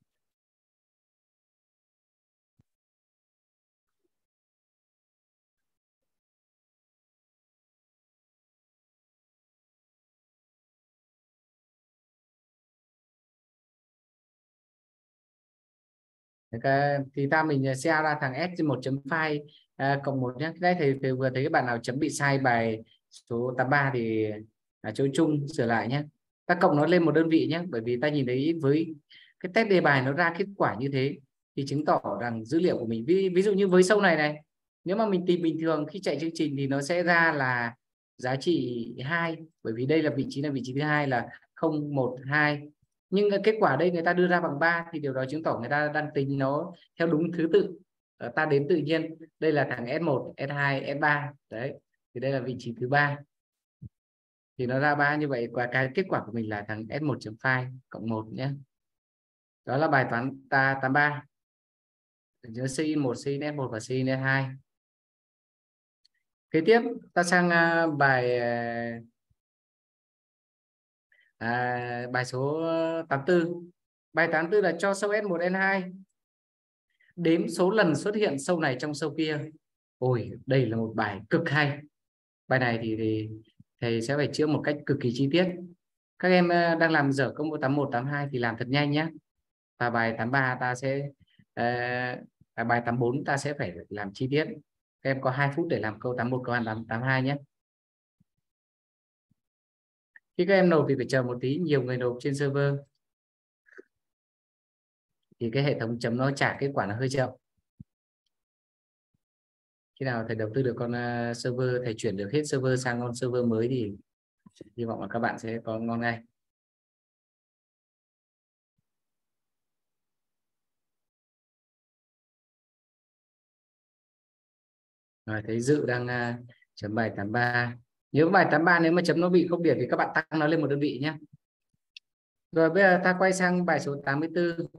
Thì mình sẽ ra thằng S 1.5 cộng 1 nhé. Đây thì vừa thấy các bạn nào chấm bị sai bài số 83 thì chỗ chung sửa lại nhé. Ta cộng nó lên một đơn vị nhé, bởi vì ta nhìn thấy với cái test đề bài nó ra kết quả như thế thì chứng tỏ rằng dữ liệu của mình, ví dụ như với sâu này nếu mà mình tìm bình thường khi chạy chương trình thì nó sẽ ra là giá trị 2, bởi vì đây là vị trí thứ hai là 0 1 2. Nhưng kết quả đây người ta đưa ra bằng 3 thì điều đó chứng tỏ người ta đang tính nó theo đúng thứ tự, ta đếm tự nhiên. Đây là thằng S1 S2 S3 đấy, thì đây là vị trí thứ 3 thì nó ra 3. Như vậy và cái kết quả của mình là thằng S1.5 cộng 1 nhé. Đó là bài toán ta 83 giữa C1, C1 và C2. Kế tiếp ta sang bài bài số 84. Bài 84 là cho sâu S1 S2 đếm số lần xuất hiện sâu này trong sâu kia. Ôi, đây là một bài cực hay. Bài này thì thầy sẽ phải chữa một cách cực kỳ chi tiết. Các em đang làm dở công cụ 81, 82 thì làm thật nhanh nhé. Và bài 83 ta sẽ bài 84 ta sẽ phải làm chi tiết. Các em có 2 phút để làm câu 81, câu 82 nhé. Khi các em nộp thì phải chờ một tí, nhiều người nộp trên server thì cái hệ thống chấm nó trả kết quả nó hơi chậm. Khi nào thầy đầu tư được con server, thầy chuyển được hết server sang con server mới thì hy vọng là các bạn sẽ có ngon ngay. Rồi, thấy Dự đang chấm bài 83. Nếu bài 83 nếu mà chấm nó bị không điểm thì các bạn tăng nó lên một đơn vị nhé. Rồi bây giờ ta quay sang bài số 84.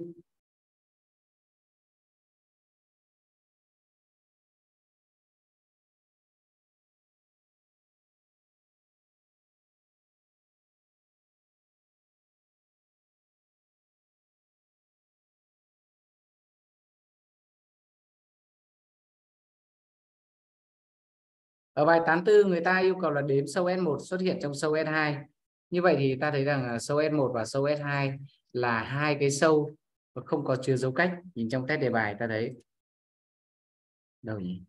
Ở bài 84 người ta yêu cầu là đếm sâu S1 xuất hiện trong sâu S2. Như vậy thì ta thấy rằng sâu S1 và sâu S2 là hai cái sâu và không có chứa dấu cách. Nhìn trong test đề bài ta thấy đâu nhỉ?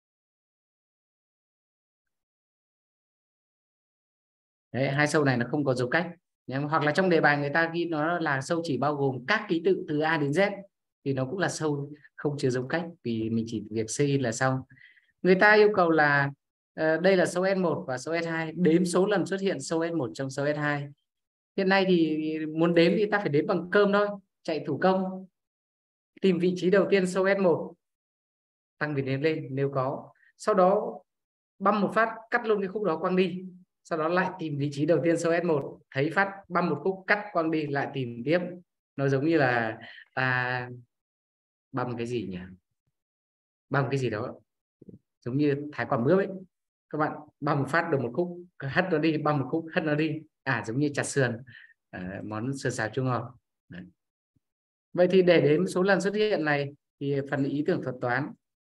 Đấy, hai sâu này nó không có dấu cách. Hoặc là trong đề bài người ta ghi nó là sâu chỉ bao gồm các ký tự từ A đến Z thì nó cũng là sâu không chứa dấu cách, vì mình chỉ việc C là xong. Người ta yêu cầu là đây là sâu S1 và sâu S2, đếm số lần xuất hiện sâu S1 trong sâu S2. Hiện nay thì muốn đếm thì ta phải đếm bằng cơm thôi, chạy thủ công. Tìm vị trí đầu tiên sâu S1, tăng biệt đếm lên nếu có, sau đó băm một phát cắt luôn cái khúc đó quăng đi, sau đó lại tìm vị trí đầu tiên sâu S1, thấy phát băm một khúc cắt quăng đi, lại tìm tiếp. Nó giống như là ta băm cái gì nhỉ, băm cái gì đó giống như thái quả mướp ấy, các bạn băm một phát được một khúc hất nó đi, băm một khúc hất nó đi, giống như chặt sườn, món sườn xào chua ngọt. Đấy. Vậy thì để đến số lần xuất hiện này thì phần ý tưởng thuật toán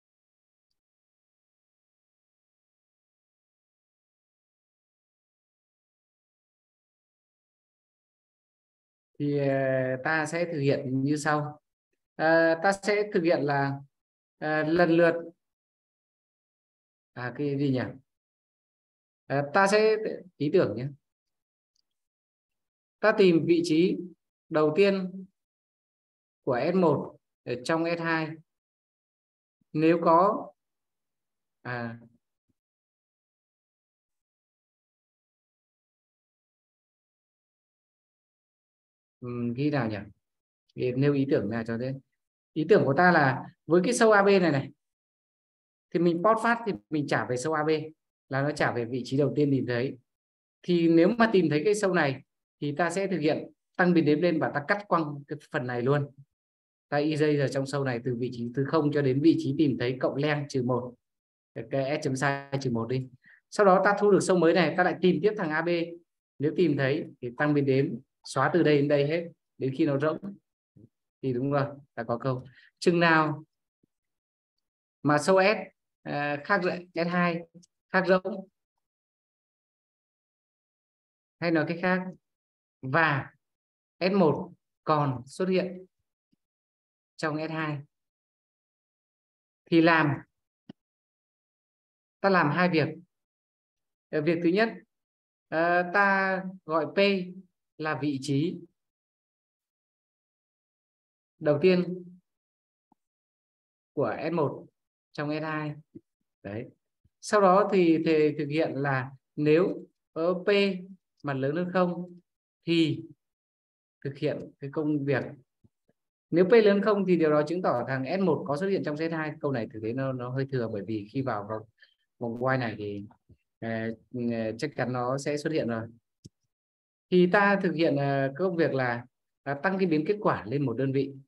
thì ta sẽ thực hiện như sau. Ta sẽ thực hiện là lần lượt cái gì nhỉ, ta sẽ ý tưởng nhé, ta tìm vị trí đầu tiên của S1 ở trong S2, nếu có ghi nào nhỉ, nêu ý tưởng nào cho thế. Ý tưởng của ta là với cái sâu AB này này thì mình post phát thì mình trả về sâu AB, là nó trả về vị trí đầu tiên tìm thấy. Thì nếu mà tìm thấy cái sâu này thì ta sẽ thực hiện tăng biệt đếm lên và ta cắt quăng cái phần này luôn. Ta EJ ở trong sâu này từ vị trí từ 0 cho đến vị trí tìm thấy cộng len -1, cái S chấm sai -1 đi. Sau đó ta thu được sâu mới này, ta lại tìm tiếp thằng AB. Nếu tìm thấy thì tăng biệt đếm, xóa từ đây đến đây hết đến khi nó rỗng. Thì đúng rồi, ta có câu chừng nào mà sâu S khác S2 khác rỗng, hay nói cách khác và S1 còn xuất hiện trong S2 thì ta làm hai việc. Việc thứ nhất, ta gọi P là vị trí đầu tiên của S1 trong S2. Đấy. Sau đó thì thực hiện là nếu P mà lớn hơn 0 thì thực hiện cái công việc. Nếu P lớn hơn 0 thì điều đó chứng tỏ thằng S1 có xuất hiện trong S2. Câu này thực tế nó hơi thừa, bởi vì khi vào vòng while này thì chắc chắn nó sẽ xuất hiện rồi. Thì ta thực hiện công việc là tăng cái biến kết quả lên một đơn vị.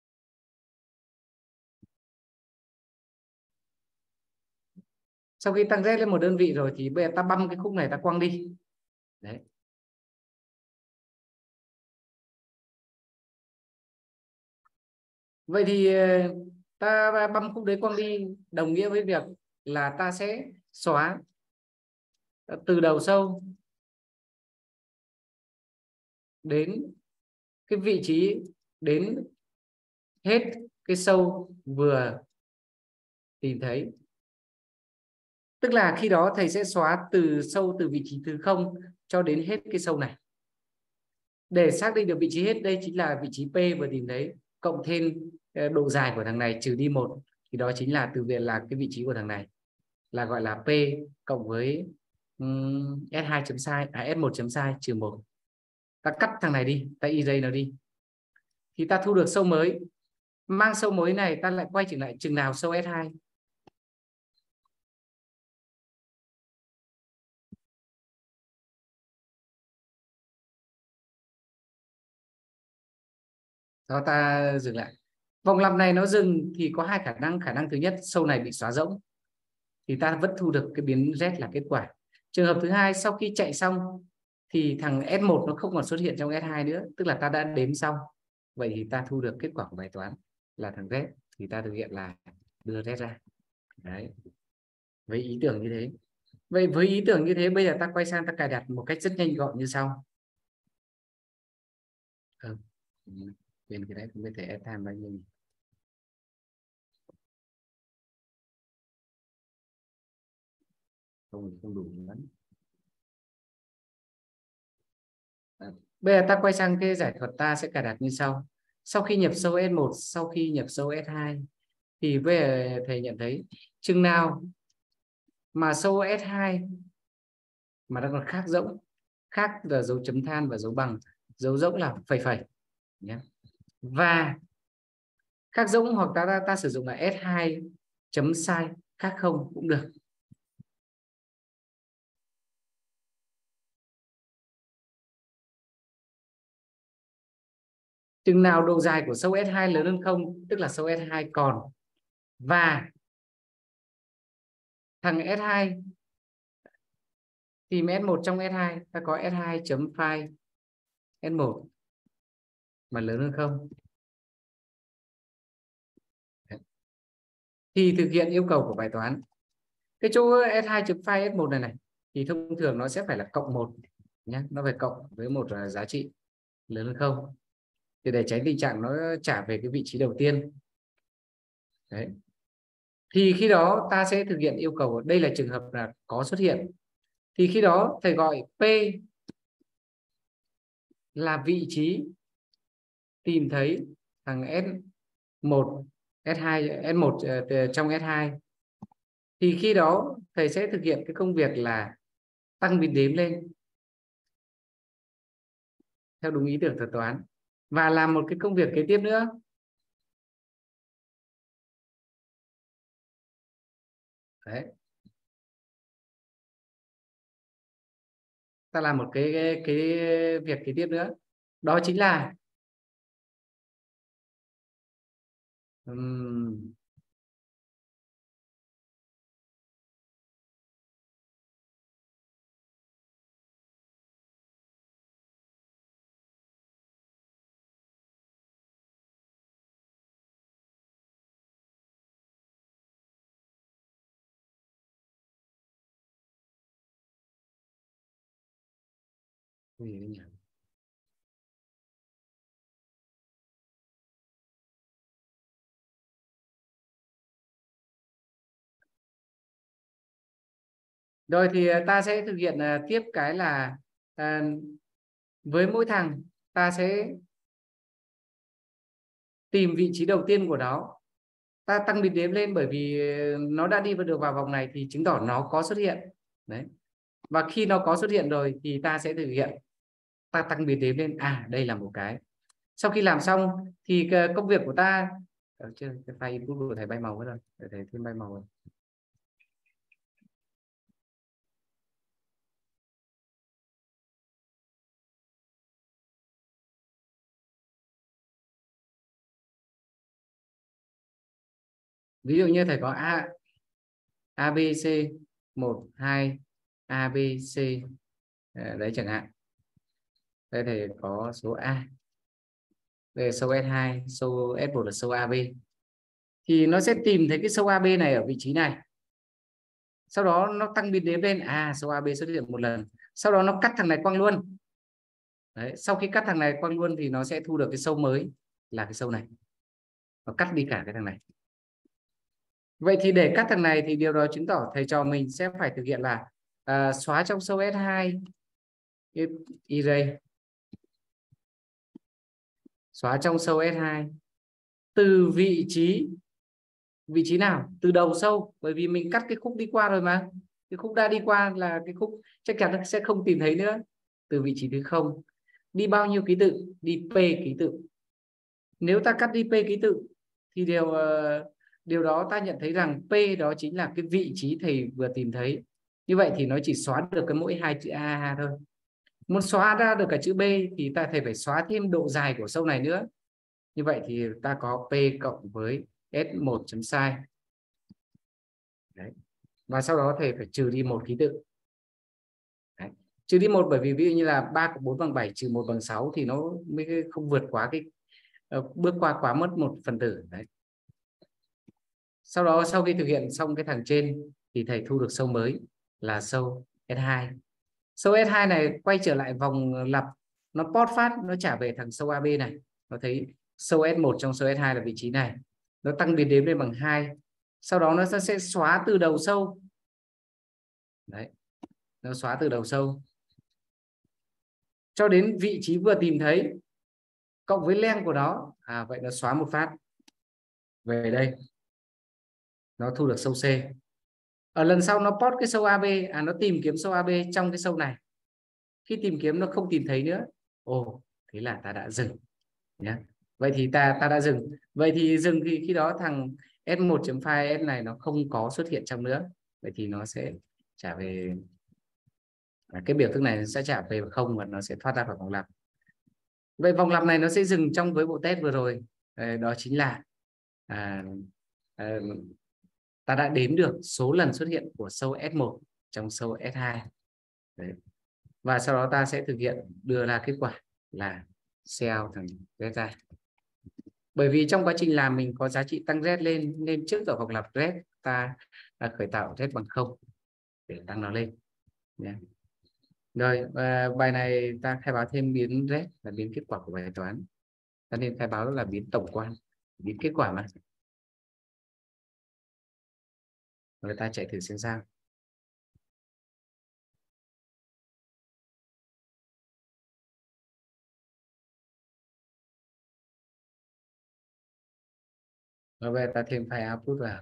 Sau khi tăng Z lên một đơn vị rồi thì bây giờ ta băm cái khúc này ta quăng đi. Đấy. Vậy thì ta băm khúc đấy quăng đi đồng nghĩa với việc là ta sẽ xóa từ đầu sâu đến cái vị trí đến hết cái sâu vừa tìm thấy. Tức là khi đó thầy sẽ xóa từ sâu từ vị trí thứ 0 cho đến hết cái sâu này. Để xác định được vị trí hết, đây chính là vị trí P vừa tìm thấy cộng thêm độ dài của thằng này trừ đi 1, thì đó chính là từ việc là cái vị trí của thằng này, là gọi là P cộng với S2 chấm sai S1 chấm sai trừ 1. Ta cắt thằng này đi, ta EJ nó đi thì ta thu được sâu mới. Mang sâu mới này ta lại quay trở lại chừng nào sâu S2 đó ta dừng lại. Vòng lặp này nó dừng thì có hai khả năng. Khả năng thứ nhất, sâu này bị xóa rỗng thì ta vẫn thu được cái biến Z là kết quả. Trường hợp thứ hai, sau khi chạy xong thì thằng S1 nó không còn xuất hiện trong S2 nữa, tức là ta đã đếm xong. Vậy thì ta thu được kết quả của bài toán là thằng Z, thì ta thực hiện là đưa Z ra. Đấy. Với ý tưởng như thế. Vậy với ý tưởng như thế, bây giờ ta quay sang ta cài đặt một cách rất nhanh gọn như sau. Bên cái đấy cũng có thể add time bao nhiêu. Không đủ lắm. Bây giờ ta quay sang cái giải thuật, ta sẽ cài đặt như sau. Sau khi nhập sâu S1, sau khi nhập sâu S2 thì bây giờ thầy nhận thấy chừng nào mà sâu S2 mà nó còn khác rỗng khác là dấu chấm than và dấu bằng, dấu rỗng là phẩy phẩy nhé. Và khác rỗng hoặc ta sử dụng là S2 chấm sai, khác không cũng được. Chừng nào độ dài của sâu S2 lớn hơn 0, tức là sâu S2 còn, và thằng S2 tìm S1 trong S2, ta có S2 chấm phi S1 mà lớn hơn 0 thì thực hiện yêu cầu của bài toán. Cái chỗ S2 chấm phi S1 này thì thông thường nó sẽ phải là cộng 1 nhé, nó phải cộng với một giá trị lớn hơn 0 thì để tránh tình trạng nó trả về cái vị trí đầu tiên. Đấy. Thì khi đó ta sẽ thực hiện yêu cầu, đây là trường hợp là có xuất hiện, thì khi đó thầy gọi P là vị trí tìm thấy thằng S1 S2 S1 trong S2, thì khi đó thầy sẽ thực hiện cái công việc là tăng bit đếm lên theo đúng ý tưởng thuật toán và làm một cái công việc kế tiếp nữa. Đấy. Ta làm một cái việc kế tiếp nữa, đó chính là rồi thì ta sẽ thực hiện tiếp cái là với mỗi thằng ta sẽ tìm vị trí đầu tiên của nó, ta tăng bit đếm lên, bởi vì nó đã đi được vào vòng này thì chứng tỏ nó có xuất hiện. Đấy. Và khi nó có xuất hiện rồi thì ta sẽ thực hiện ta tăng bit đếm lên. Đây là một cái. Sau khi làm xong thì công việc của ta chưa, cái file input của thầy bay màu hết rồi, để thầy thêm bay màu rồi. Ví dụ như thầy có A B C 1 2 A B C đấy chẳng hạn. Đây thầy có số A, đây là sâu S2, sâu S1 là sâu AB, thì nó sẽ tìm thấy cái sâu AB này ở vị trí này, sau đó nó tăng bit đếm lên. Sâu AB xuất hiện một lần, sau đó nó cắt thằng này quăng luôn. Đấy. Sau khi cắt thằng này quăng luôn thì nó sẽ thu được cái sâu mới là cái sâu này, nó cắt đi cả cái thằng này. Vậy thì để cắt thằng này thì điều đó chứng tỏ thầy trò mình sẽ phải thực hiện là xóa trong sâu S2 erase, xóa trong sâu S2 từ vị trí nào? Từ đầu sâu, bởi vì mình cắt cái khúc đi qua rồi mà, cái khúc đã đi qua là cái khúc chắc chắn sẽ không tìm thấy nữa. Từ vị trí thứ 0 đi bao nhiêu ký tự? Đi P ký tự. Nếu ta cắt đi P ký tự thì điều đó ta nhận thấy rằng P đó chính là cái vị trí thầy vừa tìm thấy. Như vậy thì nó chỉ xóa được cái mỗi hai chữ A thôi. Muốn xóa ra được cả chữ B thì ta phải xóa thêm độ dài của sâu này nữa. Như vậy thì ta có P cộng với S1 chấm sai. Đấy. Và sau đó thầy phải trừ đi một ký tự. Đấy. Trừ đi một, bởi vì ví dụ như là 3 cộng 4 bằng 7 trừ 1 bằng 6 thì nó mới không vượt quá cái bước qua quá mất một phần tử. Đấy. Sau đó sau khi thực hiện xong cái thằng trên thì thầy thu được sâu mới là sâu S2. Sâu S2 này quay trở lại vòng lặp, nó port phát, nó trả về thằng sâu AB này. Nó thấy sâu S1 trong sâu S2 là vị trí này, nó tăng bit đếm lên bằng 2, sau đó nó sẽ xóa từ đầu sâu. Đấy, nó xóa từ đầu sâu cho đến vị trí vừa tìm thấy cộng với len của nó. Vậy nó xóa một phát về đây, nó thu được sâu C. Ở lần sau nó port cái sâu AB, nó tìm kiếm sâu AB trong cái sâu này, Khi tìm kiếm nó không tìm thấy nữa, ồ, thế là ta đã dừng nhé. Vậy thì ta đã dừng. Vậy thì dừng thì khi đó thằng s1.file s này nó không có xuất hiện trong nữa. Vậy thì nó sẽ trả về, cái biểu thức này sẽ trả về không và nó sẽ thoát ra khỏi vòng lặp. Vậy vòng lặp này nó sẽ dừng trong với bộ test vừa rồi. Đó chính là à, à, ta đã đếm được số lần xuất hiện của sâu S1 trong sâu S2. Đấy. Và sau đó ta sẽ thực hiện đưa ra kết quả là CL thằng Z ra. Bởi vì trong quá trình làm mình có giá trị tăng Z lên, nên trước giờ vòng lặp Z ta đã khởi tạo Z bằng 0 để tăng nó lên. Yeah. Rồi, bài này ta khai báo thêm biến Z là biến kết quả của bài toán. Ta nên khai báo là biến tổng quan, biến kết quả mà. Rồi ta chạy thử xem sao. Rồi bây giờ ta thêm file output vào.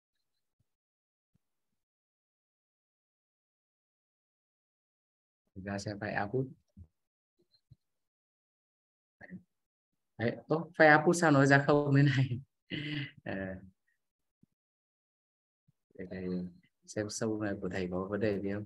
Ra xem file output. Đấy, file output sao nói ra không thế này. Để thầy xem sâu này của thầy có vấn đề gì không.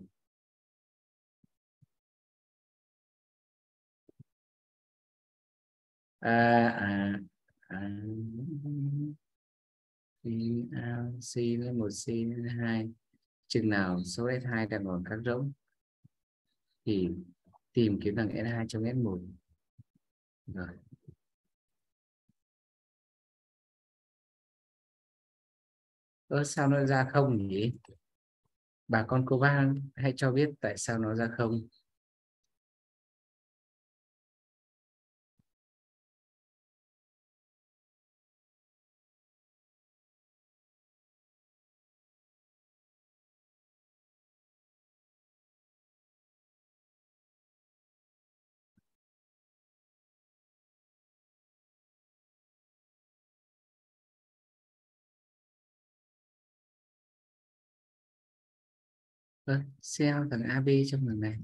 C lên 1, C lên 2, chừng nào số S2 đang còn các rỗng thì tìm kiếm thằng S2 trong S1. Rồi. Sao nó ra không nhỉ? Bà con cô bác hãy cho biết tại sao nó ra không. Cell thằng AB trong lần này.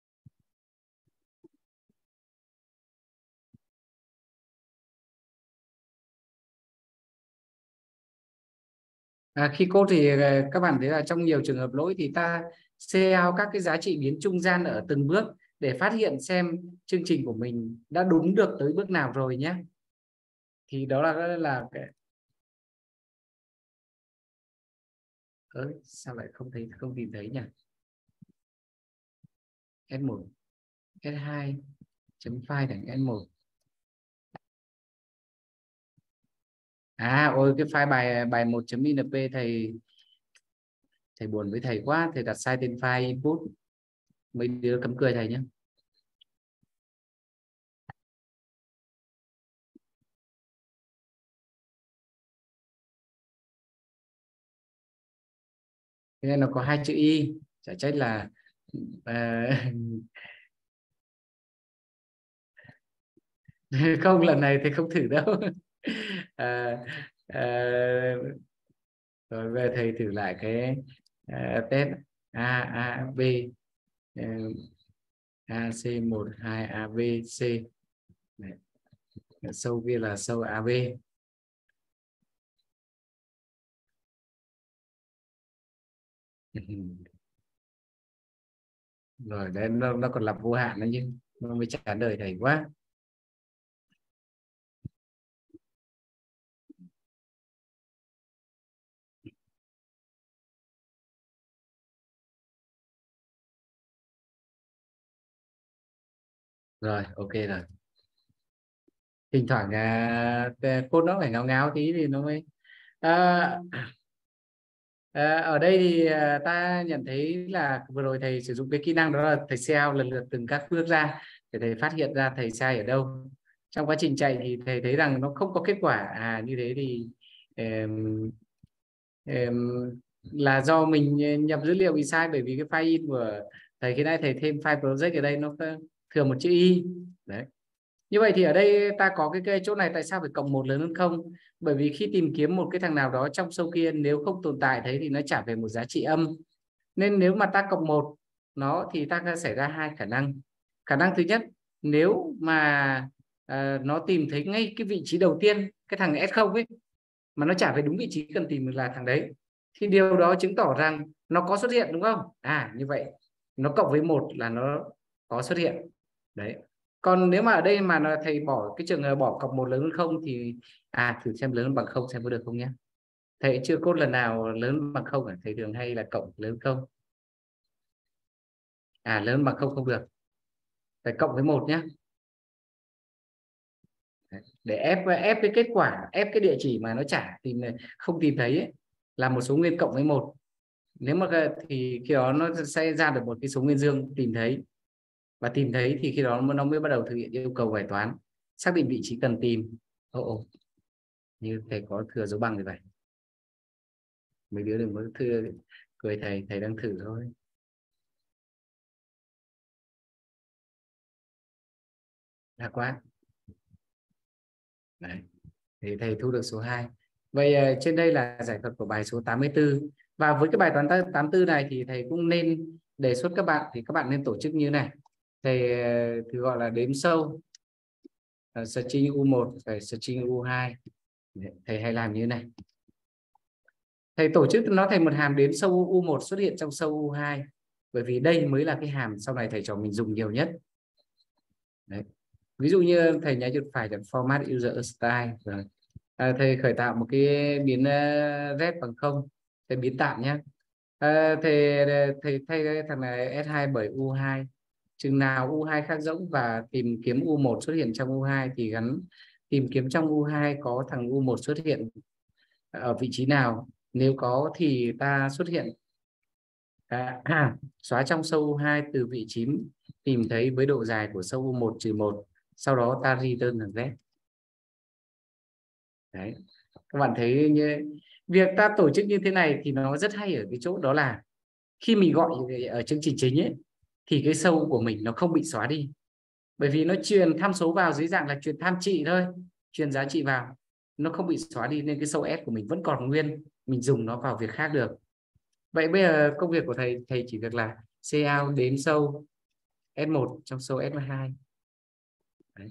Khi code thì các bạn thấy là trong nhiều trường hợp lỗi thì ta share out các cái giá trị biến trung gian ở từng bước để phát hiện xem chương trình của mình đã đúng được tới bước nào rồi nhé. Thì đó là cái... sao lại không tìm thấy nhỉ? S1, S2 chấm file thằng S1. Ôi cái file bài 1.inp thầy buồn với thầy quá, thầy đặt sai tên file input. Mấy đứa cấm cười thầy nhé. Thế nên nó có 2 chữ y, chả trách là không, lần này thì không thử đâu. à, à, Rồi về thầy thử lại cái test B, AC1 2 ABC. Đấy. Sâu kia là sâu AB. Rồi đấy, nó còn lặp vô hạn nữa chứ, nó mới trả lời thầy quá. Rồi, ok rồi. Thỉnh thoảng code nó phải ngáo ngáo tí thì nó mới à, ở đây thì ta nhận thấy là vừa rồi thầy sử dụng cái kỹ năng đó là thầy SEO lần lượt từng các bước ra để thầy phát hiện ra thầy sai ở đâu. Trong quá trình chạy thì thầy thấy rằng nó không có kết quả. Như thế thì là do mình nhập dữ liệu bị sai, bởi vì cái file in của thầy khi nãy thầy thêm file project ở đây nó thừa một chữ y. Đấy. Như vậy thì ở đây ta có cái chỗ này tại sao phải cộng 1 lớn hơn 0? Bởi vì khi tìm kiếm một cái thằng nào đó trong sâu kia, nếu không tồn tại thế thì nó trả về một giá trị âm. Nên nếu mà ta cộng 1 nó thì ta sẽ xảy ra 2 khả năng. Khả năng thứ nhất, nếu mà nó tìm thấy ngay cái vị trí đầu tiên, cái thằng S0 ấy, mà nó trả về đúng vị trí cần tìm là thằng đấy, thì điều đó chứng tỏ rằng nó có xuất hiện, đúng không? Như vậy nó cộng với 1 là nó có xuất hiện đấy. Còn nếu mà ở đây mà thầy bỏ cái trường hợp bỏ cộng 1 lớn hơn 0 thì thử xem lớn hơn bằng 0 xem có được không nhé. Thầy chưa cốt lần nào lớn hơn bằng 0 thầy thường hay là cộng lớn hơn 0. Lớn hơn bằng 0 không được, phải cộng với 1 nhé, để ép cái kết quả, ép cái địa chỉ mà nó trả thì không tìm thấy ấy, là một số nguyên cộng với 1. Nếu mà thì khi đó nó sẽ ra được một cái số nguyên dương tìm thấy, và tìm thấy thì khi đó nó mới bắt đầu thực hiện yêu cầu bài toán xác định vị trí cần tìm. Như thầy có thừa dấu bằng thì vậy. Mấy đứa đừng có thừa cười thầy đang thử thôi. Đã quá. Đấy. Thì thầy thu được số 2. Vậy trên đây là giải thuật của bài số 84. Và với cái bài toán 84 này thì thầy cũng nên đề xuất các bạn, thì các bạn nên tổ chức như này. Thầy thì gọi là đếm sâu searching U1 và searching U2. Thầy hay làm như thế này. Thầy tổ chức nó thành một hàm đếm sâu U1 xuất hiện trong sâu U2. Bởi vì đây mới là cái hàm sau này thầy trò mình dùng nhiều nhất. Đấy. Ví dụ như thầy nhấn chuột phải chọn format user style rồi. Thầy khởi tạo một cái biến ref bằng 0, thầy biến tạm nhé. Thầy thay cái thằng này S2 bởi U2. Chừng nào U2 khác rỗng và tìm kiếm U1 xuất hiện trong U2 thì gắn tìm kiếm trong U2 có thằng U1 xuất hiện ở vị trí nào. Nếu có thì ta xuất hiện xóa trong sâu U2 từ vị trí tìm thấy với độ dài của sâu U1 trừ 1. Sau đó ta return thằng Z. Đấy. Các bạn thấy như việc ta tổ chức như thế này thì nó rất hay ở cái chỗ đó là khi mình gọi ở chương trình chính ấy, thì cái sâu của mình nó không bị xóa đi, bởi vì nó truyền tham số vào dưới dạng là truyền tham trị thôi, truyền giá trị vào, nó không bị xóa đi, nên cái sâu S của mình vẫn còn nguyên, mình dùng nó vào việc khác được. Vậy bây giờ công việc của thầy chỉ việc là cout đếm sâu S1 trong sâu S2. Đấy.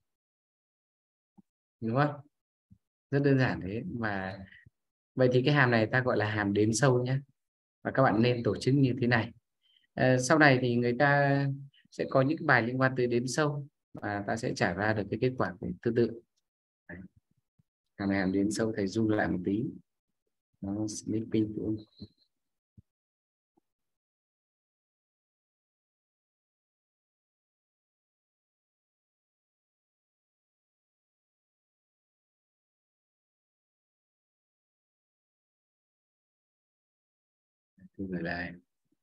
Đúng không? Rất đơn giản thế mà. Vậy thì cái hàm này ta gọi là hàm đếm sâu nhé, và các bạn nên tổ chức như thế này. Sau này thì người ta sẽ có những bài liên quan tới đếm sâu và ta sẽ trả ra được cái kết quả tương tự. Hàm này hàm đếm sâu thầy zoom lại một tí, nó snipping cũng gửi lại.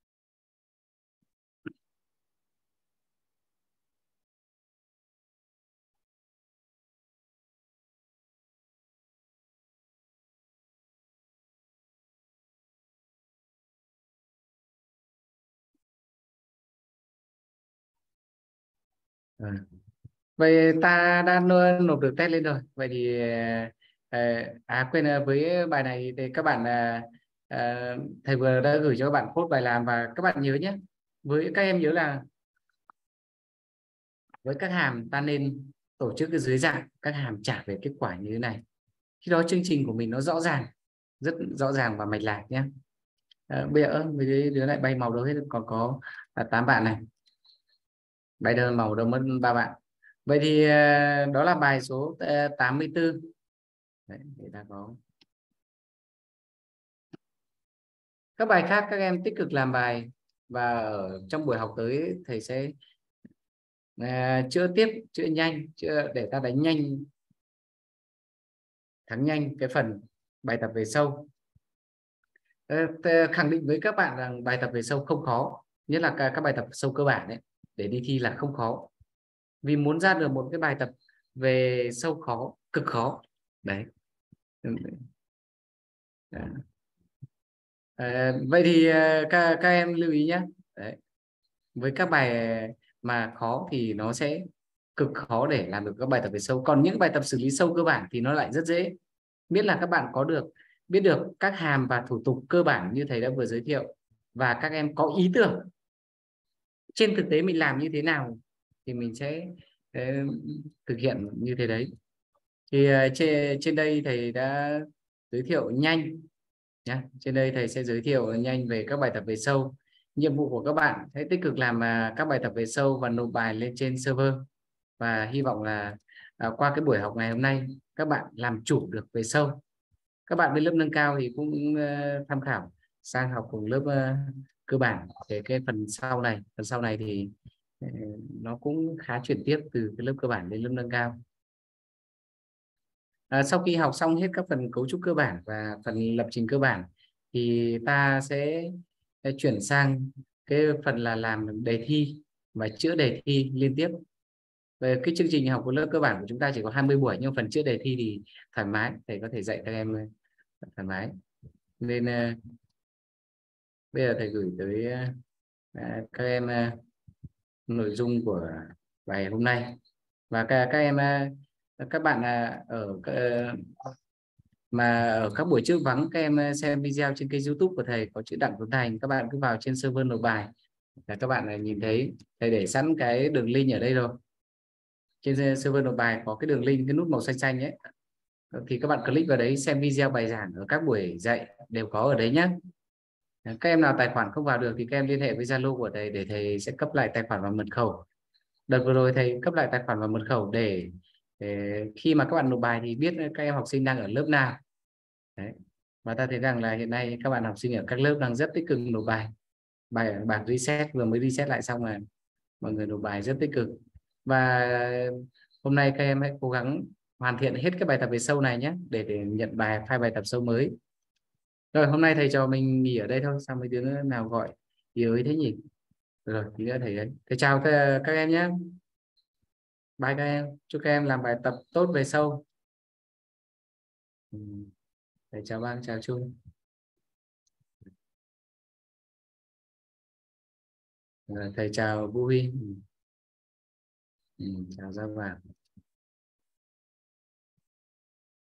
Vậy ta đã nộp được test lên rồi. Vậy thì quên, với bài này thì các bạn thầy vừa đã gửi cho các bạn code bài làm, và các bạn nhớ nhé, với các em nhớ là với các hàm ta nên tổ chức cái dưới dạng các hàm trả về kết quả như thế này. Khi đó chương trình của mình nó rõ ràng, rất rõ ràng và mạch lạc nhé. Bây giờ mấy đứa lại bay màu đâu hết, còn có 8 bạn này, bay đơn màu đâu mất 3 bạn. Vậy thì đó là bài số 84. Đấy, để ta có các bài khác các em tích cực làm bài, và ở trong buổi học tới thầy sẽ chữa tiếp, chữa nhanh, để ta đánh nhanh, thắng nhanh cái phần bài tập về sâu. Khẳng định với các bạn rằng bài tập về sâu không khó, nhất là các bài tập sâu cơ bản ấy, để đi thi là không khó, vì muốn ra được một cái bài tập về sâu khó, cực khó đấy. Vậy thì các em lưu ý nhé. Đấy. Với các bài mà khó thì nó sẽ cực khó để làm được các bài tập về sâu, còn những bài tập xử lý sâu cơ bản thì nó lại rất dễ, miễn là các bạn biết được các hàm và thủ tục cơ bản như thầy đã vừa giới thiệu, và các em có ý tưởng trên thực tế mình làm như thế nào thì mình sẽ thực hiện như thế đấy. Thì trên đây thầy đã giới thiệu nhanh nhé. Trên đây thầy sẽ giới thiệu nhanh về các bài tập về sâu. Nhiệm vụ của các bạn hãy tích cực làm các bài tập về sâu và nộp bài lên trên server. Và hy vọng là qua cái buổi học ngày hôm nay các bạn làm chủ được về sâu. Các bạn bên lớp nâng cao thì cũng tham khảo sang học cùng lớp cơ bản về cái phần sau này thì nó cũng khá chuyển tiếp từ cái lớp cơ bản đến lớp nâng cao. Sau khi học xong hết các phần cấu trúc cơ bản và phần lập trình cơ bản thì ta sẽ chuyển sang cái phần là làm đề thi và chữa đề thi liên tiếp. Về cái chương trình học của lớp cơ bản của chúng ta chỉ có 20 buổi, nhưng phần chữa đề thi thì thoải mái, thầy có thể dạy các em thoải mái. Nên bây giờ thầy gửi tới các em nội dung của bài hôm nay. Và các em các bạn mà ở các buổi trước vắng, các em xem video trên kênh YouTube của thầy có chữ Đặng Tuấn Thành, các bạn cứ vào trên server nộp bài là các bạn nhìn thấy thầy để sẵn cái đường link ở đây rồi. Trên server nộp bài có cái đường link, cái nút màu xanh xanh ấy, thì các bạn click vào đấy xem video bài giảng ở các buổi dạy đều có ở đấy nhé. Các em nào tài khoản không vào được thì các em liên hệ với Zalo của thầy để thầy sẽ cấp lại tài khoản và mật khẩu. Đợt vừa rồi thầy cấp lại tài khoản và mật khẩu để khi mà các bạn nộp bài thì biết các em học sinh đang ở lớp nào. Đấy. Và ta thấy rằng là hiện nay các bạn học sinh ở các lớp đang rất tích cực nộp bài. Bảng reset vừa mới reset lại xong là mọi người nộp bài rất tích cực. Và hôm nay các em hãy cố gắng hoàn thiện hết các bài tập về sâu này nhé, để nhận file bài tập sâu mới. Rồi hôm nay thầy cho mình nghỉ ở đây thôi, xong mấy đứa nào gọi yếu ấy thế nhỉ. Rồi tí nữa thầy ấy. Thầy chào các em nhé. Bye các em. Chúc các em làm bài tập tốt về sâu. Thầy chào Bang, chào Trung. Thầy chào Vũ Huy. Chào Gia Vàng.